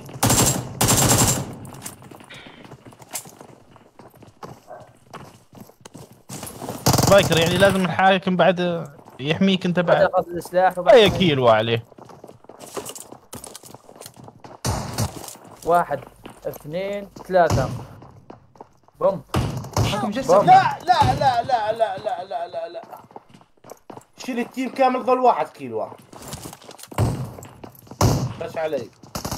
بايكر يعني لازم الحاكم بعد يحميك انت بعد. اخذ السلاح اي كيلو عليه. 1 2 3 بوم. لا شيل التيم كامل ظل 1 كيلو. بس علي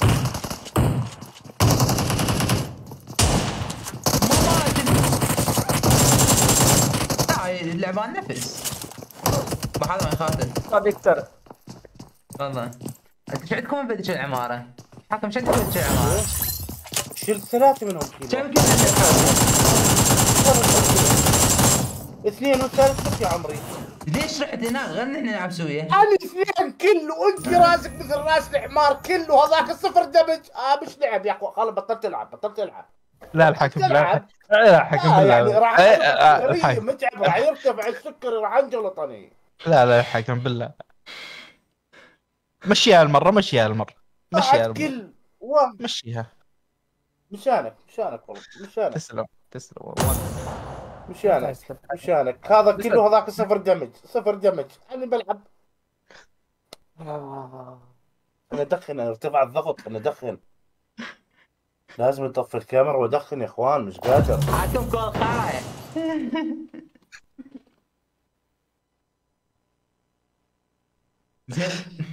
اللعبة عن نفس. بحاول ما يخاطر. ما بيكتر. والله. انت شو عندكم بدش العمارة؟ حاكم شو عندكم بدش العمارة؟ شلت 3 منهم كيلو. كم كيلو عندك؟ 2 والثالث لك يا عمري. ليش رحت هناك؟ غير نحن نلعب سويا. انا 2 كيلو وانت راسك مثل راس الحمار كيلو، هذاك 0 دمج. مش لعب يا اخوان، خلص بطلت العب. لا الحاكم لا الحاكم يعني بالله. راح متعب، راح يرتفع السكر، راح انجلطني. لا الحاكم بالله. مشيها المرة. مشيها كل مشيها. مشانك والله مشانك. تسلم والله. مشانك هذا كله، هذاك 0 دمج. انا بلعب. انا ادخن، ارتفع الضغط، انا ادخن. لازم نطفي الكاميرا وادخن يا اخوان، مش قادر. حاكم كول خايف. زين.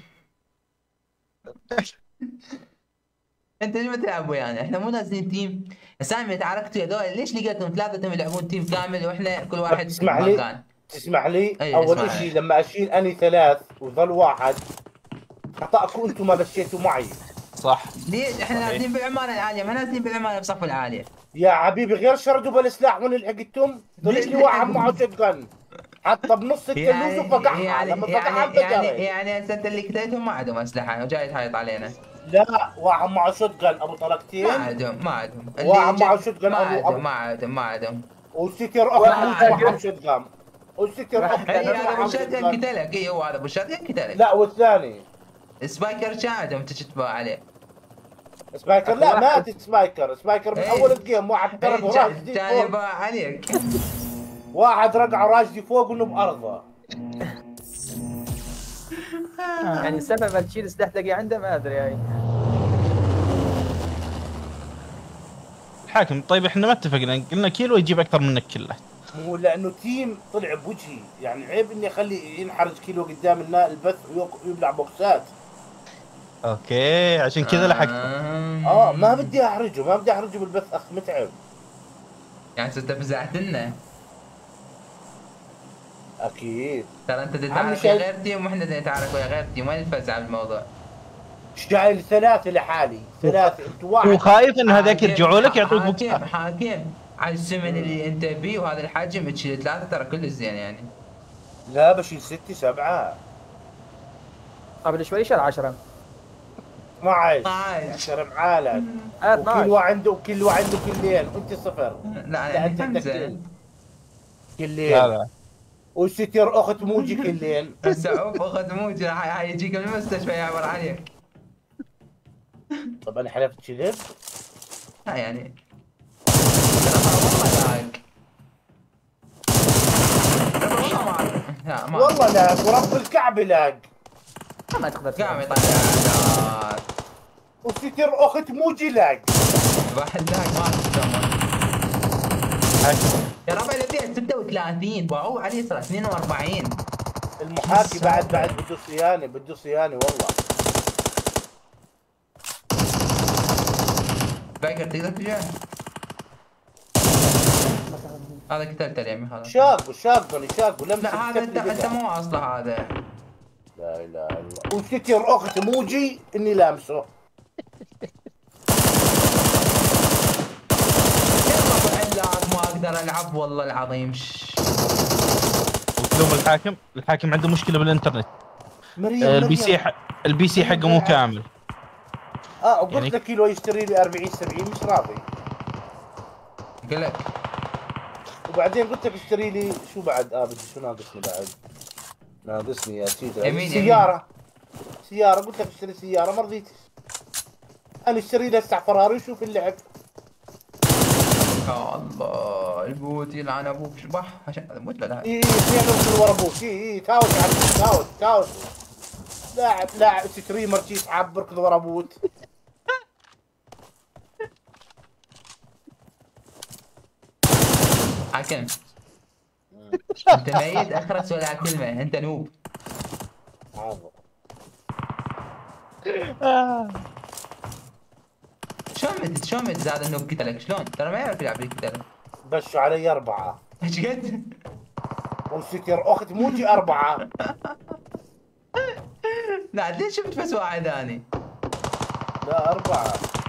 انت ليش ما تلعب ويانا؟ احنا مو نازلين تيم. سامي تعاركتوا يا هذول ليش لقيتهم ثلاثة يلعبون تيم كامل واحنا كل واحد تسمح لي؟ مكان؟ تسمح لي؟ أي اول اسمع شيء لي. لما اشيل اني 3 وظل واحد، خطأكم انتم ما مشيتوا معي. صح. ليش احنا نازلين بالعمارة العالية ما نازلين بالعمارة بصف العالية؟ يا حبيبي غير شردوا بالسلاح من لحقتهم، طلع ليش لي واحد لحقوا؟ معه شotgun حتى بنص التلوز وفقعها، لما فقعها انفجرت. يعني هسه اللي كتيتهم ما عندهم اسلحة وجاي تحيط علينا. لا واحد معه شotgun ابو طلقتين، ما عندهم واحد معه shotgun ما عندهم وستير اخر معه shotgun وستير اخر هذا ابو شاتين قتلك. اي هو هذا ابو شاتين قتلك. لا والثاني سبايكر شاهدهم تشتبه عليه. سبايكر لا مات سبايكر من اول الجيم واحد رقع راجدي ثاني فوق، باع عليك. واحد رقع راجدي فوق انه بارضه. يعني السبب ما تشيل سلاح تلاقي عنده ما ادري يعني. الحاكم طيب احنا ما اتفقنا، قلنا كيلو يجيب اكثر منك كله. مو لانه تيم طلع بوجهي، يعني عيب اني اخلي ينحرج كيلو قدام البث ويبلع بوكسات. اوكي عشان كذا لحقته. ما بدي احرجه بالبث اخ متعب. يعني انت فزعت لنا. اكيد ترى انت تتعارك ويا غير تيم واحنا نتعارك ويا غير تيم، وين الفزع بالموضوع؟ شايل 3 لحالي، 3 انت واحد. وخايف ان هذاك يرجعوا لك يعطوك بوكسات. حاكم على الزمن اللي انت بيه وهذا الحجم تشيل 3 ترى كل زين يعني. لا بشيل 6 7 قبل شوي شال 10. 12 12. 10 معالك. 12. وكل واحد عنده كلين وانت صفر. لا انت انت كلين. لا وستير اخت موجي كلين. سعوف اخذ موجه حيجيك من المستشفى يعبر عليك. طب انا حلفت كذب؟ لا يعني ترى والله لاك. لا ما والله لاك ورب الكعبه لاك. ما تقدر قام يطلع وستير اخت موجي لاك. واحد لاك ما تسمع. يا ربع الابيض 36 باعوه عليه صار 42. المحاكي بعد بده صيانه والله. باكر تقدر ترجع؟ هذا قتلت اليمين خلاص. شاقه لمسه. لا هذا انت مو اصله هذا. لا اله الا الله. وستير اخت موجي اني لامسه. ما اقدر العب والله العظيم. وتلوم الحاكم عنده مشكله بالانترنت. البي سي حقه مو كامل. وقلت يعني لك كيلو يشتري لي 40 70 مش راضي. قال لك وبعدين قلت لك اشتري لي شو بعد بدي شو ناقصني بعد؟ ناقصني يا سيدي يمين سيارة قلت لك اشتري سيارة ما رضيتش. انا اشتري لي هسه فراري وشوف اللعب. يا الله البوت يلعن ابوك شبح عشان موت لا اثنين من ورا ابوك تاوت على تاوت لاعب ستريمر يسحب بركض ورا بوت. حاكم انت ميت اخرس ولا كلمه انت نوب. حاضر. شلون مت زاد النوب قتلك شلون؟ ترى ما يعرف يلعب لي قتلك. بشوا علي 4. ايش قد؟ وستير اخت موجي 4. لا ليش شفت بس واحد ثاني؟ لا 4.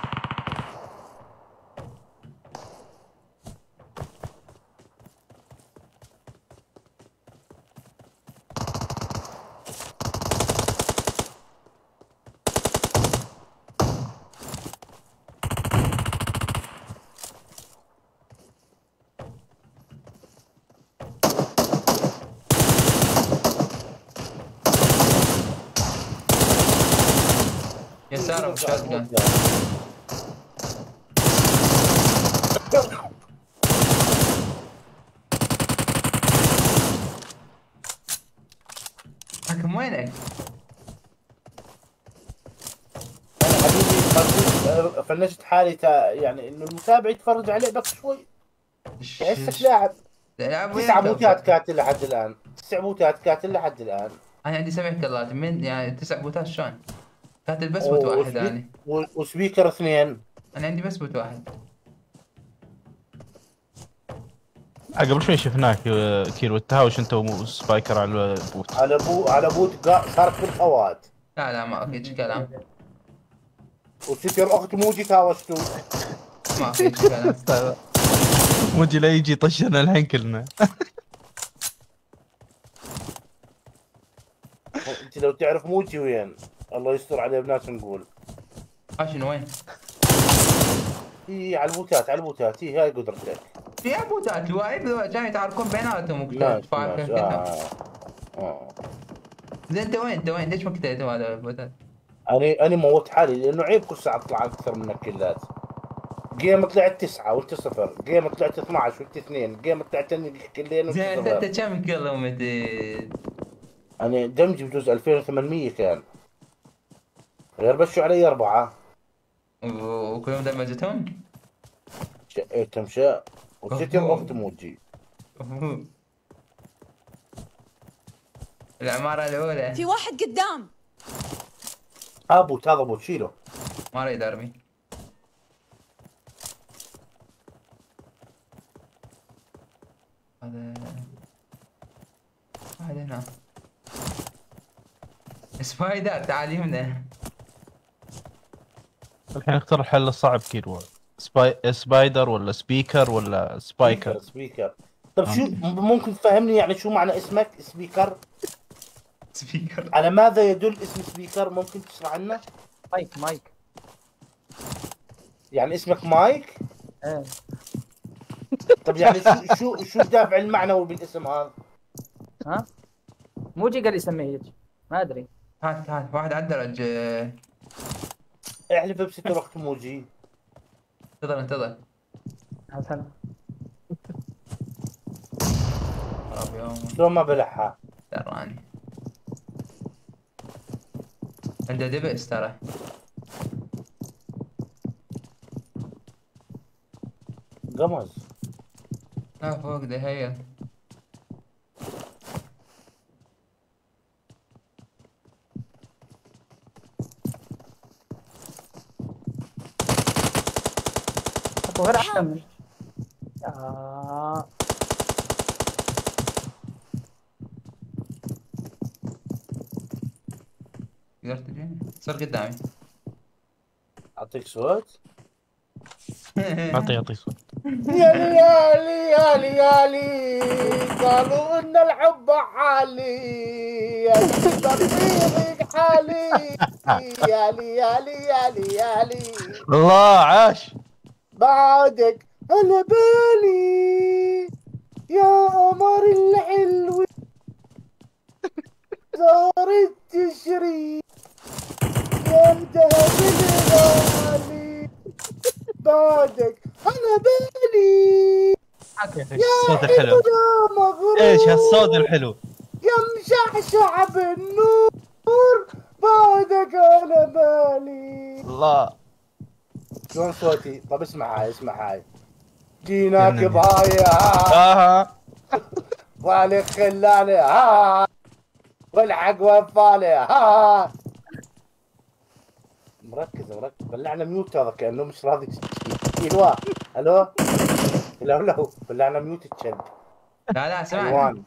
يسار بشوتجن. حكم وينك؟ انا حبيبي فنشت حالي يعني انه المتابع يتفرج عليه بس شوي يحسك لاعب. 9 موتات كاتل لحد الان 9 موتات كاتل لحد الان. انا عندي 7 كلات من يعني 9 بوتات شلون؟ قاتل بس بوت واحد انا. وسبيكر 2. انا عندي بس بوت واحد. قبل شوي شفناك كيرو التهاوش انت وسبايكر على البوت. على بوت صار كل خوات. لا ما في كلام. وستر اخت موجي تهاوشتوا. ما في كلام. موجي لا يجي طشنا الحين كلنا. انت لو تعرف موجي وين الله يستر عليه بناس نقول. شنو وين؟ على البوتات هاي قدرتك. في بوتات الواعي كانوا يتعاركون بيناتهم ماشي. زين انت وين ليش ما قتلتهم هذول البوتات؟ انا موت حالي لانه عيب كل ساعه اطلع اكثر منك كلات. جيم طلعت 9 وانت 0، جيم طلعت 12 وانت 2، جيم طلعت كلين وانت 0. زين انت كم كيلو مديد؟ انا دمجي بجوز 2800 كان. غير بشوا علي 4. وكلهم دمجتهم؟ شقيتهم شاء وستر اخت موجي. العمارة الأولى. في واحد قدام. هذا بوت شيله. ما اريد ارمي. هذا هنا. سبايدر تعال يمنا. الحين اختار الحل الصعب كيرو. سبايدر ولا سبيكر ولا سبايكر؟ سبيكر. طب شو ممكن تفهمني يعني شو معنى اسمك سبيكر؟ على ماذا يدل اسم سبيكر؟ ممكن تشرح لنا؟ مايك. يعني اسمك مايك؟ ايه. طب يعني شو الدافع المعنوي بالاسم هذا؟ ها؟ موجي قال يسميه هيك. ما ادري. هات واحد على الدرج. احلف بستر اخت موجي. انتظر. حسن. خراب يوم. شلون ما بلعها؟ تراني. عنده دبس ترى. قمز. فوق دهيل. غير احسن. تقدر تجيني؟ صار قدامي. اعطيك صوت؟ اعطي صوت. يالي قالوا ان الحب حالي يضيق حالي يالي الله عاش بعدك على بالي يا قمر الحلو صارت تشري يا ذهب الغالي بعدك على بالي الصوت الحلو. ايش هالصوت الحلو يا مشعشع بالنور بعدك على بالي. الله شلون صوتي؟ طب اسمع هاي جيناك بهاي والك خلاني والحق وفالي مركز بلعنا ميوت هذا كأنه مش راضي الو بلعنا ميوت الشد. لا اسمعني.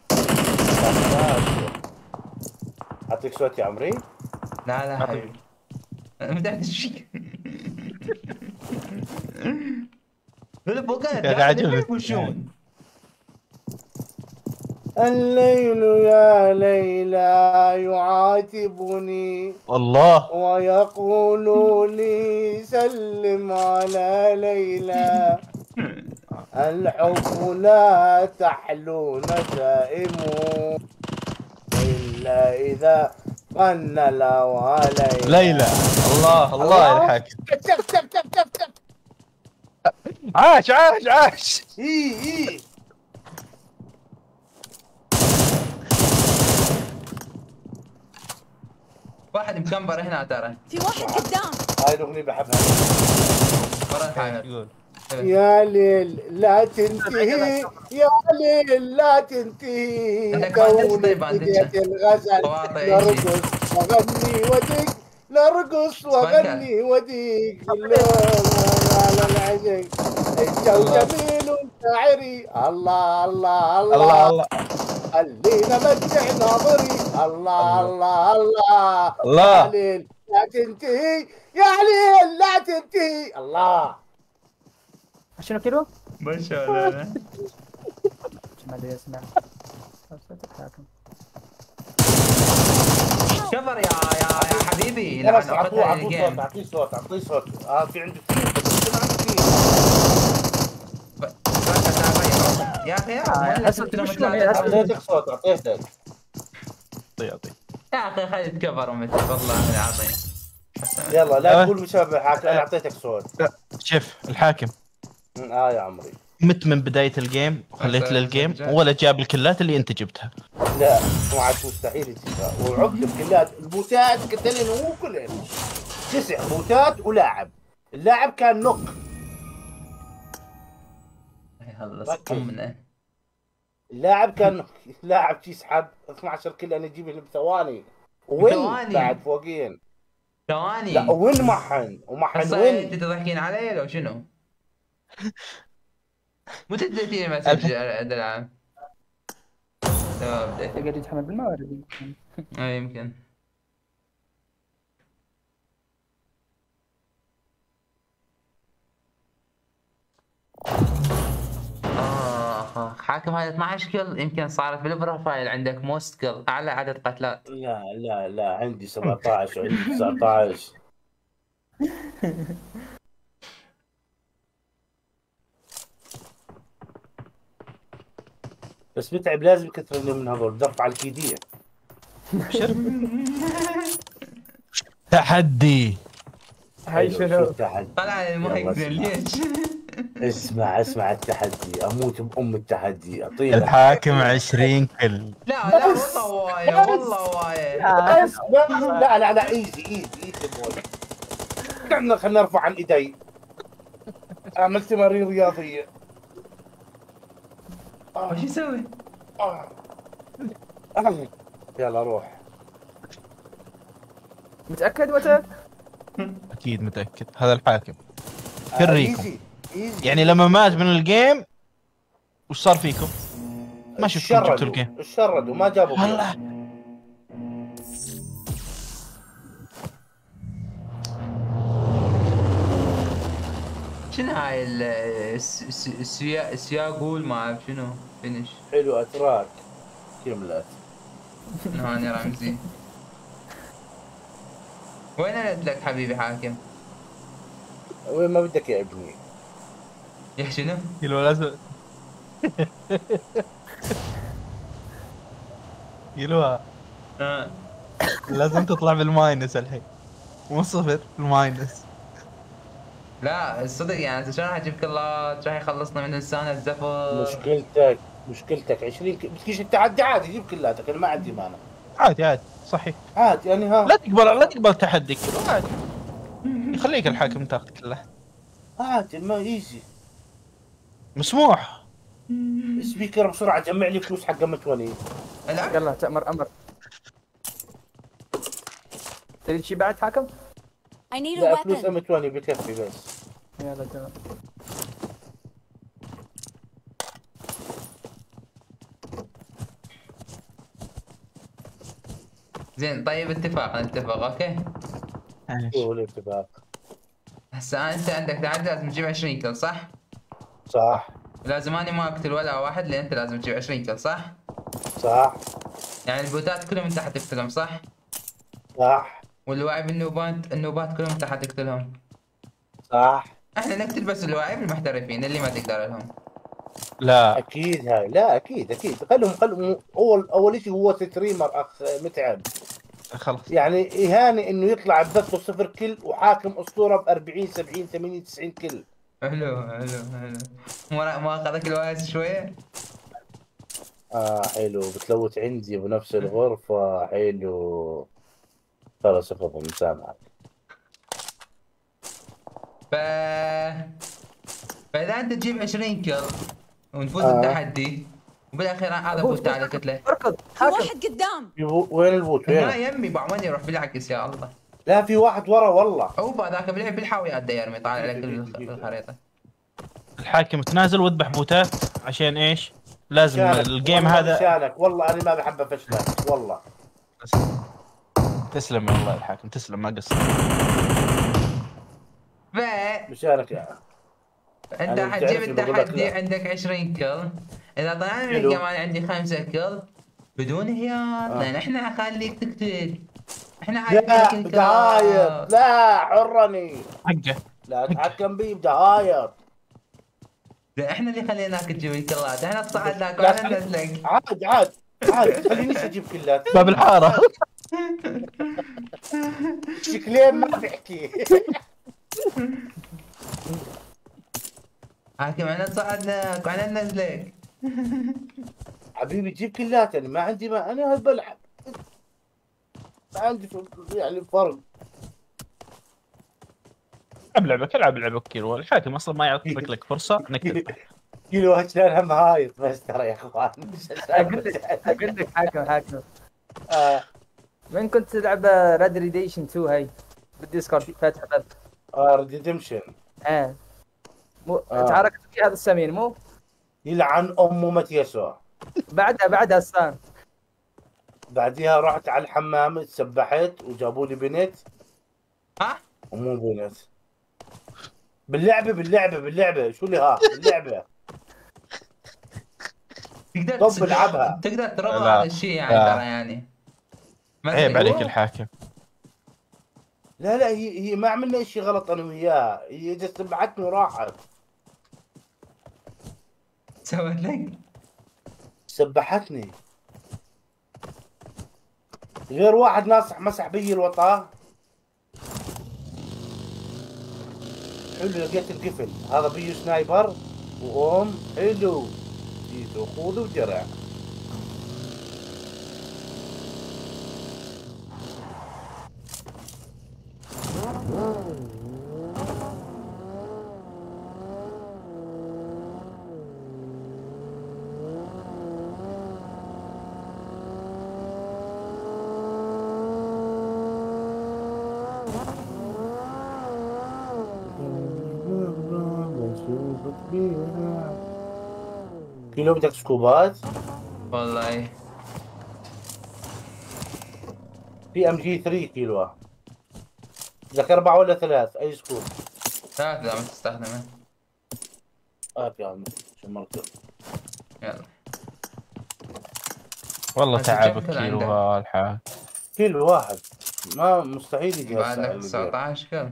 اعطيك صوت يا عمري؟ لا حبيبي. متى تشيك؟ عجبني. الليل يا ليلى يعاتبني الله ويقول لي سلم على ليلى الحب لا تحلو نسائمه إلا إذا غنى الهوى ليلى. الله يلحق. عاش اي واحد مكمبر هنا ترى. في واحد قدام. هاي الاغنيه بحبها. ورا الحائط. يا ليل لا تنتهي، يا ليل لا تنتهي، عندك باندج؟ كوني طيب باندج. بديت الغزل طواطي أي شيء. نرقص واغني ودق، نرقص واغني ودق اللون على العشق، الجو جميل شاعري، الله الله الله الله، الله خلينا متع ناظري، الله الله الله، يا الله. ليل لا تنتهي، يا ليل لا تنتهي، الله. شنو كيلو؟ ما شاء الله. ما ادري اسمع. الحاكم. كفر يا حبيبي. خلاص لعن اعطوه عقدها صوت، الجيم. اعطيه صوت، اعطيه صوت. في عنده كثير، يا اخي اعطيتك صوت، اعطيتك. يعطي يا اخي خلي تكفر مثل والله العظيم. يلا لا تقول مشابه حاكم، انا اعطيتك صوت. شوف الحاكم يا عمري مت من بداية الجيم وخليت للجيم ولا جاب الكلات اللي انت جبتها. لا مو عاد مستحيل تجيبها، وعقد بكلات البوتات قتلنا مو كلهم 9 بوتات ولاعب، اللاعب كان نوك. يخلص امنا. اللاعب كان لاعب يسحب 12 كيلو، انا اجيبه بثواني وين بعد فوقين ثواني. لا وين محن ومحن وين. انت تضحكين علي لو شنو؟ متى تديتي مسج العام؟ تمام قاعد يتحمل بالموارد. يمكن. حاكم هذا 12 كل يمكن صارت بالبروفايل عندك موست كل اعلى عدد قتلات. لا لا لا عندي 17 وعندي 19. بس بتعب لازم كثر من هذول ضرب على الكيدية. تحدي. هاي شنو؟ طلع المايك ليش؟ اسمع التحدي، اموت بام التحدي، اعطينا الحاكم 20 كل. لا والله وايه والله وايه. لا ايزي خلنا نرفع عن ايدي. اعمل تمارين رياضيه. وش يسوي؟ يلا روح. متأكد متى؟ اكيد متأكد هذا الحاكم. كريكم ايزي. يعني لما مات من الجيم وش صار فيكم؟ ما شفتكم جبتوا الجيم. شردوا ما جابوا والله. شنو هاي السياقول ما اعرف شنو فينش. حلو اتراك كملت. هاني رمزي. وين قلت لك حبيبي حاكم؟ وين ما بدك يا ابني. يا شنو؟ يلو لازم يلو لازم تطلع بالماينس الحين مو صفر الماينس. لا الصدق يعني شلون حجيب كلات راح يخلصنا من لسان الزفر. مشكلتك 20 بتجيش التحدي عادي جيب كلاتك، انا ما عندي مانع. عادي صحيح عادي يعني ها. لا تقبل تحدي كله عادي. يخليك الحاكم تاخذ كله عادي ما ايزي مسموح. سبيكر بسرعه جمع لي فلوس حق متوني. يلا تأمر امر. تريد شي بعد حاكم؟ I need a لا فلوس weapon. متوني بكفي بس. يلا تمام. زين طيب نتفق اوكي؟ شو الاتفاق؟ هسه انت عندك تحدي لازم تجيب 20 كل صح؟ صح. لازم اني ما اقتل ولا واحد لان انت لازم تجيب 20 كل صح؟ صح. يعني البوتات كلهم انت حتقتلهم صح؟ صح. واللواعب النوبات كلهم انت حتقتلهم. صح. احنا نقتل بس اللواعب المحترفين اللي ما تقدر لهم. لا اكيد هاي، لا اكيد خلهم اول شيء هو ستريمر اخ متعب. خلاص يعني اهانه انه يطلع بذاته 0 كل وحاكم اسطوره ب 40 70 80 90 كل. حلو ما اخذك الوايس شويه؟ حلو بتلوت عندي بنفس الغرفه. حلو خلاص افضل مسامحك. فاذا انت تجيب 20 كل ونفوز التحدي وبالاخير هذا فوت على كتله. اركض في حاكم. واحد قدام. وين البوت؟ هنا وين؟ يمي بعماني يروح بالعكس يا الله. لا في واحد ورا والله. هو ذاك بيلعب بالحاويات دا يرمي طالع على كل الخريطه. الحاكم تنازل واذبح بوتات عشان ايش؟ لازم مشانك. الجيم والله هذا. مشانك والله انا ما بحب افشلك والله. تسلم والله الحاكم، تسلم ما قصرت. ف مشانك يا انت أنا حتجيب بتعرفني بقول لك التحدي لا. عندك 20 كل. اذا طلعنا من حلو. كمان عندي 5 كل بدون هياط لان احنا اخليك تقتل. احنا عارفين لا كل بدهايط، لا حرني، حقه. لا تحكم بي بدهايط. احنا اللي خليناك تجيب الكلات، احنا صعدناك لا واحنا نزلك. عاد خلينيش اجيب كلات. باب الحاره. شكلين ما بحكي. حاكم احنا صعدناك واحنا نزلك. حبيبي جيب كلات، يعني ما عندي، ما انا بلعب، ما عندي يعني فرق. العب لعبك كيلو، الحاكم اصلا ما يعطيك لك فرصه انك تذبح. كيلو عشان هم هايط بس ترى يا اخوان. اقول لك حاكم. آه. وين كنت تلعب ريد ريديشن 2 هاي بالديسكورد فاتح باب. ريديمشن. مو تعاركت في هذا السمين مو؟ يلعن امه مت يسوع. بعدها السان. بعديها رحت على الحمام تسبحت وجابوا لي بنت. ها؟ ومو بنت. باللعبة شو اللي ها باللعبة. طب العبها. تقدر تربط لا. هذا الشيء يعني لا. ترى يعني. عيب عليك الحاكم. لا هي ما عملنا شيء غلط انا وياها، هي جت سبحتني وراحت. سوت لك؟ سبحتني. غير واحد ناصح مسح بي الوطاه. حلو لقيت القفل هذا بيو سنايبر وقوم حلو جيت خذ وجرع. كيلو بدك سكوبات؟ والله في ام جي 3 كيلو. بدك 4 ولا 3 اي سكوب؟ 3 اذا ما تستخدمه. يا عمي شمرته. يلا والله بس تعبك كم كيلو عندك؟ هالحال. كيلو واحد ما مستحيل يجي بعد لك هسه. 19 كم.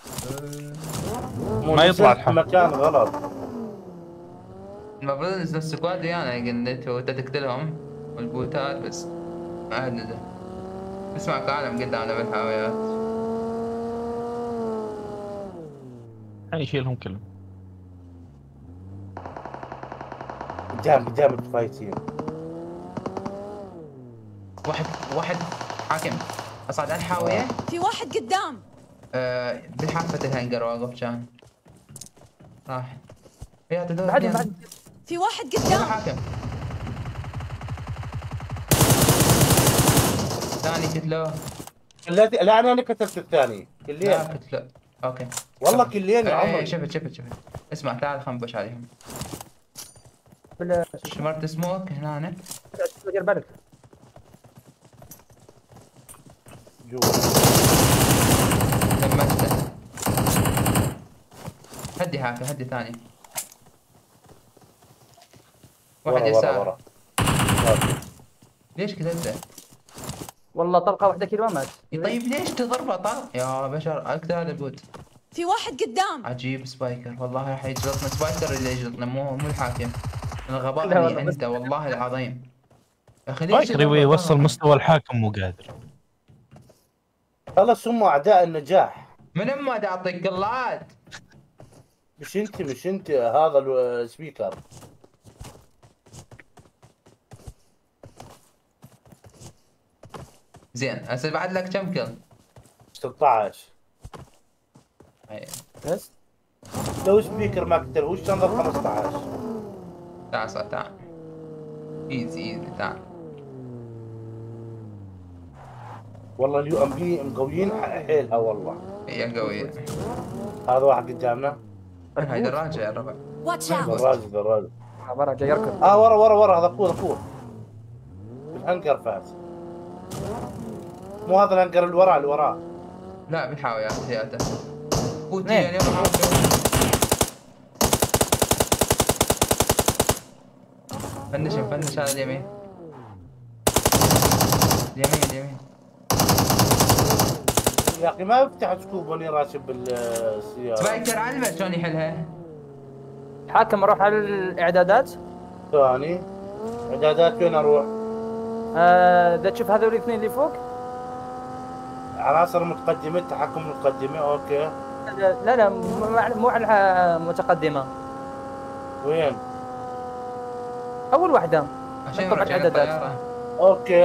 ما يطلع في الحال. مكان غلط. المفروض نزل السكواد ويانا قلت وانت تقتلهم والبوتات بس ما عاد نزل. اسمع كلام قدامنا بالحاويات. يعني يشيلهم كلهم. قدام الفايتين. واحد حاكم اصعد على الحاوية. في واحد قدام. بحافة الهنجر واقف كان راح يا تدور بعد في واحد يلا قدام. حاكم ثاني كتلوه. لا انا كتبت الثاني لا كلين. كتلو اوكي والله كلين يا ايه عمري. شفت اسمع تعال خنبش عليهم. بلا شمرت سموك هنا دير بالك. جوا دمجته. هدي حاكم هدي ثاني. واحد يسار. ورا. ليش كذبته؟ والله طلقه واحده كيلو مات. طيب ليش تضربه طلق يا بشر اقدر البوت. في واحد قدام. عجيب سبايكر والله راح يجلطنا سبايكر اللي يجلطنا مو الحاكم. الغباء لا والله اللي انت والله العظيم. يا اخي ليش باكر يبي تضربه يوصل طلق؟ مستوى الحاكم مو قادر. خلاص هم اعداء النجاح. من ما تعطيك قلات. مش انت هذا السبيكر. زين هسه بعد لك كم كل؟ 16. هاي. بس لو سبيكر ما قتلهوش كان ضل 15. تعال صار تعال. ايزي تعال. والله اليو ام بي مقويين حيلها والله. هي قوية. هذا واحد قدامنا. هاي دراجة يا الربع. Watch out! دراجة. برا جاي يركض. ورا هذا فوق. الهنجر فاز. مو هذا الهنجر اللي وراه. لا بالحاويات هياته. فوتي اثنين. يعني يلا فنش هذا اليمين. اليمين. يا اخي ما بفتح سكوب واني راشب بالسيارة. سبايكر علمه شلون يحلها. حاكم اروح على الاعدادات. ثاني. اعدادات وين اروح؟ اذا تشوف هذول الاثنين اللي فوق. عناصر متقدمة، تحكم متقدمة، اوكي. لا مو على متقدمة. وين؟ اول واحدة. عشان نطلع يرجع الإعدادات. الطيارة. اوكي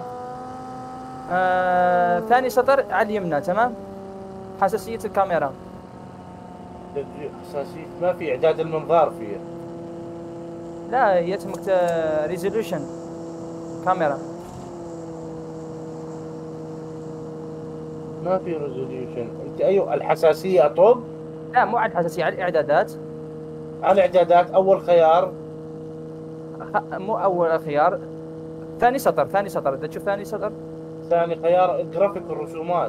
ثاني سطر على اليمنى تمام. حساسية الكاميرا. حساسية ما في اعداد المنظار فيه. لا يتمك ريزولوشن كاميرا. ما في ريزوليوشن. انت ايوه الحساسية اطب؟ لا مو على الحساسية، على الاعدادات. على الاعدادات اول خيار. مو اول خيار، ثاني سطر اذا تشوف ثاني سطر. ثاني خيار جرافيك الرسومات.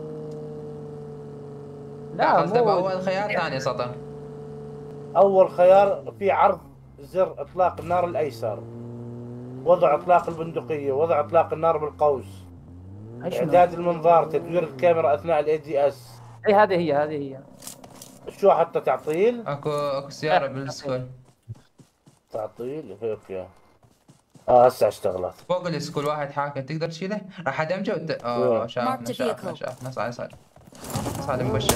لا قصده مو بأول خيار ثاني سطر. اول خيار في عرض زر اطلاق النار الايسر، وضع اطلاق البندقية، وضع اطلاق النار بالقوس، اعداد المنظار، تدوير الكاميرا اثناء الاي دي اس. اي هذه هي. شو حتى تعطيل؟ اكو سيارة بالسكول. تعطيل اوكي. هسه اشتغلت. فوق السكول واحد حاكم تقدر تشيله؟ راح ادمجه شافنا صار مبشر.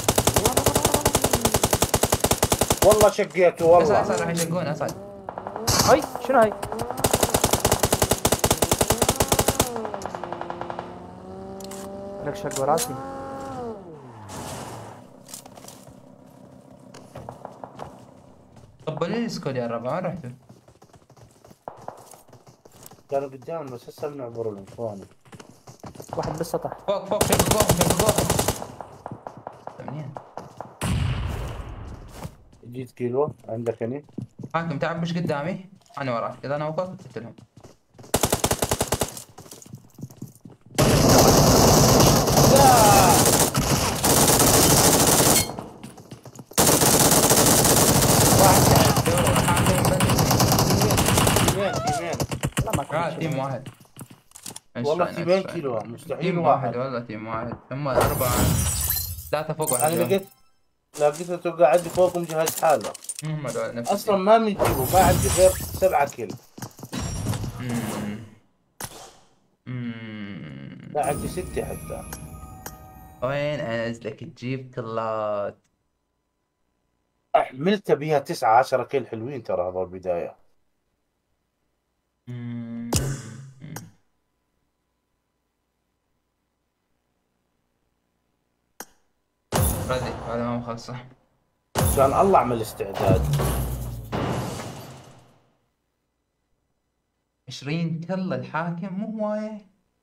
والله شقيته والله. اسعد راح يشقون اسعد. هاي شنو هاي؟ لك شق وراسي. طب ليه السكول يا الربع وين رحتوا؟ كانوا قدام بس هسه بنعبر لهم ثواني. واحد بالسطح. فوق في منين؟ جيت كيلو عندك هني. حاكم تعب مش قدامي انا وراك، اذا انا وقفت قتلهم. تيم واحد. والله تيمين كيلو مستحيل. تيم واحد والله تيم واحد. هم 4 3 فوق واحد. انا لقيته قاعد فوق مجهز حاله. هم هذول نفس اصلا ما بنجيبه، ما عندي غير 7 كيلو. لا عندي 6 حتى. وين انزلك تجيب كلات؟ حملت بيها 9 10 كيل حلوين ترى هذول البدايه. ردي هذا ما مخلصه. كان الله اعمل استعداد. 20 كل الحاكم مو هوايه.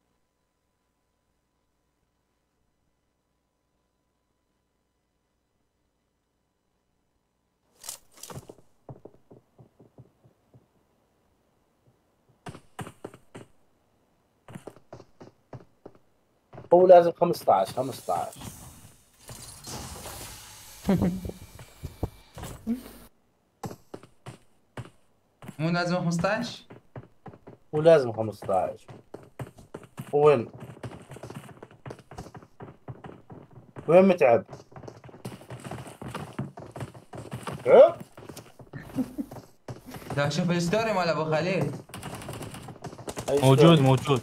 هو لازم 15. مو لازم 15؟ هو لازم 15. وين متعب؟ لا شوف الستوري مال ابو خليل. موجود.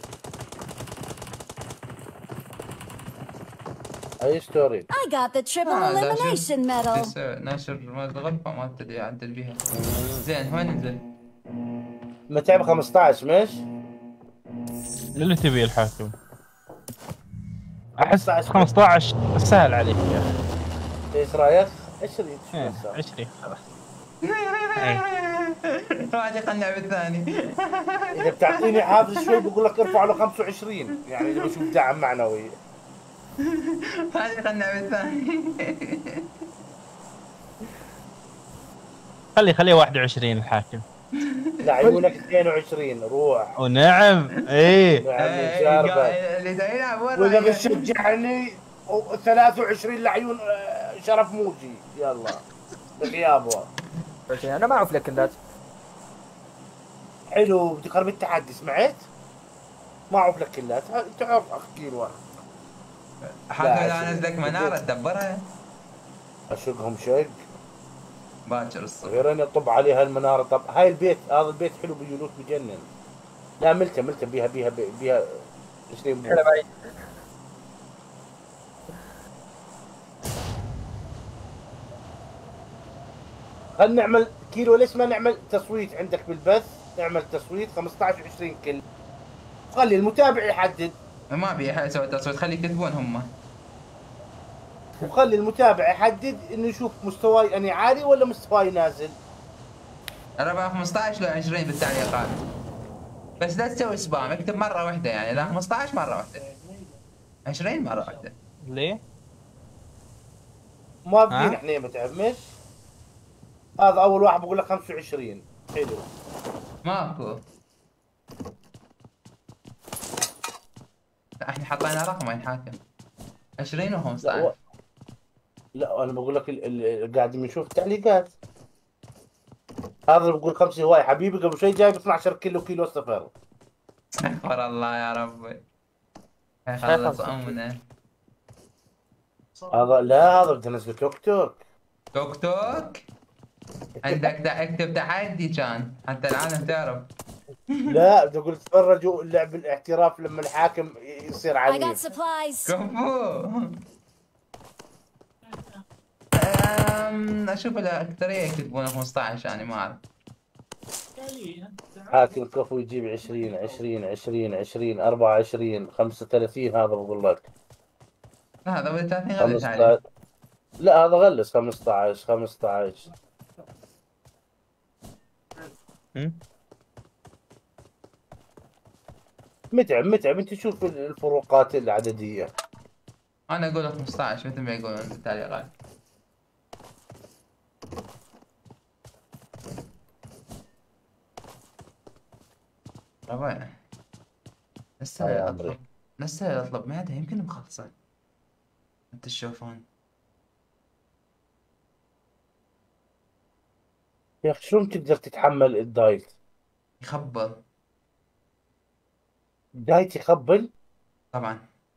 اي ستوري. I got the triple elimination medal. ناشر مال الغرفه ما تدري اعدل بيها. زين وين ننزل؟ متعب 15 مش؟ اللي تبيه الحاكم. احس 15 سهل عليك يا اخي. ايش رايك؟ 20 20 خلاص. واحد يقنع بالثاني. اذا بتعطيني حافز شوي بقول لك ارفع له 25 يعني اذا بشوف دعم معنوي. واحد يقنع بالثاني. خليه 21 الحاكم. لا عيونك 22 روح. ونعم ايه. نعم جاربك. اللي يلعب واذا بتشجعني 23 لعيون شرف موجي يلا بغيابه. انا ما اعرف لك كلات. حلو بدي قرب التحدي سمعت؟ ما اعرف لك كلات تعرف احكي له حاكم اذا نزلك مناره تدبرها. اشقهم شق باكر الصبح. غير اني اطب عليها المناره. طب هاي البيت هذا البيت حلو بيولوت بجنن. لا ملته بيها 20 بوت. خلينا نعمل كيلو. ليش ما نعمل تصويت عندك بالبث؟ نعمل تصويت 15 20 كل. خلي المتابع يحدد. ما ابي اسوي تصويت خلي يكتبون هم. وخلي المتابع يحدد انه يشوف مستواي اني عالي ولا مستواي نازل. انا بقى 15 لو 20 بالتعليقات. بس لا تسوي سبام اكتب مره واحده يعني لا 15 مره واحده. 20 مره واحده. ليه؟ ما بدينا احنا متعمش. هذا اول واحد بقول لك 25 حلو. ماكو. لا احنا حطينا رقم وين حاكم 20 و 15. لا انا بقول لك قاعد بنشوف التعليقات. هذا اللي بقول 5 هواي حبيبي قبل شوي جايب 12 كيلو صفر. استغفر الله يا ربي. خلص امنا. هذا لا هذا بدي انزل توك توك. توك توك؟ عندك اكتب تحدي كان حتى العالم تعرف. لا بدي اقول تفرجوا اللعب الاحتراف لما الحاكم يصير عنيف. كفو. اشوف الاكثريه يكتبون 15 يعني ما اعرف. حاكم كفو يجيب 20 20 20 20 24 35 هذا بقول لك. لا هذا ب 30 غلس عليه. لا هذا غلس 15. متعب انت شوف الفروقات العدديه. انا اقول 15 مثل ما يقولون بالتعليقات. طبعا لسه اطلب معده يمكن مخلصه. انت تشوفون يا اخي شلون تقدر تتحمل الدايت؟ يخبل. دايت يخبل؟ طبعا.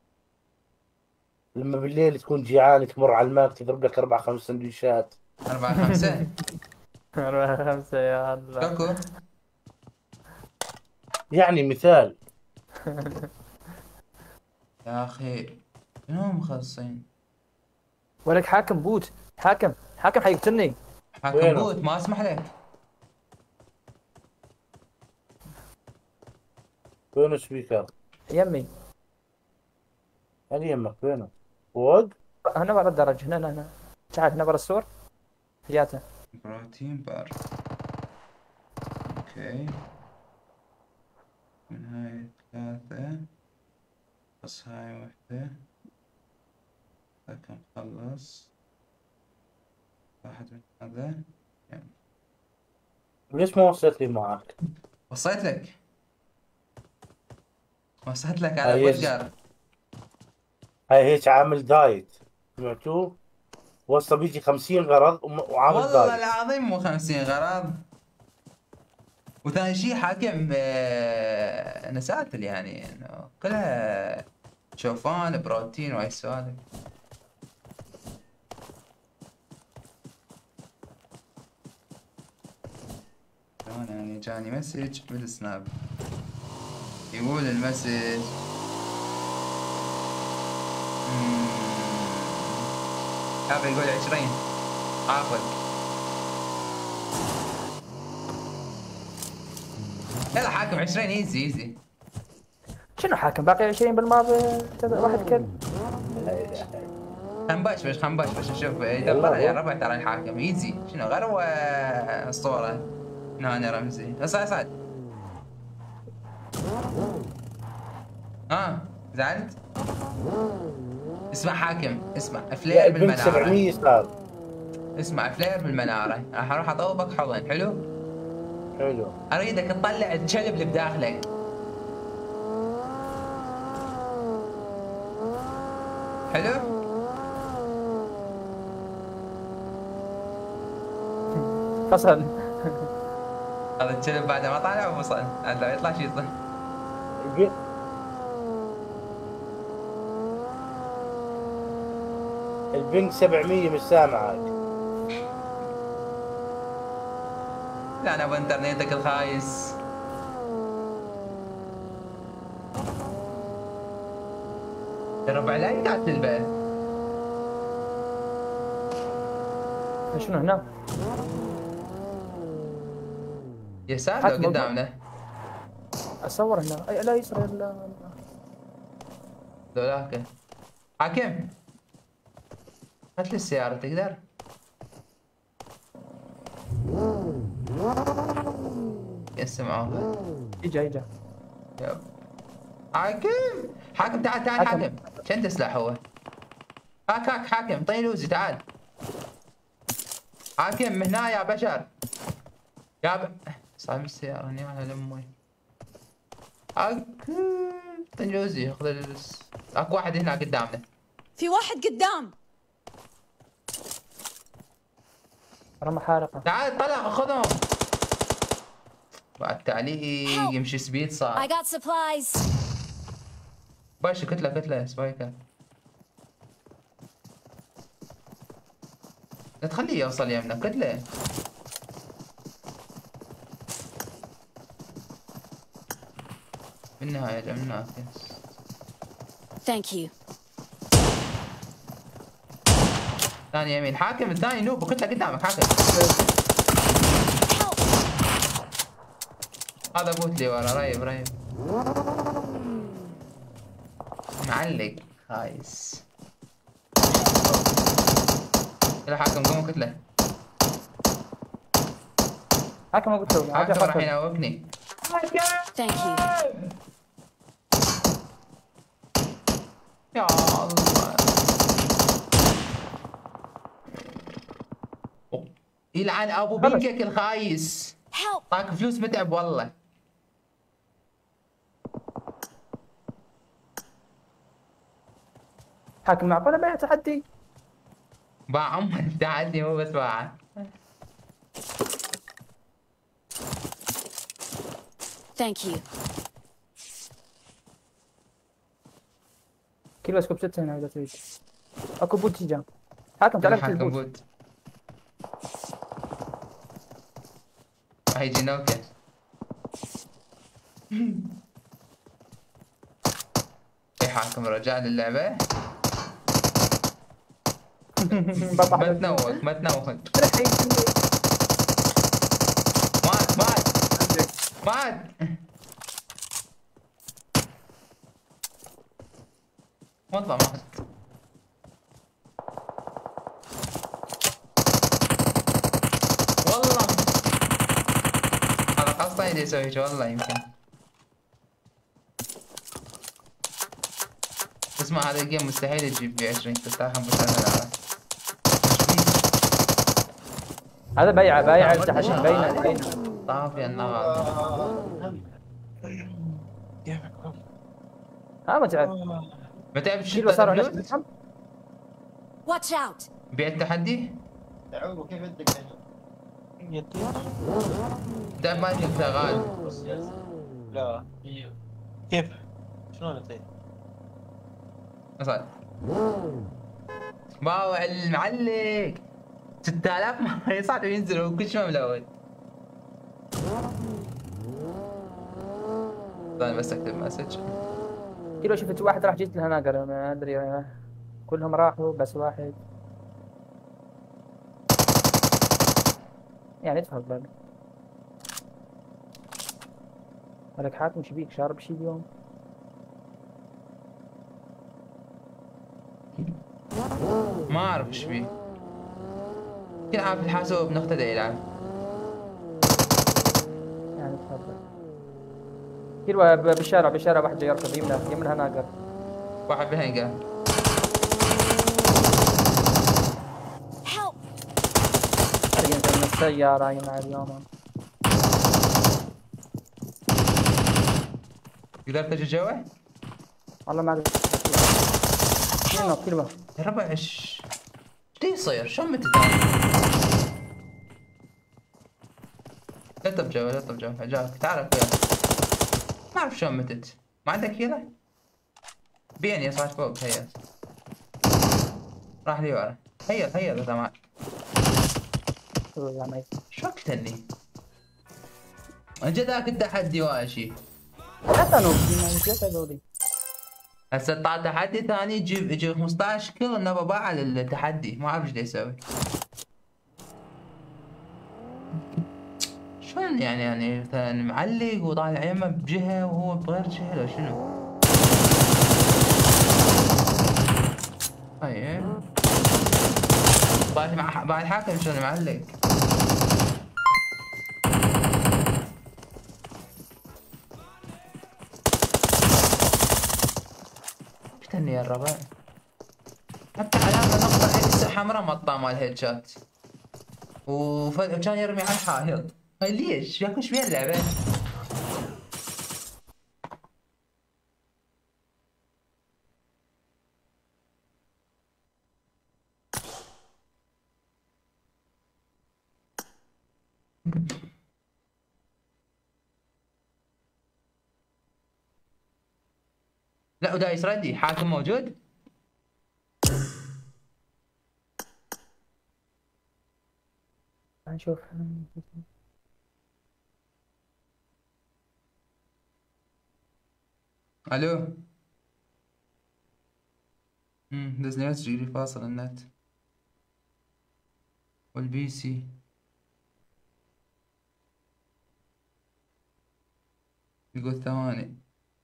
لما بالليل تكون جيعان تمر على الماء تضرب لك 4 5 سندويشات. 4 5 4 5 يا الله. كوكو. يعني مثال. يا اخي شنو مخلصين؟ ولك حاكم بوت. حاكم حيقتلني. حاكم بوت ما اسمح لك. وين سبيكر؟ يمي. يعني يمك وينه؟ فوق؟ هنا برا الدرج هنا. تعال هنا برا السور. حياته. بروتين بار. اوكي. من هاي 3 بس هاي وحدة. لكن خلص. واحد من هذا. يعني. ليش ما وصلت لي معك؟ وصلت لك على برجر. هاي هيك عامل دايت سمعتوا؟ وصل بيجي 50 غرض وعامل دايت. والله العظيم مو 50 غرض. وثاني شيء حاكم نساتل يعني انه كلها شوفان بروتين وهاي السوالف. يعني جاني مسج بالسناب يقول المسج هذا يقول 20 اخذ. يلا حاكم 20 ايزي. شنو حاكم باقي 20 بالماضي واحد كل. خنبشبش نشوف يدبر يا ربع ترى الحاكم ايزي شنو غير اسطوره. هنا رمزي اصعد. زعلت؟ اسمع حاكم، اسمع فلير بالمناره. 700 صار. اسمع فلير بالمناره، راح اروح اطوبك حضن. حلو؟ حلو. اريدك تطلع الكلب اللي بداخلك. حلو؟ فصل. هذا الكلب بعد ما طالع وفصل، لو يطلع شو يصير؟ البنك 700 مش سامعك. لا انا بانترنتك الخايس. الربع لا يقعد البيت. شنو هنا؟ يسار لو قدامنا. اصور هنا لا يسر ذولاك. حاكم هات لي السيارة تقدر؟ يسمعوها. اجا يب. حاكم تعال حاكم. شنت سلاح هو؟ هاك حاكم طي لوزي تعال. حاكم من هنا يا بشر. صاحب السيارة هني على لمي. طي لوزي خذ اكو واحد هنا قدامنا. في واحد قدام. رمى حارقة. تعال طلع خذهم. بعد تعليق يمشي سبيد صار. I got supplies. باش كتلة سبايكر. لا تخليه يوصل يمنا كتلة. بالنهاية جمناك. Thank you. ثاني يمين حاكم الثاني نوب كتلة قدامك حاكم. هذا بوت لي ورا ريب معلق خايس. يلا حاكم قوم كتله. حاكم ما قلت له حاكم راح يناوبني. Thank you. يا الله يلعن ابو بنكك الخايس. طاك فلوس متعب والله. حاكم معقولة بايع تحدي؟ باع التحدي مو بس باع. Thank you. كيلو سكوب 6 هنا اذا تريد. اكو بوت جا. حاكم تعال اقتل البوت. هيجي نوكه. يا حاكم رجع للعبة. ما تنوخ. مات. والله مات. والله هذا قصده يدي يسوي شو والله يمكن. اسمع هذا الجيم مستحيل تجيب ب 20 تستاهل $5,000. هذا بايع التحدي باينه. طافي النار. ما تعرف. ما تعرف شو صار الفلوس؟ Watch out. بيع التحدي؟ يعقوب كيف بدك تعرف ما كنت شغال. لا كيف؟ شلون اطير؟ وصل. باوع المعلق 6000 ما يصعد وينزل وكل شيء ملون. ثاني بس اكتب مسج. كيلو شفت واحد راح جيت لهنا قال ما ادري كلهم راحوا بس واحد يعني تفضل. ولك حاكم شبيك شارب شي اليوم. ما اعرف ايش فيه. يلعب في الحاسوب نقطة يلعب. يعني تفضل. كيلو بالشارع واحد جاي يركض يمنها ناقر. واحد بالهنجر. Help! ينزل من السيارة يمنع اليوم. قدرت تجي جوا؟ والله ما ادري. كيلو. يا ربع ايش يصير؟ شو متت؟ لا طب جوا جاك تعال اخويا. ما اعرف شلون متت. ما عندك هيلة؟ بيني صعد فوق هيا. راح لي ورا. هيا اذا معك. شو قتلني؟ من جد ذاك التحدي واشي. حتى نوبي هسه طلع تحدي ثاني يجي 15 كيلو انه بباع على التحدي، ما اعرف ايش يسوي. شلون يعني مثلا معلق وطالع يمه بجهه وهو بغير جهه لو شنو؟ طيب بعد الحاكم شلون معلق؟ افتني يا الربع. حتى علامة نقطة اكس حمراء مطة مال هيد شات. وكان يرمي على الحائط. ليش؟ ياكل ايش بيها اللعبة؟ لا ودايس ردي، حاكم موجود؟ نشوف. الو. دزني تجيلي فاصل النت والبي سي. يقول 8.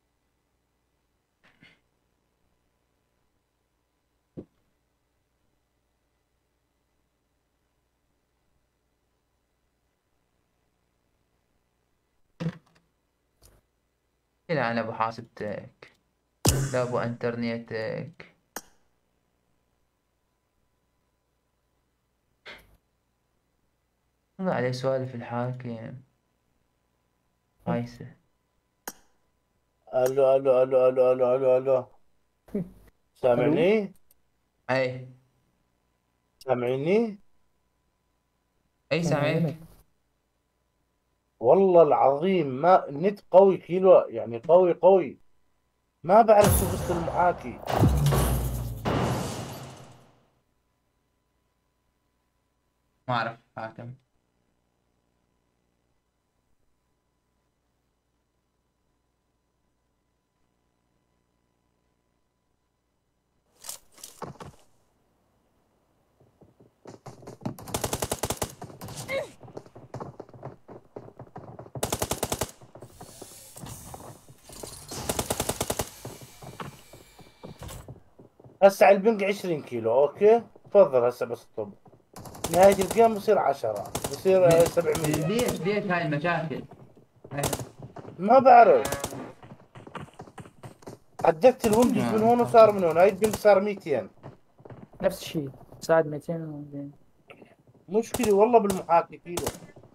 يلعن ابو حاسبتك، لا ابو انترنيتك. والله عليه سوالف الحاكم خايسة. الو سامعني؟ اي سامعيني؟ اي سامعك. والله العظيم ما النت قوي كيلو، يعني قوي. ما بعرف شو قصة المحاكي. ما اعرف حاكم. هسه على البنك 20 كيلو، اوكي تفضل. هسه بس طب نهاية الجيم بصير 10، بصير 700. ليش هاي المشاكل؟ ما بعرف. عدلت الويندوز من هون وصار من هون، هاي البنك صار 200. نفس الشيء ساعد 200. مشكلة والله بالمحاكي كيلو.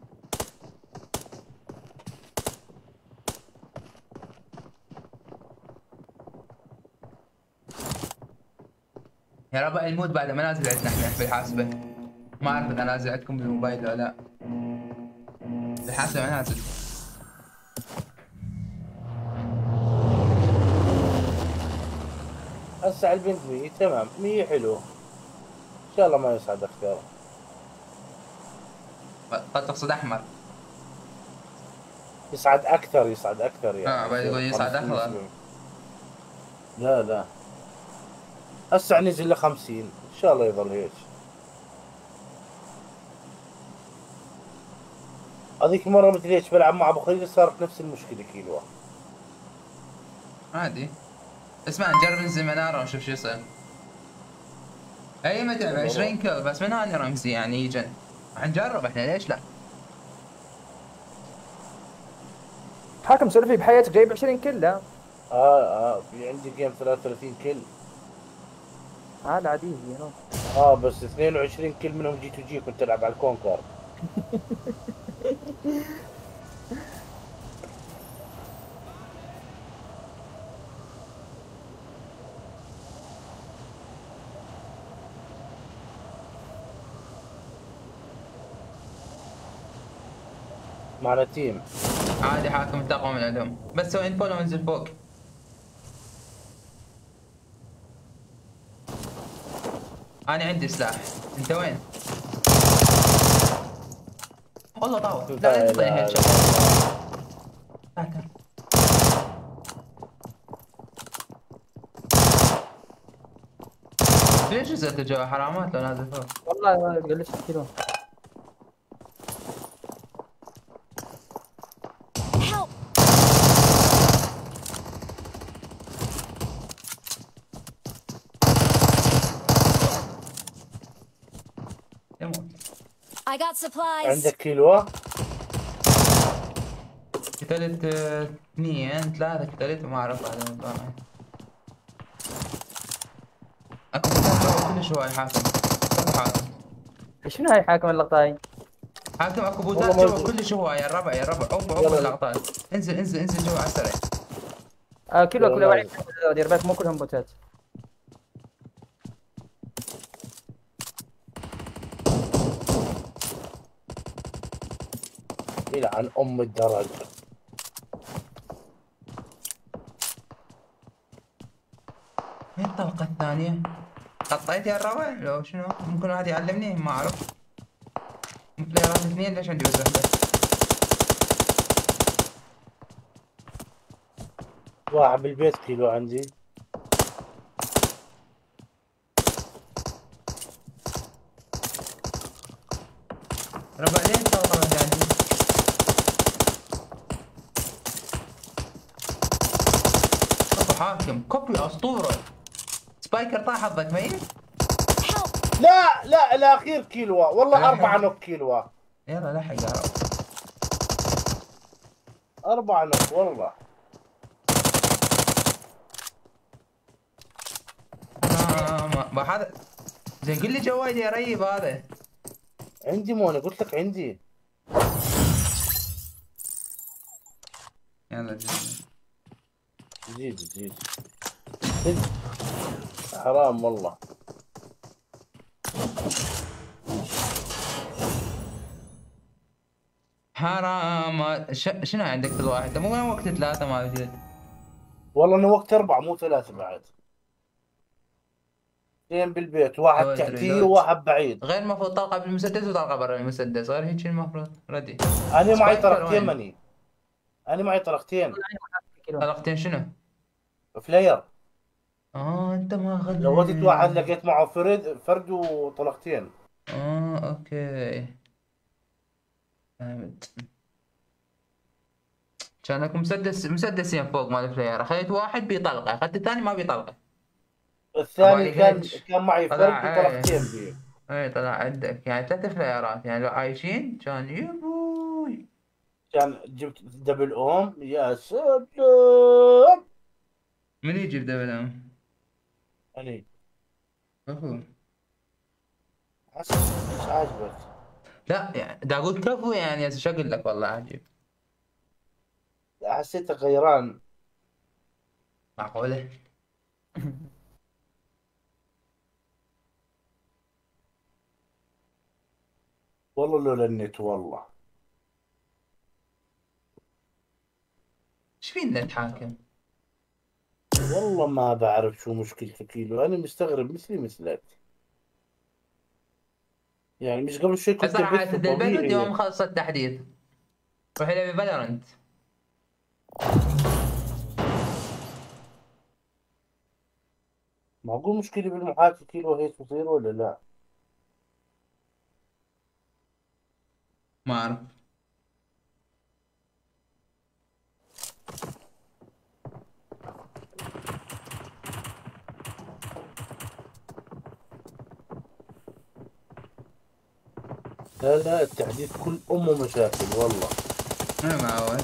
يا رب المود بعد ما نازل عندنا احنا في الحاسبة. ما اعرف اذا نازل عندكم بالموبايل ولا لا. الحاسبة ما نازل. هسه على البنك 100 تمام، 100 حلو. ان شاء الله ما يصعد اكثر. قد تقصد احمر. يصعد اكثر يعني. بعد يقول يصعد اخضر. لا هسه نزل ل 50، ان شاء الله يظل هيك. هذيك مرة مثل هيك بلعب مع ابو خليل صارت نفس المشكلة كيلو. عادي. اسمع نجرب ننزل منارة ونشوف شو يصير. اي متعب 20 كيل بس من هاني رمزي يعني يجن. حنجرب احنا ليش لا؟ حاكم سولفي بحياتك جايب 20 كله. في عندي جيم 33 كل. هذا عادي يا نو. بس 22 كل منهم جي تو جي كنت العب على الكونكر. معنا تيم. عادي حاكم التقوى من العدوم بس سوي انفول وانزل فوق. انا عندي سلاح. انت وين؟ والله طاوع. لا تعطيني هيد شوت. ليش نزلت الجو حرامات لو نازل فوق؟ والله قلت كيلو. Help! يموت. I got supplies. عندك كيلو؟ قتلت 2 3 قتلت وما اعرف بعدين طبعا. اكو بوتات كل شوي حاكم. حاكم. شنو هاي حاكم اللقطة هاي؟ حاكم اكو بوتات جوا كل شوي يا الربع يا الربع عوب اللقطات. انزل انزل انزل جوا على السريع. كله واحد دير بالك مو كلهم بوتات. يلعن ام الدرج. وين الطلقة الثانية؟ قطيت يا الربع لو شنو؟ ممكن واحد يعلمني ما اعرف. بلايرات 2 ليش عندي بس واحدة؟ واحد بالبيت كيلو عندي. ربع ليه الطلقة واحدة عندي؟ اكو حاكم كوبي اسطورة. سبايكر طاح حظك ميت؟ لا لا الاخير كيلو والله 4 نوك كيلو. يلا لحق يا رب. 4 نوك والله. ما هذا زين قل لي جوالي يا ريب هذا. عندي مو قلت لك عندي. يلا زيد زيد. حرام والله. حرام. شنو عندك في الواحد؟ مو وقت 3 ما وجد. والله انه وقت 4 مو 3 بعد. 2 بالبيت واحد تحتي وواحد بعيد. غير المفروض طلقه بالمسدس وطلقه برا المسدس غير هيك المفروض ردي. انا معي طلقتين انا معي طلقتين. طلقتين شنو؟ فلاير. انت ماخذ. لو وقت واحد لقيت معه فرد وطلقتين. اوكي فهمت. كان لكم مسدسين فوق مال الفلاير. اخذت واحد بطلقه اخذت الثاني ما بطلقه. الثاني كان معي فرد وطلقتين بيه. اي طلع عندك يعني 3 فلايرات يعني لو عايشين كان يبوي. كان جبت دبل اوم يا سلام. من يجيب دبل اوم؟ انا كفو. مش عاجبك؟ لا يعني دا اقول كفو يعني ايش اقول لك والله عجيب. حسيتك غيران. معقوله؟ والله لولا النت والله. ايش فينا نتحاكم؟ والله ما بعرف شو مشكلته كيلو. انا مستغرب مثلي مثلك. يعني مش قبل شوي كنت صراحه بث البلد طبيعي. يوم خلص التحديث روح العب فالورنت. معقول مشكلة بالمحاكي كيلو هيك بصير ولا لا؟ ما اعرف. لا لا التحديث كل امه مشاكل والله. انا معود.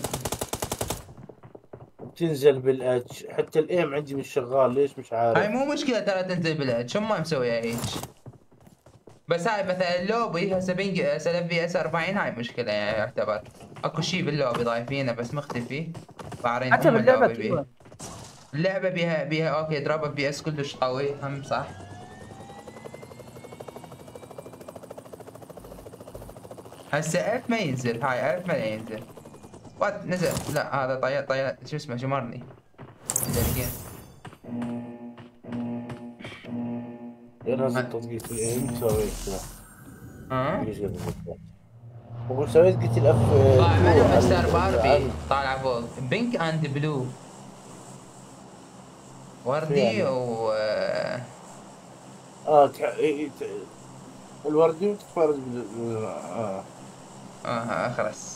بتنزل بالاتش، حتى الايم عندي مش شغال، ليش مش هاي عارف. مو مشكلة ترى تنزل بالاتش، ما مسويها هيك. بس هاي مثلا اللوبي هسه بينج سلف في اس 40 هاي مشكلة يعني يعتبر. اكو شيء باللوبي ضايفينه بس مختفي. فارين حتى باللعبة اللوبي بيه. كذا. اللعبة بيها اوكي دروب اف بي اس كلش قوي هم صح. هسه اف ما ينزل، هاي اف ما ينزل. وات نزل، لا هذا طيار شو اسمه شمرني. نزل جيم. ينزل تطبيق الايم سويت كذا. ها؟ ليش قبل كده؟ بقول سويت قلت الاف طالع 2 منهم على مستر باربي، على طالع فوق بينك اند بلو. شو وردي يعني؟ و الوردي وتتفرج اخرس.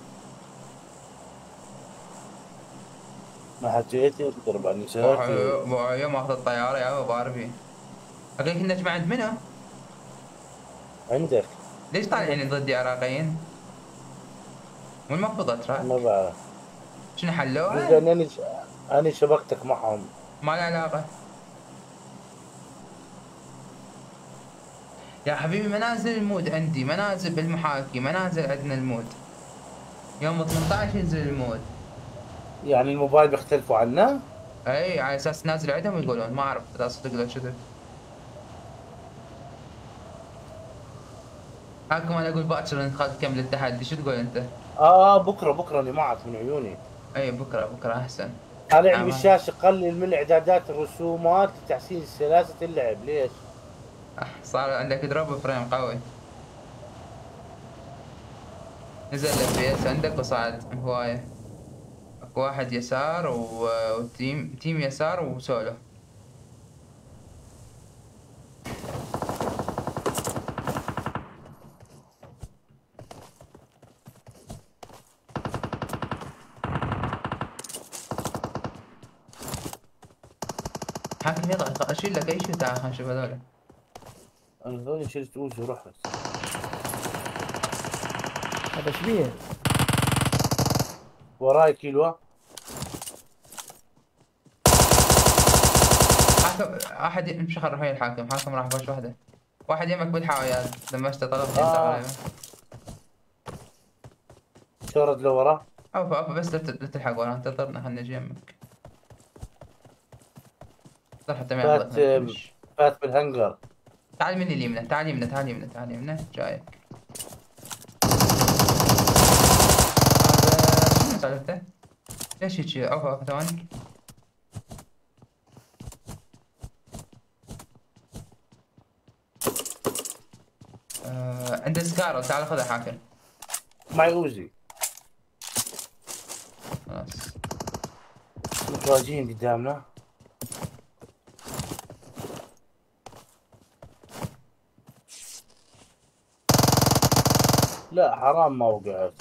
ما حكيت تضرب عن نساتي. يوم اخذ الطيارة يا ابو باربي. اقول كنا نجمع عند منو؟ عندك. ليش طالعين ضدي عراقيين؟ مو المفروض ما اتراك؟ بعرف. شنو بس حلوها؟ لاني انا شبكتك معهم. ما له علاقة. يا حبيبي منازل المود عندي، منازل بالمحاكي، منازل عندنا المود. يوم 18 ينزل المود. يعني الموبايل بيختلفوا عنا؟ اي على اساس نازل عندهم يقولون، ما اعرف اذا صدق لو كذب. هاكم انا اقول باكر نكمل التحدي، شو تقول انت؟ بكره انا معك من عيوني. اي بكره احسن. طالع لي عمل. بالشاشه قلل من اعدادات الرسومات لتحسين سلاسه اللعب، ليش؟ صار عندك دروب فريم قوي. نزل الاف بي اس عندك وصعد هوايه. اكو واحد يسار وتيم يسار وسولو. حاكم يلا اشيل لك اي شيء، تعال خلينا نشوف هذول. انا هذول شلت اوزي ورحت. هذا ايش بيه؟ وراي كيلو. حاكم احد مش خل روح الحاكم، حاكم راح باش وحده. واحد يمك بالحاويات لما طلبت انت عليه. شرد لورا. عفوا بس لا تلحق ورا، انتظرنا خلنا نجي يمك. صح حتى ما فات ياخذك مش. فات بالهنجر. تعال من اليمنى، تعال يمنى، تعال يمنى، تعال يمنى، جايك. هذا شنو سالفته؟ ليش هيك؟ عفوا ثواني. عنده سكارو، تعال خذها حاكم. معي اوزي. خلاص. متواجهين قدامنا. لا حرام ما وقعت.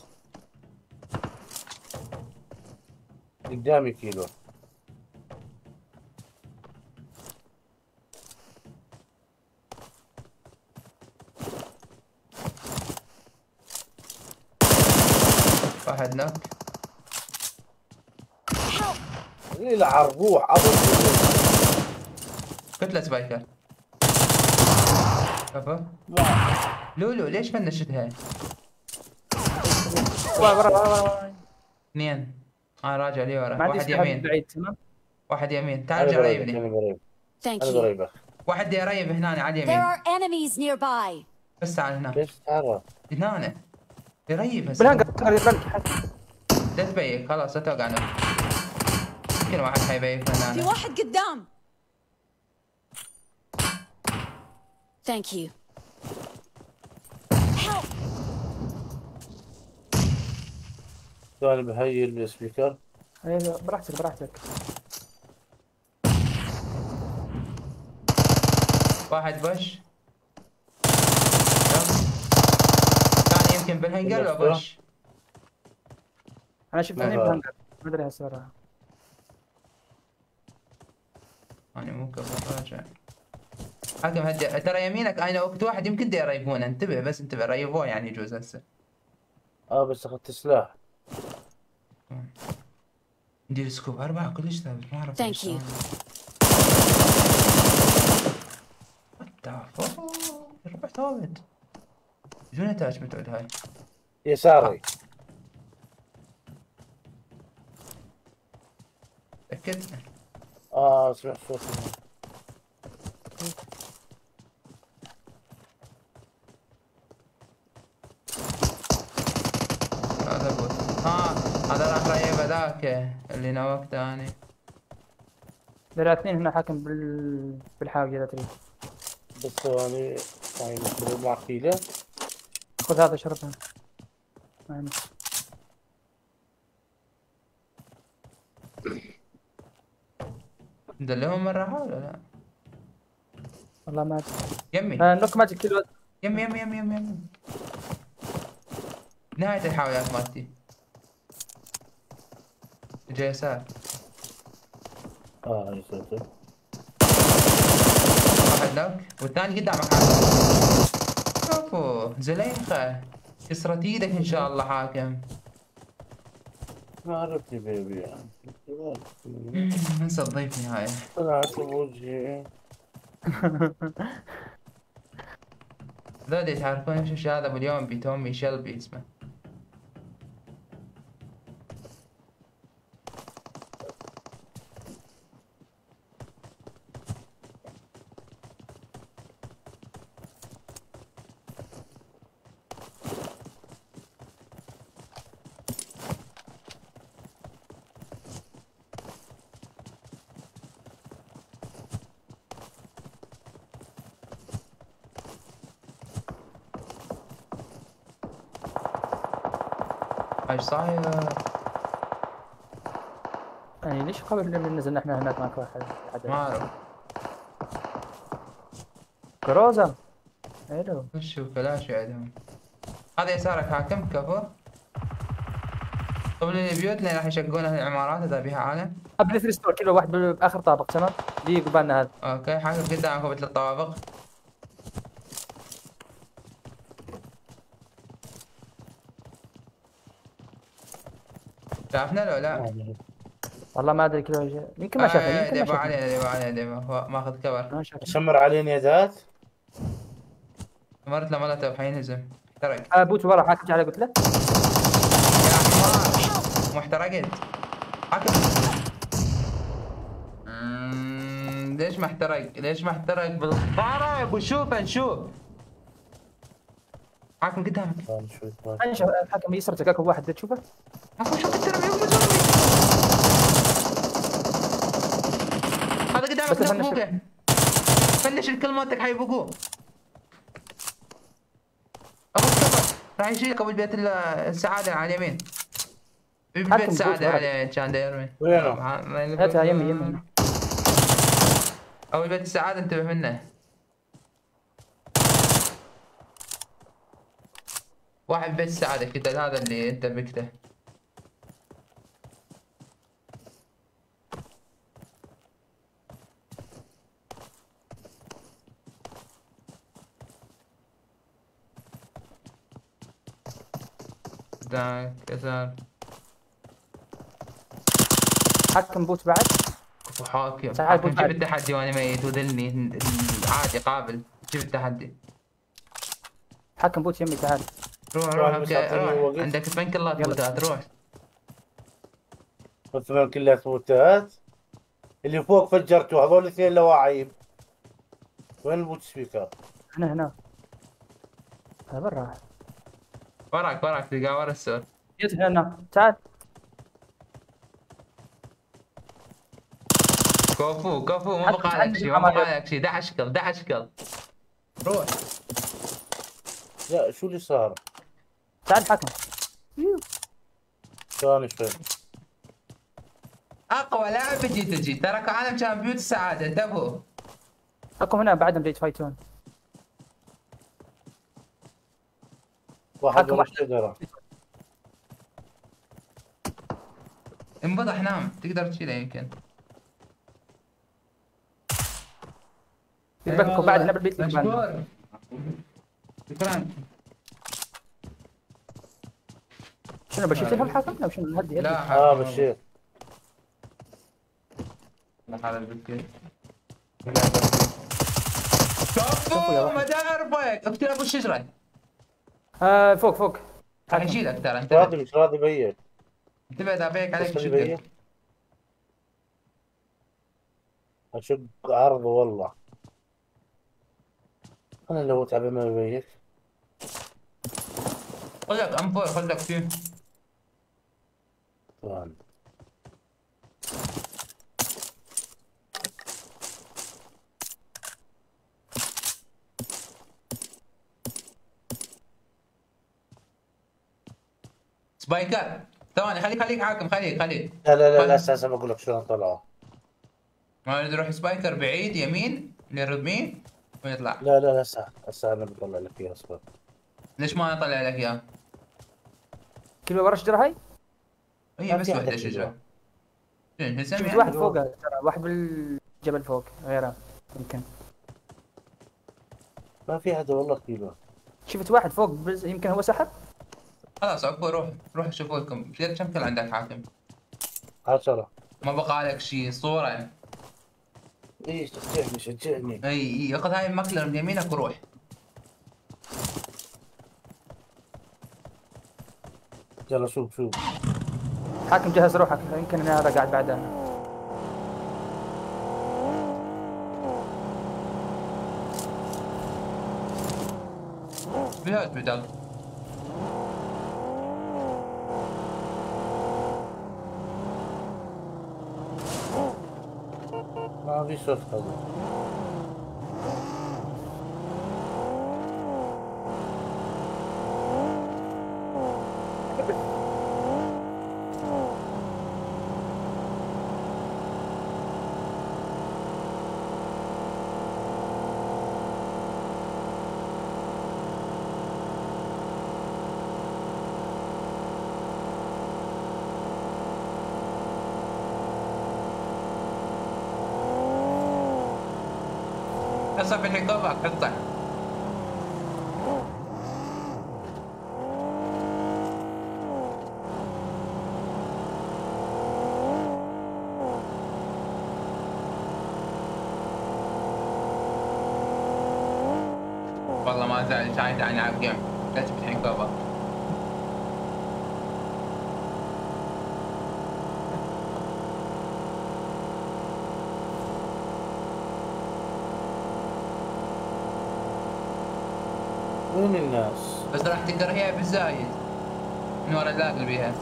قدامي كيلو. واحد نوك. لا على الروح ابو. كتلة سبايكر. عفوا. لولو ليش فنشتها؟ اثنين. راجع لي ورا، واحد يمين. بعيد تمام. واحد يمين، تعال ارجع قريبني. انا قريب. Thank انا you. قريبك. واحد قريب هنا على There اليمين. are enemies nearby. بس تعال هنا. ليش تتعرف؟ هنا قريب هسه. بالهنجر. لا تبيك خلاص لا توقع نوك. يمكن واحد حيبيك من في هنا. واحد قدام. Thank you. Help. ثاني بهي السبيكر. ايوه براحتك. واحد بش. ثاني يمكن بالهنجر لو بش. انا شفت اثنين بالهنجر، ما ادري هسه وراها. انا مو كفر راجع. حاكم هدي ترى يمينك انا وقت واحد يمكن دي يريبونه، انتبه بس انتبه، ريبوه يعني يجوز هسه. بس اخذت سلاح. عندي السكوب 4 كلش ثابت ما اعرف Thank you. روح ثابت. شنو نتاج متعود هاي؟ يساري. تأكد؟ سمعت صوت. هذا بوت. هذا راح رايب هذاك اللي نوقته اني. ذولا اثنين هنا حاكم بالحاوية اذا تريد. بس ثواني مع كيلة. خذ هذا شربها. يعني. ندلهم مرة هاي ولا لا؟ والله ما ادري. يمي نوك ماجيك كيلو. يمي نهاية الحاويات مالتي. جاي يسار. يسار. واحد نوك والثاني قدامك. كفو زليخة كسرت ايدك ان شاء الله حاكم. ما عرفت بيبي يعني. انسى تضيفني هاي. طلعت بوجهي. ذولي تعرفون ايش هذا ابو اليوم بتومي شلبي اسمه. ايش صاير؟ يعني ليش قبل لما نزلنا احنا هناك ماكو واحد؟ ما اعرف. كروزا. حلو. وشو فلاش عندهم. هذا يسارك حاكم كفو. طب البيوت اللي راح يشقونها العمارات اذا بيها عالم. قبل 3 ستور كيلو واحد باخر طابق تمام؟ دي قبالنا هذا. اوكي حاكم قدامك مثل الطوابق. شافنا لو لا؟ والله ما ادري كيلو يمكن ما شافني يمكن ما ديبوا شافني. عليه ماخذ كفر. ما شافني. شمر عليه نيادات. مرت له ملته حينهزم. احترق. بوت ورا حاكي على قلت له. يا حمار محترقت. حاكم. ليش ما احترق؟ ليش ما احترق بالضرب؟ وشوف نشوف. حاكم قدامك. انشف الحكم يسرتك اكو واحد تشوفه. اكو شوف الترمي هذا قدامك نفوقه. فنش الكل مالتك حيبقوه. ابو الكفر راح يشيلك ابو البيت السعاده على اليمين. بيت السعاده على كان داير وينه؟ هاتها يمي. ابو البيت السعاده انتبه منه. واحد بيت السعاده كذا هذا اللي انت بكته. قدامك يسار. حكم بوت بعد. كفو حاكم. تعال حاكم بوت جيب بعد. التحدي وانا ميت وذلني عادي قابل. جيب التحدي. حكم بوت يمي تعال. روح عندك 8 كلات بوتات روح. مثلا كلها بوتات. اللي فوق فجرته هذول اثنين لواعيب. وين البوت سبيكر؟ هنا هذا برا. وراك تلقاه ورا السور. جيت هنا تعال. كفو ما بقى لك شيء دع اشكل روح. لا شو اللي صار؟ تعال حكم. ثاني شوي. اقوى لاعب تجي ترك عالم شامبيون السعاده انتبهوا. اكو هنا بعدهم يتفايتون. واحد ورا الشجره. انبضح نام تقدر تشيله يمكن. بكفوا بعد هنا بالبيت اللي بعد. مشكور. شكرا. شنو بشيل فيها الحاكم؟ لا شنو نهدي؟ لا بشير. لا هذا البكيت. كفو ما تعرفك اقتل ابو الشجره. فوق راح يشيلك ترى انت. مش راضي بيك. انتبه ابيك عليك بس بشدك. اشق عرضه والله. انا لو تعبان ما بيك. خذ لك ام 4 خذ لك فيه. طبعا. سبايكر ثواني خليك حاكم خليك. لا اساسا بقول لك شلون طلعوا. ما نروح سبايكر بعيد يمين للرمين ويطلع. لا هسه انا بطلع لك اياه اصبر. ليش ما اطلع لك اياه؟ كل ورا الشجره هاي؟ هي بس وحده شجره. شفت واحد فوقها ترى، واحد بالجبل فوق غيره يمكن. ما في حدا والله كيلو. شفت واحد فوق يمكن هو سحب. خلاص عقبه روح شوفوا لكم كم كل عندك حاكم؟ 10. ما بقى عليك شيء صورة. اي شجعني. اي اخذ هاي المكلر من يمينك وروح. يلا شوف حاكم جهز روحك يمكن هذا قاعد بعدها. بهوسبيتال. ما في صوت هذا. هسه في الحين قبلك حطه. والله ما زال شاهد عن العاب جيم. لا تفتح الحين قبلك. وين الناس؟ بس راح تكرهيها بالزايد من ورا لاقل بيها.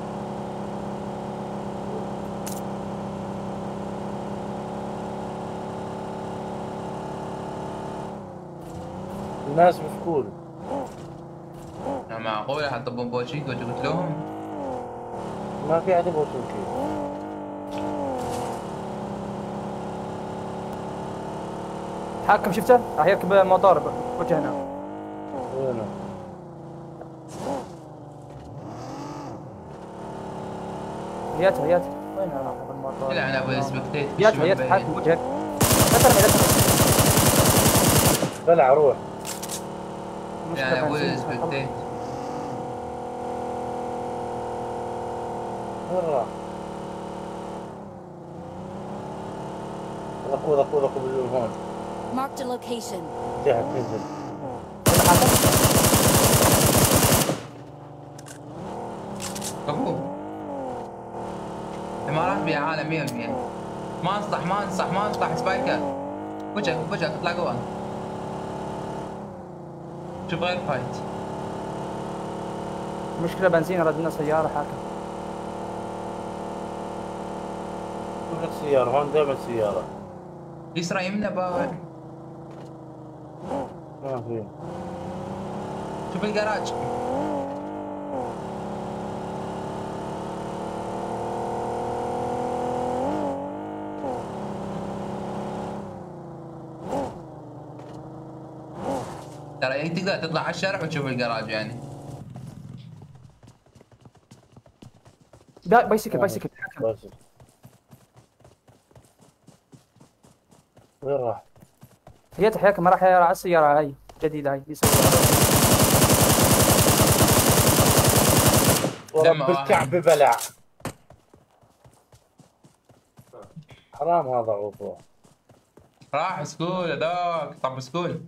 الناس بفكول. معقولة حتى بومبوشيكو قلت لهم؟ ما في حدا بوشيكو. حاكم شفته؟ راح يركب موتور بوجهنا. وينه؟ هياته وين راح بالموتور؟ لا انا ابو سبكتيت. هياته حاكم وجهك. لا ترمي. بلع روح. لا انا ابو سبكتيت. وين راح؟ ذقوا بالهون. Marked a location. تحت نزل. كفو. الامارات بيها عالم 100%. ما انصح سبايكر. وجهك اطلع جوا. شوف غير فايت. مشكلة بنزين ردنا سيارة حاكم. شوف لك سيارة هون دائما سيارة. يسرى يمنا باور. ما في. شوف الجراج. ترى تقدر تطلع على الشارع وتشوف الجراج يعني. بايسكل حاكم. وين راح؟ هي تحياك ما راح على السيارة هاي جديدة هاي يسوي. ورب الكعبة بلع. حرام هذا عوضه. راح سكول هذاك. طب سكول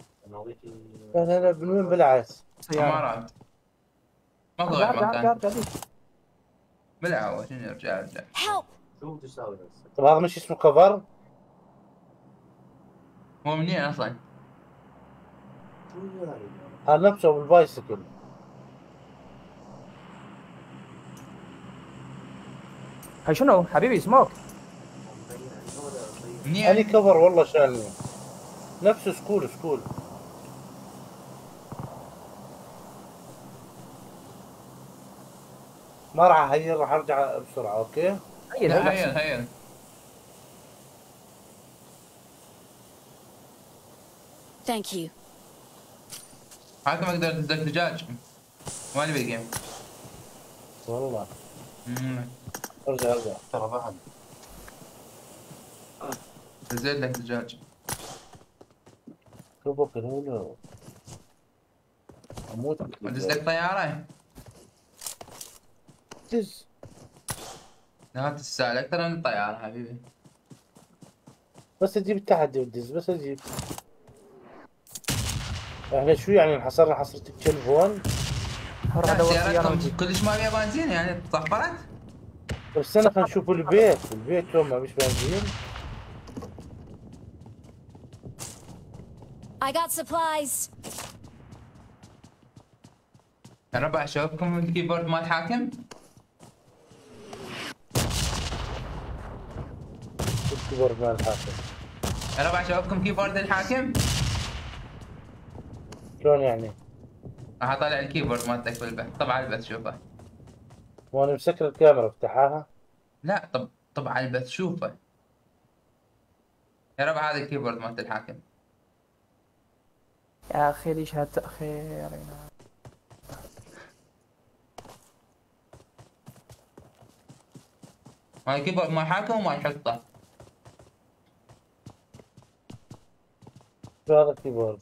لا من وين بلعت؟ امارات. ماكو غير مكان. بلع هو شنو يرجع. Help! طب هذا مش اسمه كفر؟ هو منين اصلا؟ هذا نفسه بالبايسكل. هاي شنو حبيبي سموك؟ منين؟ أني كفر والله شالني. نفسه سكول. ما راح اهيل، راح ارجع بسرعة. اوكي؟ هيا. Thank you. حاكم اقدر ادق دجاج. ما نبي الجيم. والله. ارجع ترى بعد نزل لك دجاج. كبك هنا. اموت. ادز لك طيارة. دز. لا تستاهل اكثر من الطيارة حبيبي. بس اجيب التحدي ودز، بس اجيب. احنا شو يعني انحصرنا حصرة الكلب هون؟ سيارتكم كلش ما فيها بنزين يعني تصفرت؟ طيب استنى خلينا نشوف البيت هون ما فيش بنزين. I got supplies. انا بشوفكم الكيبورد مال الحاكم. الكيبورد مال الحاكم. انا بشوفكم كيبورد الحاكم. شلون يعني؟ راح اطلع الكيبورد مالتك بالبث. طبعا البث شوفه. وانا مسكر الكاميرا افتحها. لا طبعا البث شوفه. يا ربع هذا الكيبورد مالت الحاكم. يا اخي ليش هالتأخير؟ هذا الكيبورد مال الحاكم وما يحطه. شو هذا الكيبورد؟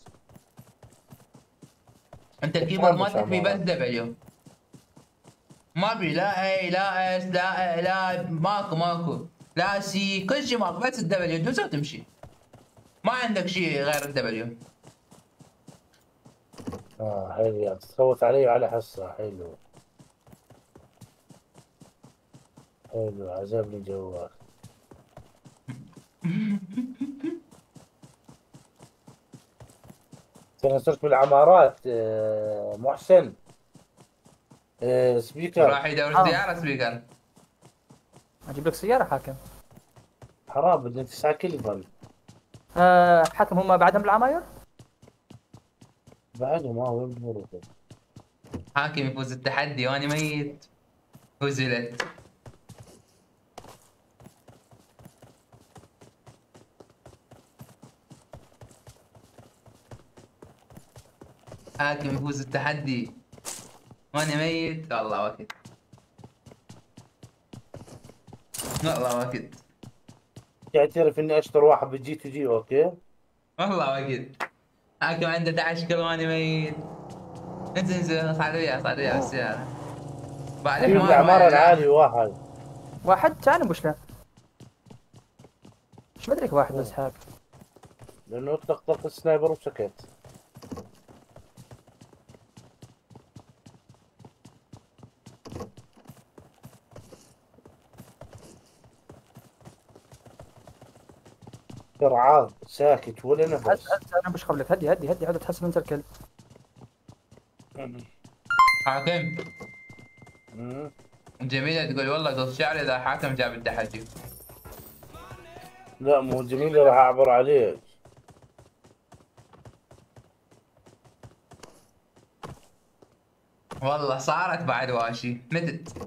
انت الكيبورد مالتك في بس دبليو. ما بي لا اي لا اس لا ماكو لا سي كل شيء ماكو بس الدبليو تدوس وتمشي. ما عندك شيء غير الدبليو. حلو يعني تخوف علي وعلى حصة. حلو عجبني جوك. انا صرت بالعمارات. محسن سبيكر راح يدور سيارة سبيكر. اجيب لك سيارة حاكم. حرام بدنا 9 كيلو يظل. حاكم هم بعدهم بالعماير؟ بعدهم وين بمروا. حاكم يفوز التحدي وانا ميت. هزلت. حاكم يفوز التحدي وانا ميت. والله وقت. والله وقت. تعترف اني اشتري واحد بالجي تو جي. اوكي والله وقت. حاكم عنده 11 كيلو وانا ميت. انزل صعد وياه بالسيارة. بعد في العمارة العالية واحد ثاني مش لا. شو بدريك واحد بس حاك. لانه طق السنايبر وسكت. رعاض ساكت ولا نفس. انا بشخب لك. هدي عاد تحسب انت الكل. حاكم جميلة تقول والله قص شعري اذا حاكم جاب التحدي. لا مو جميلة راح اعبر عليك. والله صارت بعد واشي. متت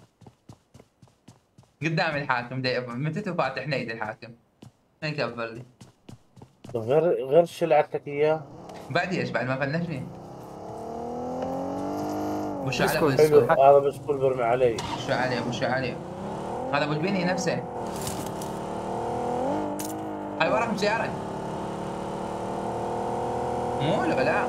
قدام الحاكم متت وفاتح نيد الحاكم. ما يكبر لي. غير شلعت لك اياه. بعد ايش بعد ما فنشني. ابو شعلي هذا بسكول برمي علي. ابو شعلي هذا ابو البني نفسه. هاي وراكم سيارة. مو لا.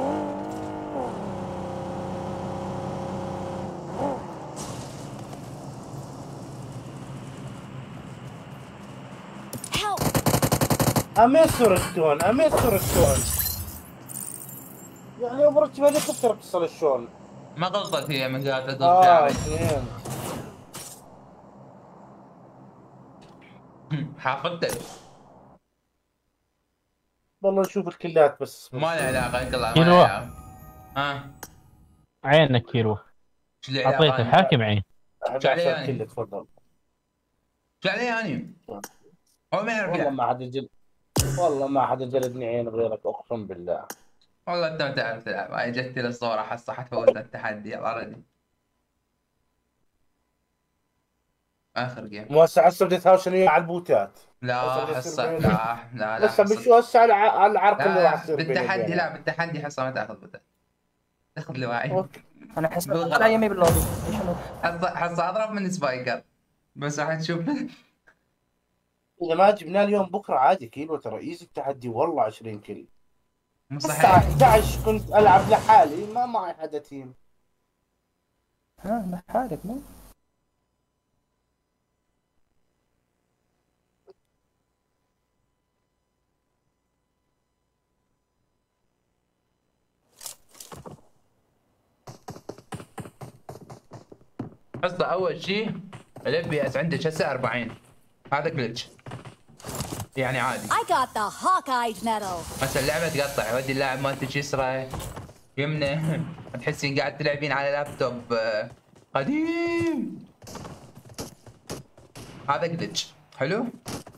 اميسور التون يعني مرتب هليكوبتر اتصل شلون؟ ما غلطت هي من قاعدة تضرب اثنين حافظتك. والله نشوف الكلات بس ما له علاقة يطلع ما كيلو. له علاقة. ها عينك كيلو. شو اللي علاقة؟ اعطيته حاكم عين. شو علي يعني؟ كله تفضل. شو علي يعني؟ هو ما يعرف والله يلعب. ما حد والله ما حد جلدني عين غيرك اقسم بالله. والله انت ما تعرف تلعب. هاي جت لي الصورة حصة حتفوت التحدي. يلا ردي. اخر جيم. مو هسه بدي تهاوشن وياه على البوتات. لا حصة لا هسه حصة. بشو هسه على العرق اللي راح يصير بالتحدي. لا بالتحدي حصة ما تاخذ بوتات. تاخذ لواعي. انا احس على يمي باللوبي. حصة اضرب من سبايكر. بس راح تشوف. اذا ما جبناه اليوم بكره عادي كيلو ترى ايزي التحدي والله 20 كيلو. مو الساعة صحيح. 11 كنت العب لحالي ما معي حدا تيم. ها لحالك مو؟ حصة اول شيء الاف بي اس عندك هسه 40. هذا جلتش. يعني عادي. I got the Hawkeye medal. مثلا اللعبة تقطع. ودي اللاعب مالتك يسرى يمنه. تحسين قاعد تلعبين على لابتوب قديم. هذا جلتش. حلو.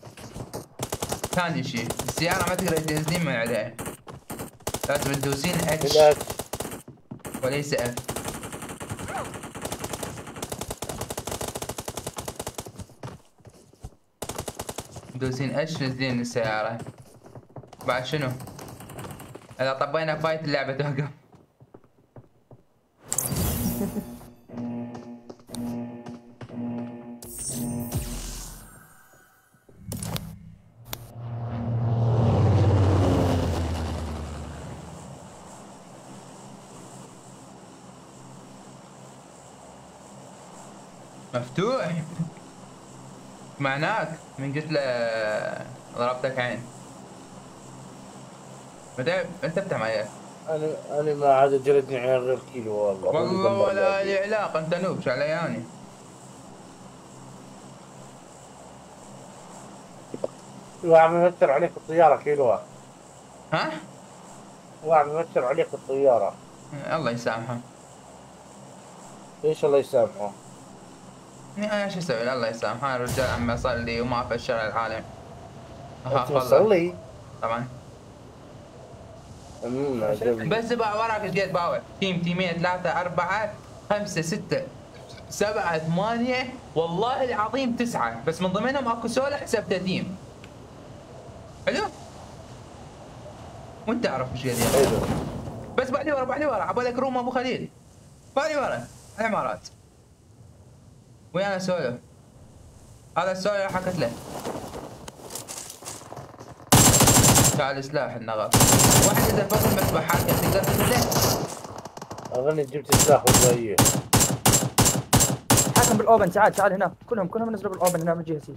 ثاني شيء السيارة ما تقدر تنزلين من عليها. لازم تدوسين اتش وليس اف. تدوسين اتش تنزلين السيارة. بعد شنو؟ اذا طبينا فايت اللعبة توقف. مفتوح. معناك من قلت له ضربتك عين. بعدين انت افتح معي. انا ما عاد جلدني عين غير كيلو والله ولا لي علاقة. انت نوب شو علياني؟ واحد ممثل عليك الطيارة كيلو. ها؟ واحد ممثل عليك الطيارة. الله يسامحه. ايش الله يسامحه؟ انا ايش اسوي؟ الله يسامحه. انا رجال عم اصلي وما افشل العالم. انت تصلي؟ طبعا. بس باع وراك ايش قد باوع؟ تيم تيمين ثلاثة أربعة خمسة ستة سبعة ثمانية والله العظيم 9 بس من ضمنهم اكو سولة حسبته تيم. حلو؟ وانت تعرف ايش قد حلو. بس بعد لي ورا عبالك روم ابو خليل. بعد لي ورا العمارات. ويانا سولف. هذا السولف اللي حكت له. تعال سلاح النغط. واحد اذا فوق المسبح حاكم تقدر تنزله؟ اظني جبت سلاح وجايه. حاكم بالاوبن. تعال هنا. كلهم نزلوا بالاوبن هنا من جهتي.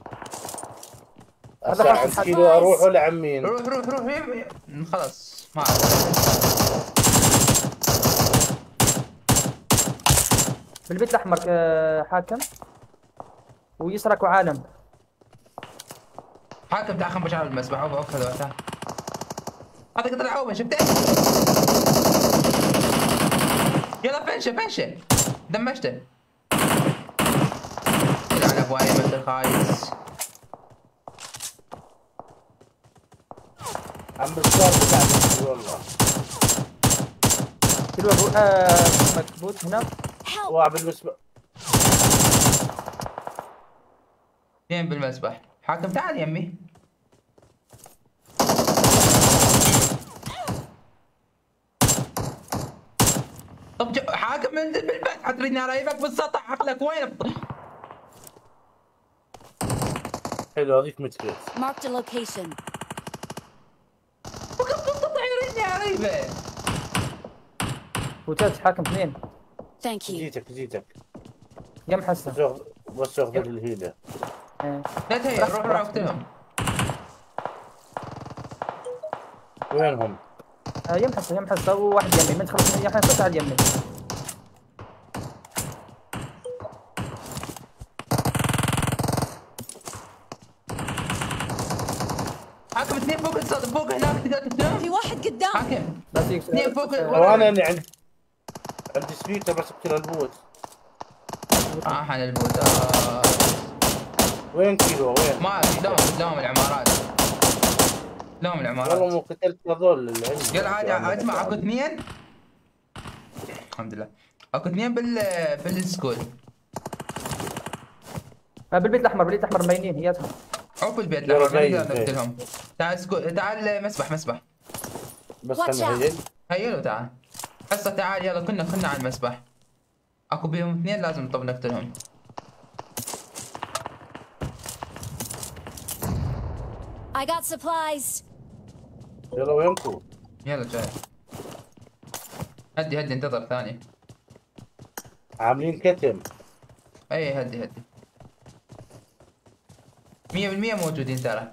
هذا كيلو اروح ولا عمين؟ روح خلاص ما اعرف. بالبيت الاحمر حاكم ويسرك وعالم. حاكم تعال خنبش على المسبح. اوف هذا تعال. هذا قدر العوبه شفته؟ يلا فنشه دمجته. يلعن ابو ايمن الخايس. عم بالصار بتاعتي والله. كيلو مكبوت هنا. واحد بالمسبح. فين بالمسبح؟ حاكم تعال يمي. طب حاكم انزل بالبيت حتريدني ارايبك بالسطح. عقلك وين؟ حلو هذيك متكت. Marked a location. يريدني اريب. فين؟ فوتات حاكم اثنين. Thank you. جيتك يم حسن. بس اخذ الهيله. إيه. لا تهيأ روح اقتلهم. وينهم؟ يم حسن وواحد يمي من تخلص من يم حسن تعال يمي. حاكم اثنين فوق هناك تقدر تقتلهم؟ في واحد قدام. حاكم بس اثنين فوق وانا اللي عندي سبيكر بس اقتل البوت. حل البوت. وين كيلو وين؟ ما قدام العمارات. قدام العمارات. والله مو قتلت هذول اللي عندي. يلا عادي اسمع اكو اثنين. الحمد لله. اكو اثنين بالسكول. بالبيت الاحمر مبينين هياتهم. او في البيت لا نقدر نقتلهم. تعال مسبح بس خلنا هيلو تعال هسه تعال يلا كنا على المسبح. اكو بيهم اثنين لازم طب نقتلهم. I got supplies. يلا وينكم؟ يلا جاي. هدي انتظر ثانية. عاملين كتم. اي هدي 100% موجودين ترى.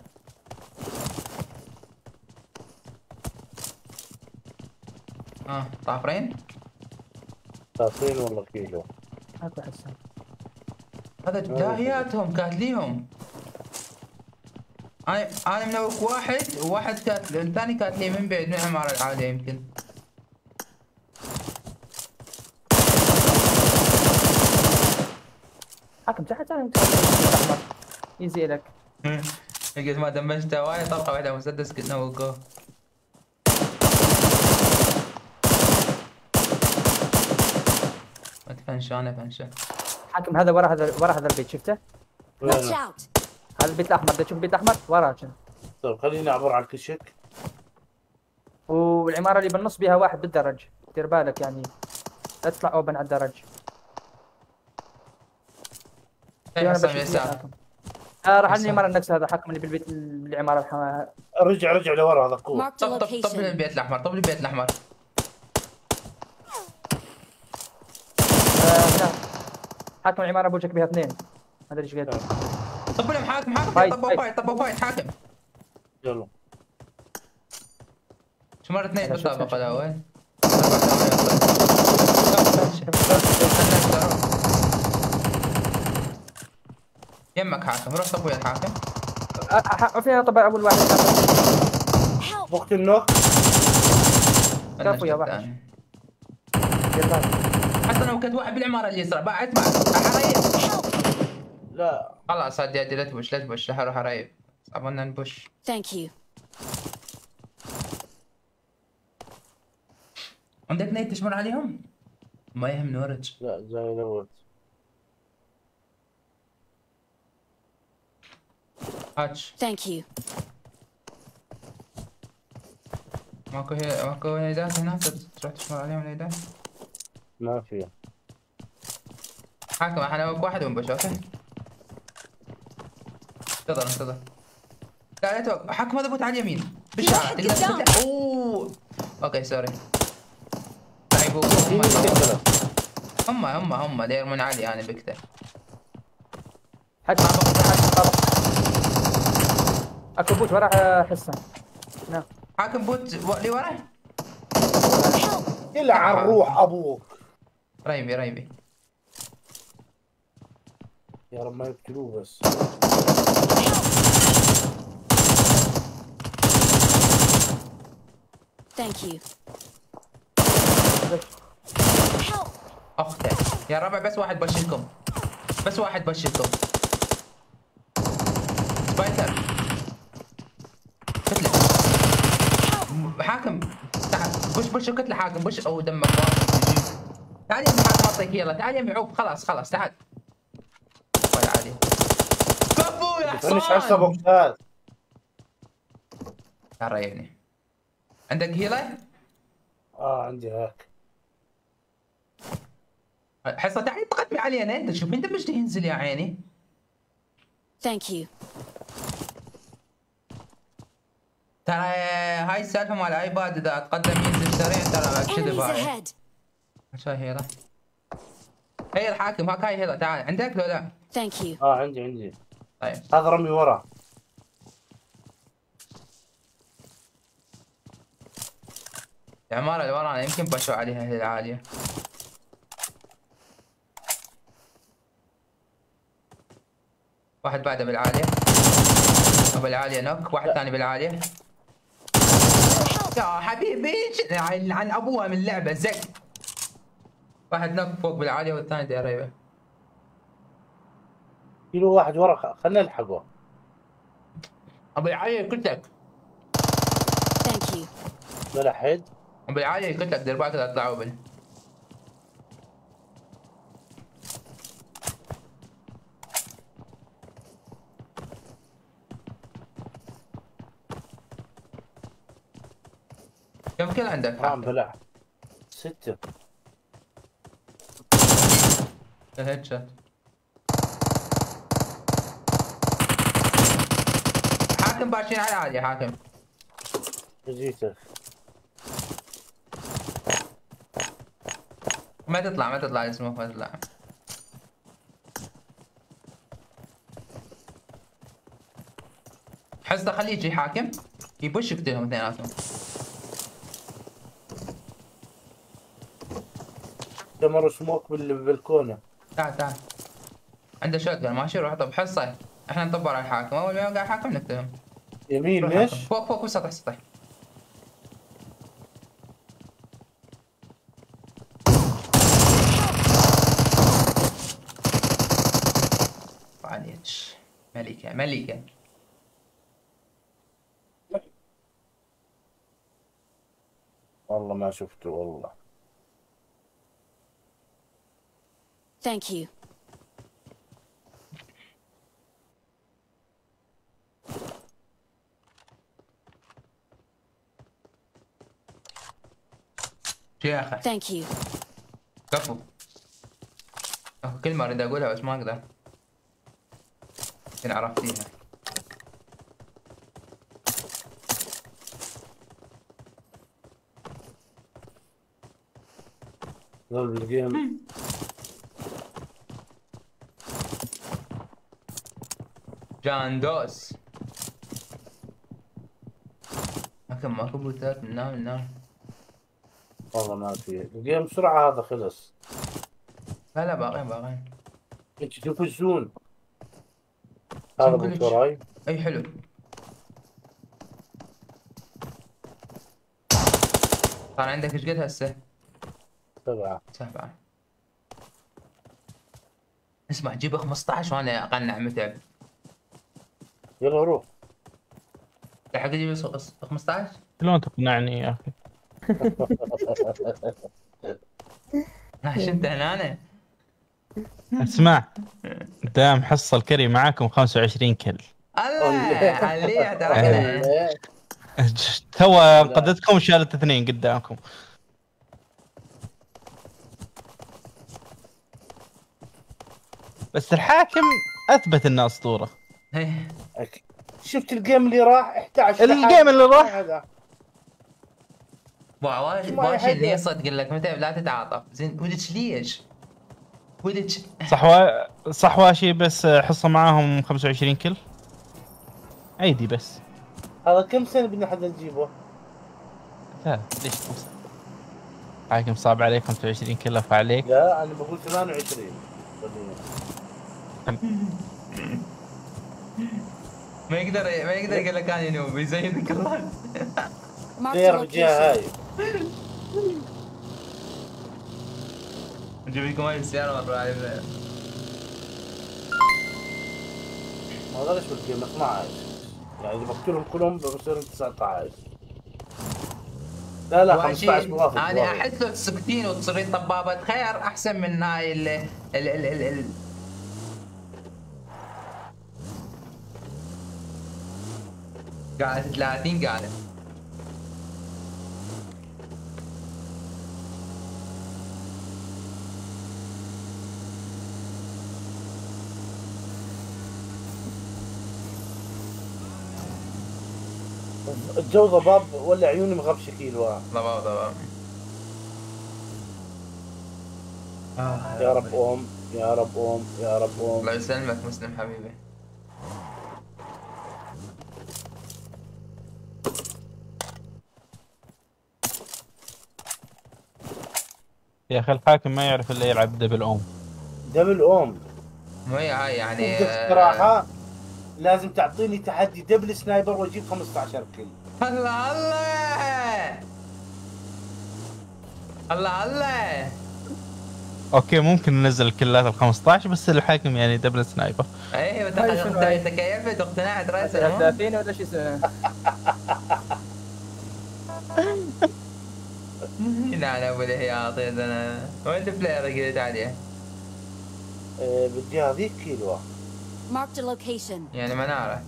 طافرين والله كيلو. اكو حسن. هذا داهياتهم كاتليهم. انا منوك واحد كاتل الثاني كاتلي من بعيد من العمارة العالية يمكن. حاكم تعال يزي لك. قلت ما دمجته وايد طلقة واحدة مسدس كنت نوقه. ما تفنشان. حاكم هذا ورا هذا البيت شفته؟ Watch out. هذا البيت الاحمر تشوف البيت الاحمر وراه كان. طيب خليني اعبر على الكشك. والعمارة اللي بالنص بيها واحد بالدرج، دير بالك يعني لا تطلع اوبن على الدرج. راح العمارة النكس هذا حكم اللي بالبيت العمارة رجع لورا هذا قوة. طب البيت الأحمر. هنا حاكم العمارة بوجهك بها اثنين. ما ادري ايش قلت. طب لهم حاكم طبوا فايت حاكم. يلا. شو مرة اثنين بالطابق الأول. يمك حاكم روح طب ويا الحاكم. فيها طبعا اول واحد وقت النوك. كفو يا وحش. حتى لو كنت واحد بالعمارة اللي يسرى بعد اسمع حريب. لا خلاص هدي لا تبش راح اروح اريب. صعبنا نبش. Thank you. عندك نيت تشمر عليهم؟ ما يهم نورج. لا زي الاول. هاتش. Thank you. ماكو نيدات هنا تروح تشمر عليهم نيدات؟ ما في. حاكم احنا واحد ونبش اوكي؟ انتظر. لا توقف حاكم هذا بوت على اليمين بالشارع تقدر اوه اوكي سوري. هم داير من علي انا بكتر. حد اكو بوت ورا حسن. نعم حاكم بوت اللي ورا يلعن روح ابوك. ريبي يا رب ما يقتلوه بس. Thank you. اخته يا ربع بس واحد بشلكم. سبايتر كتله حاكم تعال بش كتله حاكم بش او دمك تعال يا حاكم اعطيك يلا تعال يا معوب خلاص تعال ولا عادي كفو يا حصان. مش حسب بوكسات. تعال ريبني. عندك هيلة؟ عندي هاك. حصة تعال تقدمي علينا انت شوف انت مش تنزل يا عيني. Thank you. ترى هاي السالفه مال الايباد اذا تقدم ينزل سريع ترى كذب Enemies هاي. ahead. شو هيرا؟ هي الحاكم هاك، هاي هيرا تعال عندك لو لا؟ Thank you. عندي. طيب هذا رمي ورا. العمارة اللي ورانا يمكن بشوا عليها هي العالية. واحد بعده بالعالية. بالعالية نوك، واحد ثاني بالعالية. يا حبيبي عن ابوها من اللعبة زق. واحد نوك فوق بالعالية والثاني قريبة. في له واحد ورا، خلنا نلحقه. ابو العالية قلت لك. Thank you. ولا حد. ابو العالية قلت لك دير بالك لا تطلعوا بال. كم كل عندك؟ نعم بلع 6. هيد شوت. حاكم باشين على عالية حاكم. جيتك. ما تطلع اسمك ما تطلع. حسه خليه يجي حاكم يبوش يقتلهم اثنيناتهم. دمر سموك بالبلكونه. تعال عنده شوت جن ماشي، روح طب حصه احنا نطبر على الحاكم، اول ما يوقع الحاكم نقتلهم. يمين مش؟ فوق سطح. عليك ملكة. والله ما شفته والله. Thank you. شيخة. Thank you. كفو. كلمة اريد اقولها بس ما اقدر. يمكن عرفتيها. ظل بالجيم. جاندوس. ماكو بوتات نام. والله ما في الجيم بسرعة، هذا خلص. لا باغين. انت تفوزون. هذا بوتراي. اي حلو. صار عندك ايش قد هسه؟ 7. اسمع جيب 15 وانا اقنع متعب. يلا روح. تحق تجيب 15؟ شلون تقنعني يا اخي؟ عشان انت هنا. اسمع، دام حصل كري معاكم 25 كل. الله عليه ترى. تو قدتكم شالت 2 قدامكم. بس الحاكم اثبت انه اسطوره. شفت الجيم اللي راح 11. الجيم اللي راح واش اللي صدق لك متى لا تتعاطف زين. ودك ليش؟ ودك صح واشي بس حصه معاهم 25 كل عيدي. بس هذا كم سنه بدنا حدا نجيبه؟ لا ليش حاكم صعب عليك 25 كل عليك. لا انا بقول 28. ما يقدر يقول لك انا نوب يزينك الله. غير الجهه هاي. نجيب لكم هاي السياره ونروح عليها. هذا ليش بالجيم 12 يعني اذا بقتلهم كلهم بصير 19. لا 15 موافق. انا احس لو تسكتين وتصيرين طبابة خير احسن من هاي ال قاعد 30 قاعدة. الجو ضباب ولا عيوني مغبشه كيلو. ضباب. يا رب أم يا رب أم يا رب أم. الله يسلمك مسلم حبيبي. يا اخي الحاكم ما يعرف الا يلعب دبل اوم. دبل أم مو هاي يعني صراحة لازم تعطيني تحدي دبل سنايبر واجيب 15 كيل. الله اوكي ممكن ننزل كلات ال 15 بس الحاكم يعني دبل سنايبر. ايوه تكيفت واقتنعت رئيس 30 ولا شو اسمه؟ لا ابو الهياط يا زلمه. وين البلاير اللي قلت عليه؟ بدي هذيك كيلو. Marked a location. يعني مناره.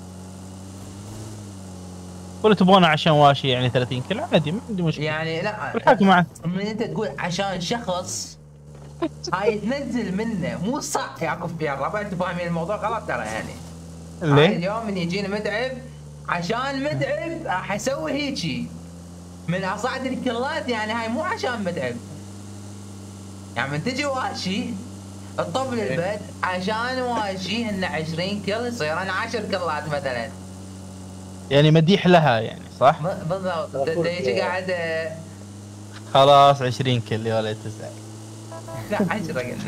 ولا تبغونه عشان واشي يعني 30 كيلو عادي ما عندي مشكله. يعني لا الحاكم معك. من انت تقول عشان شخص هاي تنزل منه مو صح يعقوب يا الربع. انتوا فاهمين الموضوع غلط ترى يعني. ليه؟ اليوم من يجينا متعب عشان متعب راح اسوي هيجي من اصعد الكلات. يعني هاي مو عشان متعب. يعني من تجي واشي الطب للبد عشان واشي انه 20 كل يصير انا 10 كلات مثلا. يعني مديح لها يعني صح؟ بالضبط. تجي قاعد خلاص 20 كل يا ولد تزعل. لا 10 قلنا.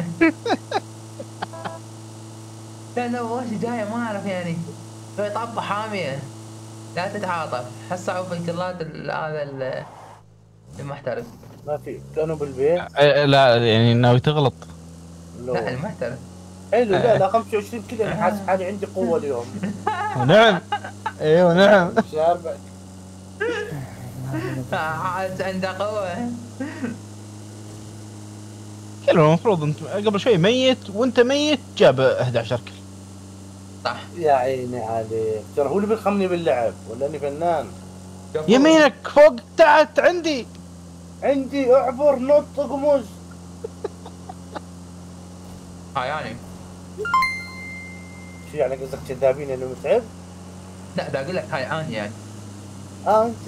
لا واشي جايه ما اعرف يعني طبه حاميه لا تتعاطف. حس صعب الكلات هذا المحترف. ما في كانوا بالبيت. لا يعني ناوي تغلط. لا المحترف حلو. لا 25 كيلو انا حاسس حالي عندي قوه اليوم. ونعم. ايوه نعم. شاربك. عنده قوه. كله المفروض انت قبل شوي ميت وانت ميت جاب 11 كل. صح يا عيني عليك. ترى هو اللي بيلخمني باللعب ولا اني فنان. يمينك فوق تحت عندي اعبر نط قموز. هاي يعني شو يعني قصدك كذابين انه متعب؟ لا دا اقول لك هاي اني يعني. انت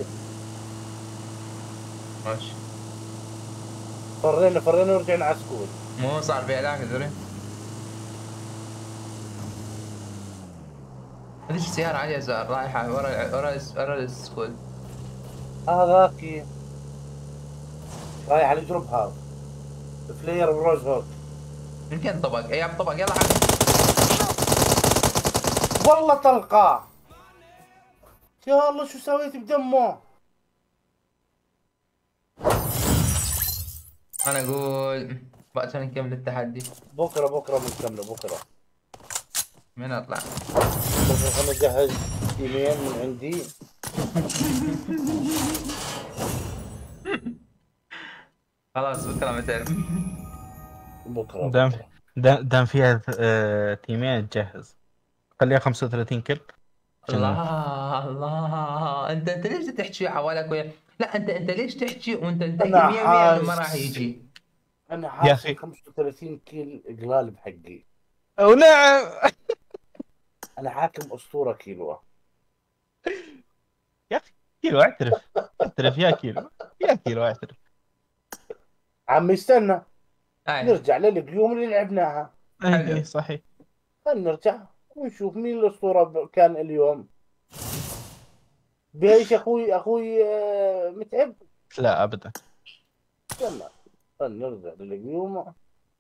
ماشي. فرينا ورجعنا على سكول. مو صار في علاقه دري. ليش السيارة عالية زار رايحة ورا السكول. هذاك رايح على الجروب هاوس فلير بروز هوك. يمكن طبق اي طبق يلا حق. والله طلقة. يا الله شو سويت بدمه. انا اقول بأسا نكمل التحدي. بكره بنكمله بكره. من اطلع؟ بكره خلنا نجهز ايميل من عندي. خلاص بكره متى؟ بكره دام فيها تيمين تجهز خليها 35 كل. الله انت ليش تحكي حوالك ويا؟ لا انت ليش تحكي وانت تحكي 100% انه ما راح يجي. انا حاسس 35 كيل قلال بحقي. ونعم. انا حاكم اسطوره كيلو. يا اخي كيلو اعترف يا كيلو اعترف. عمي استنى نرجع للقيوم اللي لعبناها. اي صحيح. خلينا نرجع ونشوف مين الاسطوره كان اليوم. بيش اخوي متعب. لا ابدا. استنى خلينا نرجع للقيوم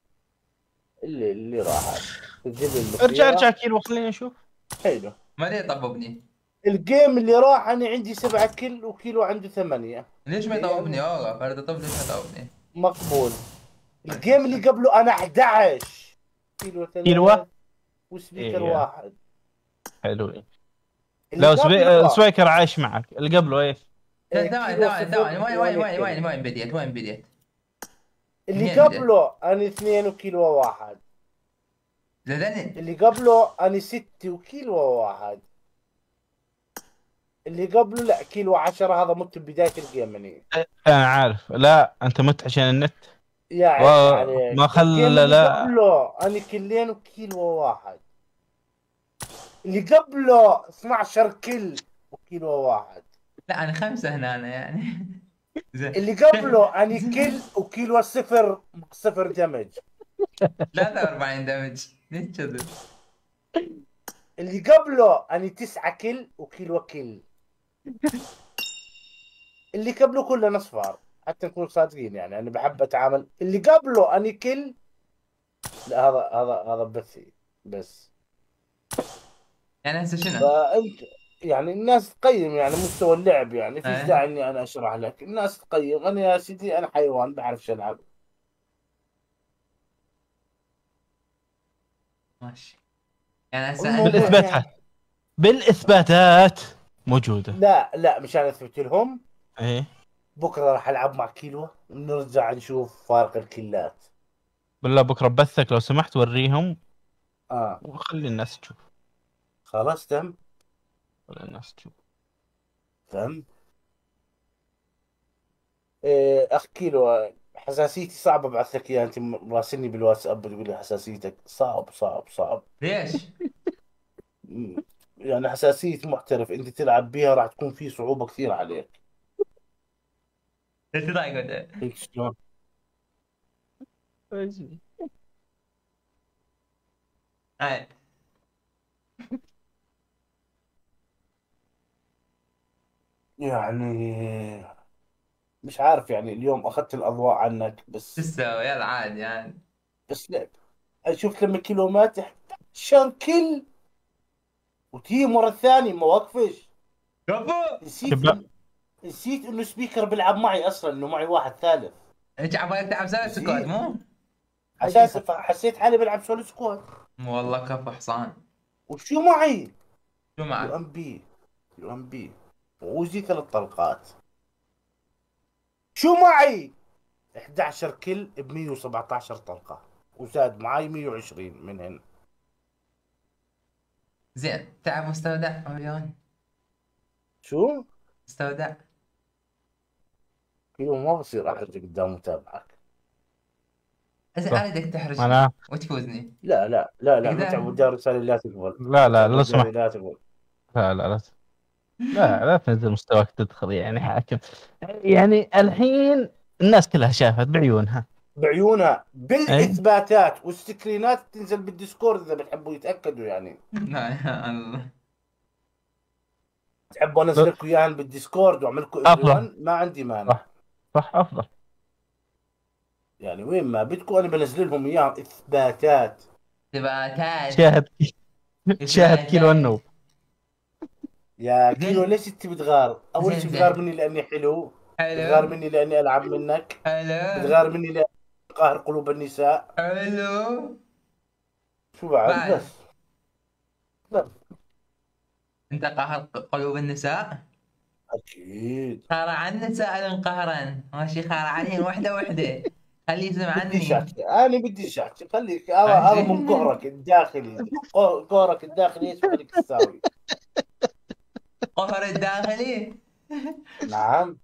اللي راحت. ارجع كيلو خلينا نشوف. حلو. ما ليه طببني؟ الجيم اللي راح انا عندي 7 كل وكيلو عنده 8. ليش ما يطوبني والله؟ فرد طب ليش ما يطوبني؟ مقبول. الجيم اللي قبله انا 11 كيلو وسبيكر واحد. حلو. لو سبيكر عايش معك اللي قبله ايش؟ ثواني وين بديت؟ اللي قبله انا 2 وكيلو واحد. اللي قبله انا 6 وكيلو واحد. اللي قبله لا كيلو 10. هذا مت بداية الجيم مني. انا عارف. لا انت مت عشان النت يعني ما خلى. لا قبله انا كيلين وكيلو واحد. اللي قبله 12 كيل وكيلو واحد. لا انا 5 هنا انا يعني. زين. اللي قبله اني كل وكيلو صفر دمج. 43 دمج ليش كذا؟ اللي قبله اني 9 كل وكيلو كل. اللي قبله كله نصفار، حتى نكون صادقين يعني انا بحب اتعامل. اللي قبله اني كل. لا هذا بثي بس. يعني هسه شنو؟ فانت يعني الناس تقيم يعني مستوى اللعب، يعني فيش أيه. داعي اني انا اشرح لك. الناس تقيم. انا يا سيدي انا حيوان بعرف العب. ماشي. يعني هسه الموضوع انت بالاثباتات بالاثباتات موجوده. لا مشان اثبت لهم ايه بكره راح العب مع كيلو ونرجع نشوف فارق الكلات. بالله بكره بثك لو سمحت وريهم اه وخلي الناس تشوف. خلاص تم. خلي الناس تشوف. فهمت. إيه اخ كيلو، حساسيتي صعبه ابعث لك اياها. انت مراسلني بالواتساب بتقول لي حساسيتك صعب. ليش؟ يعني حساسيه محترف انت تلعب بيها راح تكون في صعوبه كثير عليك. انت رايك؟ فهمت شلون؟ هاي يعني مش عارف يعني اليوم اخذت الاضواء عنك شو بس. تسوي؟ يلا عادي يعني. بس لعب. شفت لما كيلو مات شان كل وتجي مرة ثانية ما وقفش. كفو. نسيت شباب نسيت انه سبيكر بيلعب معي اصلا، انه معي واحد ثالث. انت عبالك تلعب سولو سكواد مو؟ اساسا حسيت حالي بلعب سولو سكواد. والله كفو حصان. وشو معي؟ شو يو معك؟ ام بي يو ام بي ووزي 3 طلقات. شو معي؟ 11 كل ب 117 طلقة وزاد معي 120 منهن. زين تلعب مستودع عيون. شو؟ مستودع. كيلو ما بصير احرج قدام متابعك. اذا صح. اريدك تحرجني انا وتفوزني. لا تقدر؟ متعب ودار رسالة لا تقبل. لا لو متعب سمحت. لا تقبل. لا تنزل مستواك تدخل يعني حاكم. يعني الحين الناس كلها شافت بعيونها. بعيونها أي. بالاثباتات والسكرينات تنزل بالديسكورد اذا بتحبوا يتاكدوا يعني. لا يا الله. تحبوا انزل لكم اياها بالديسكورد واعمل لكم أفضل. everyone ما عندي مانع. صح افضل. يعني وين ما بدكم انا بنزل لهم اياها اثباتات. ثباتات. شاهد كيلو النوب. يا زين. كيلو ليش انت بتغار؟ اول زين، شيء زين. بتغار مني لاني حلو. بتغار حلو مني لاني العب منك. حلو بتغار مني لاني قاهر قلوب النساء. حلو. شو بعد بعد بس. انت قهر قلوب النساء. اكيد. قهر عن النساء قهرا ماشي، قهر عليهم وحده وحده. خليه يسمع بديش عني. احكي انا بديش احكي. خليك هذا من قهرك الداخلي. قهرك الداخلي ايش بدك تساوي؟ قهر الداخلي. نعم.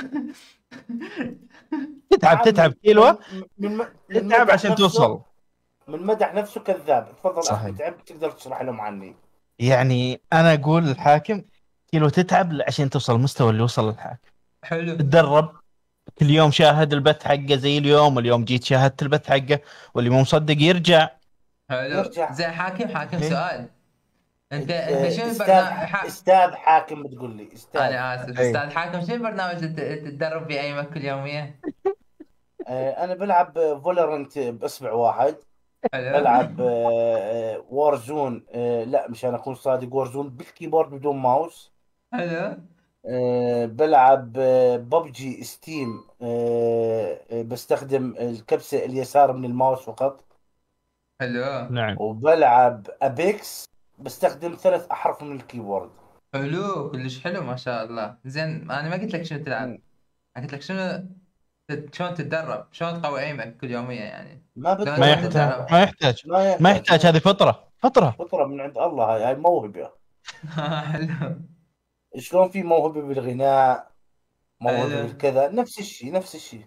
تتعب كيلو. من تتعب مدح عشان نفسه. توصل. من مدح نفسه كذاب. تفضل صحيح. اخي تعبت تقدر تشرح لهم عني. يعني انا اقول للحاكم كيلو تتعب عشان توصل المستوى اللي وصل الحاكم. حلو. تدرب كل يوم، شاهد البث حقه زي اليوم جيت شاهدت البث حقه، واللي مو مصدق يرجع. حلو. يرجع. زين حاكم إيه؟ سؤال. انت شنو استاذ حاكم بتقول لي استاذ. انا اسف إيه. استاذ حاكم، شنو البرنامج اللي تتدرب فيه ايامك اليوميه؟ انا بلعب فولرنت باصبع واحد. حلو. بلعب وور زون. لا مشان اكون صادق وور زون بالكيبورد بدون ماوس. حلو. بلعب ببجي ستيم. بستخدم الكبسة اليسار من الماوس فقط. حلو. نعم. وبلعب ابيكس بستخدم 3 احرف من الكيبورد. حلو كلش حلو ما شاء الله. زين انا ما قلت لك شنو تلعب، انا قلت لك شنو شلون تتدرب، شلون تقوي ايمك كل يوميه يعني. ما بدك ما يحتاج ما يحتاج هذه فطرة فطرة من عند الله. هاي موهبة. حلو. شلون في موهبة بالغناء، موهبة حلو. بالكذا، نفس الشيء.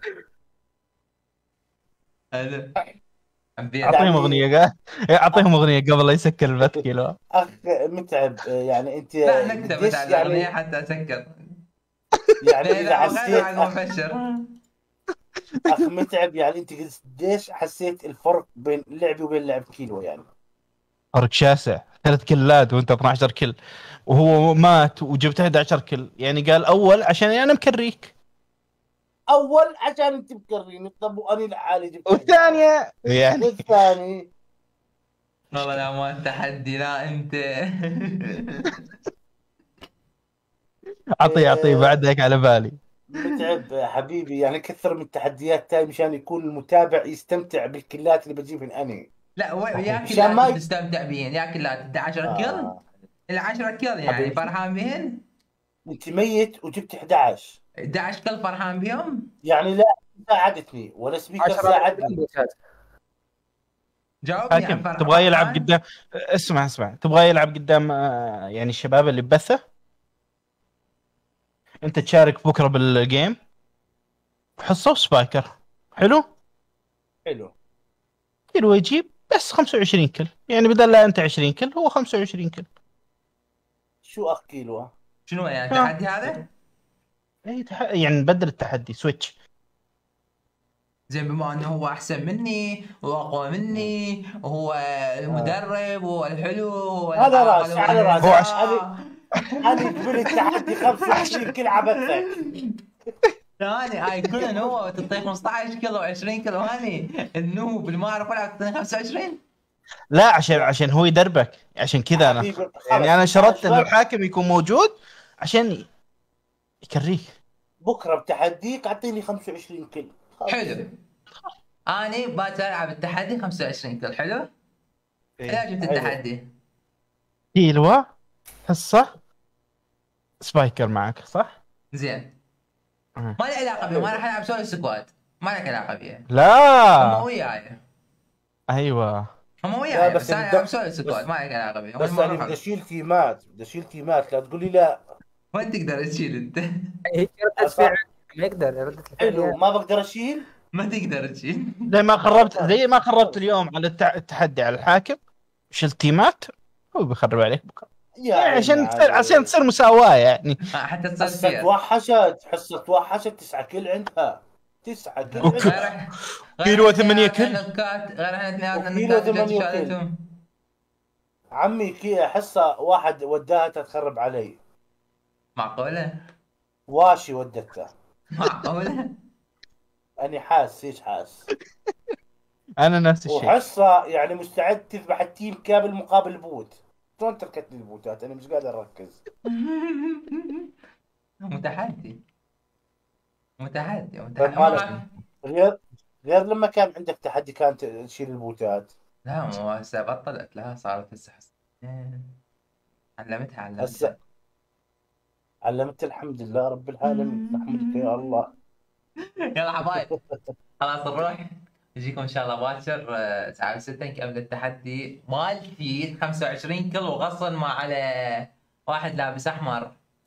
حلو. اعطيهم اغنية اعطيهم اغنية قبل لا يسكر البث كيلو. اخ متعب يعني انت لا نكتب قديش على الاغنيه يعني حتى اسكر. يعني اذا حسيت مفشر. اخ متعب، يعني انت قديش حسيت الفرق بين لعبي وبين لعب كيلو يعني؟ فرق شاسع، 3 كلات وانت 12 كل، وهو مات وجبت 11 كل. يعني قال اول عشان انا مكريك، اول عشان انت مكريني، طب وانا لحالي جبت، والثانيه يعني والثاني والله لا ما التحدي لا انت. اعطيه بعدك على بالي. متعب حبيبي، يعني كثر من التحديات تاي مشان يكون المتابع يستمتع بالكلات اللي بجيبهن انا. لا يا مشان ما كلات تستمتع بيهن، يا كلات 11 كل، ال10 كل يعني حبيبي. فرحان بهن. انت ميت وجبت 11، 11 كل فرحان بهم. يعني لا ساعدتني ولا سبيكر 10 ساعدني. بوتات. جاوبني عن حاكم تبغى يلعب فرحان. قدام، اسمع تبغى يلعب قدام يعني الشباب اللي ببثه، انت تشارك بكره بالجيم، حصه سبايكر حلو حلو. كيلو يجيب بس 25 كل، يعني بدل لا انت 20 كل هو 25 كل. شو اخ كيلو؟ شنو يعني التحدي هذا؟ اي يعني نبدل التحدي سويتش. زين بما انه هو احسن مني واقوى مني وهو المدرب وهو الحلو وهو هذا العاقل راسي وهو على راسي. النزاهة. انا قبل التحدي 25 كل عبثك. هاني هيكون هو تعطيه 15 كيلو 20 كيلو، هاني النوب اللي ما اعرف العب تعطيني 25. لا عشان هو يدربك، عشان كذا انا حبيبي، يعني انا خلص. شرطت انه الحاكم يكون موجود عشان يكريك. بكره بتحديك اعطيني 25 كل. خلص. حلو، اني باجي العب التحدي 25 كيلو. حلو، لا جبت حلو. التحدي كيلو حصه سبايكر معك صح؟ زين. ما لي علاقه بهم، انا حلعب سولو سكواد، ما لك علاقه بيه. هم لا وياي، ايوه هم لا وياي، بس بس انا العب سولو سكواد، ما لك علاقه بيه. بس انا بدي اشيل تيمات، لا تقول لي لا. وين تقدر تشيل انت؟ هي ردة فعل، ما يقدر ردة الفعل. حلو، ما بقدر اشيل. ما تقدر تشيل. زي ما خربت اليوم على التحدي على الحاكم، شلت تيمات هو بيخرب عليك بكره، يا يعني عيني عشان تصير مساواة يعني. حتى تصير حصة فيها. توحشت 9 كل عندها، 9 كل عندها. كيلو 8 كل. غير احنا اثنيناتنا وكيلو نكات 8 كل. شالتهم. عمي كي حصة واحد وداها تخرب علي، معقولة؟ واشي ودتها. معقولة؟ أنا حاس ايش حاس. انا نفس الشيء. وحصة يعني مستعد تذبح التيم كامل مقابل بوت. شلون تركت لي البوتات؟ أنا مش قادر أركز. متحدي طيب ما مالك أعرف. غير لما كان عندك تحدي كانت تشيل البوتات. لا مو هسه بطلت، لا صارت هسه علمتها هسه علمت، الحمد لله رب العالمين، نحمدك يا الله. يلا حبايب خلاص نروح، نجيكم ان شاء الله باكر الساعة 6 نكمل التحدي مالتي 25 كيلو غصن مع على واحد لابس احمر.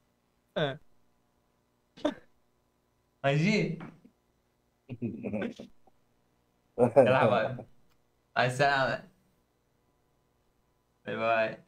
اجي يلا حبايب، مع السلامة، باي باي.